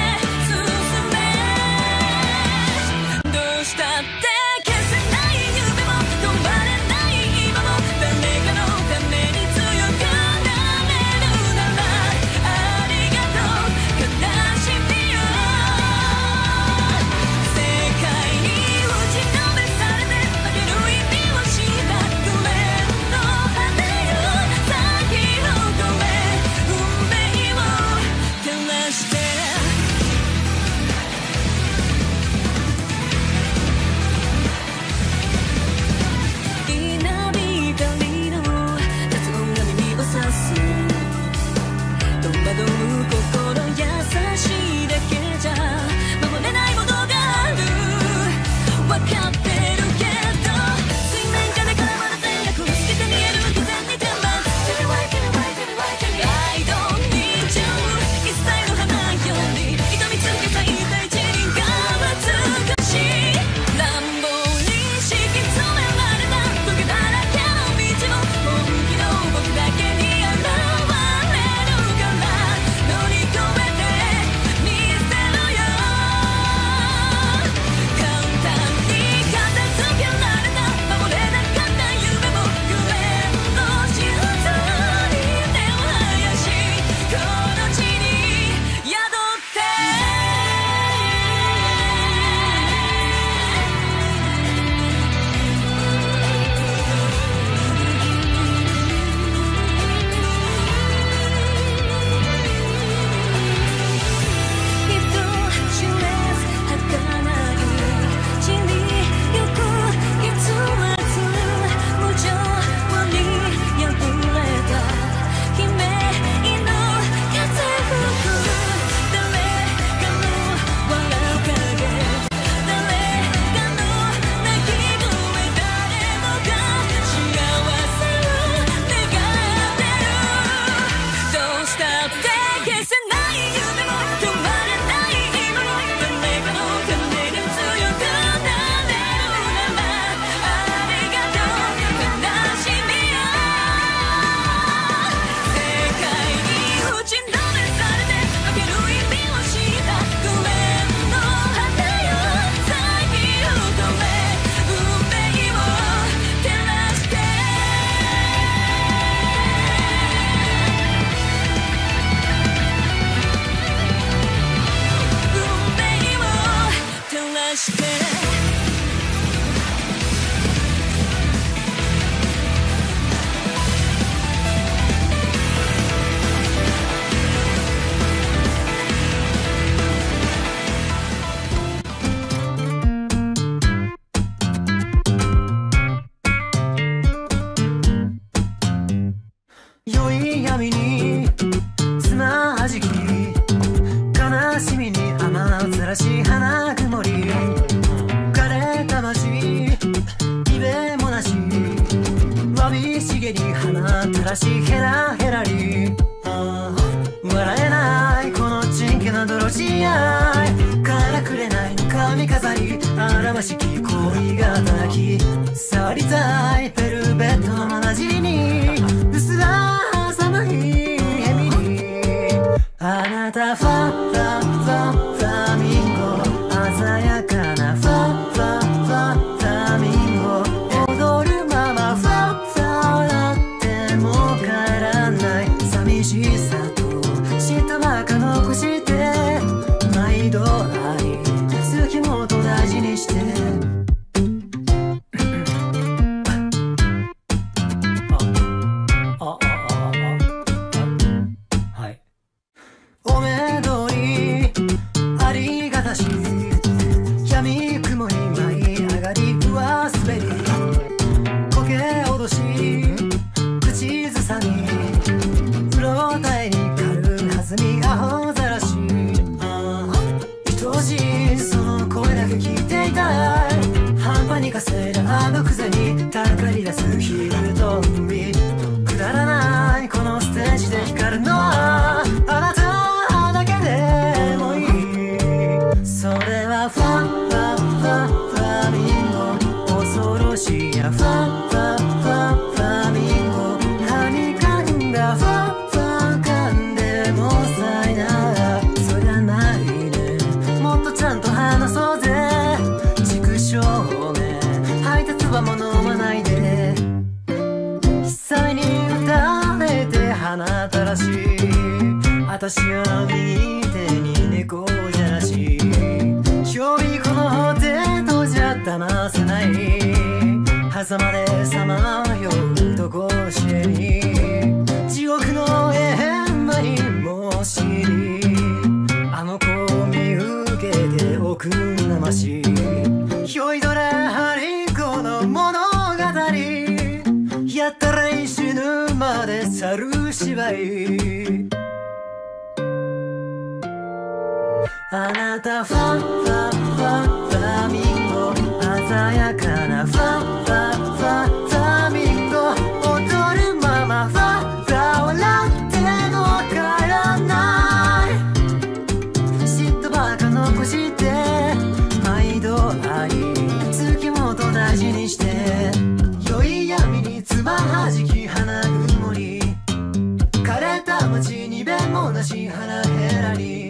新しい花曇り枯れた街イベもなしわびしげに放ったらしヘラヘラり笑えないこのちんけな泥仕合からくれないの髪飾り表しき恋がたき触りたいベルベットのまなじりに薄ら寒いヘミにあなたファファファファミンゴ鮮やかなファファファファミンゴ踊るままファファ笑っても帰らない寂しさと嫉妬ばか残して毎度あり好きもと大事にしてお目通りありがたし闇雲に舞い上がり上滑り苔脅し口ずさみうろたえに軽弾みアホざらし愛おしいその声だけ聞いていたい半端に稼いだあのくぜにたかり出すヒールと海くだらないこのステージで光るのはあなたでもいいそれはファファファファミンゴ恐ろしいやファファファファミンゴはにかんだファファかんでもさいなそりゃないねもっとちゃんと話そうぜ畜生ね配達はもう飲まないで久々に歌えて花たらし私は右手に猫じゃらし今日この手とじゃ騙せない狭間でさまようとこしえに地獄の閻魔にもしあの子を見受けておくんなましひょいどれはりこの物語やったら死ぬまで猿芝居あなたファファファファミンゴ鮮やかなファファファファミンゴ踊るままファファ笑っても帰らない嫉妬ばか残して毎度あり月もと大事にして良い闇につまはじき花曇り枯れた街に弁もなし腹減らり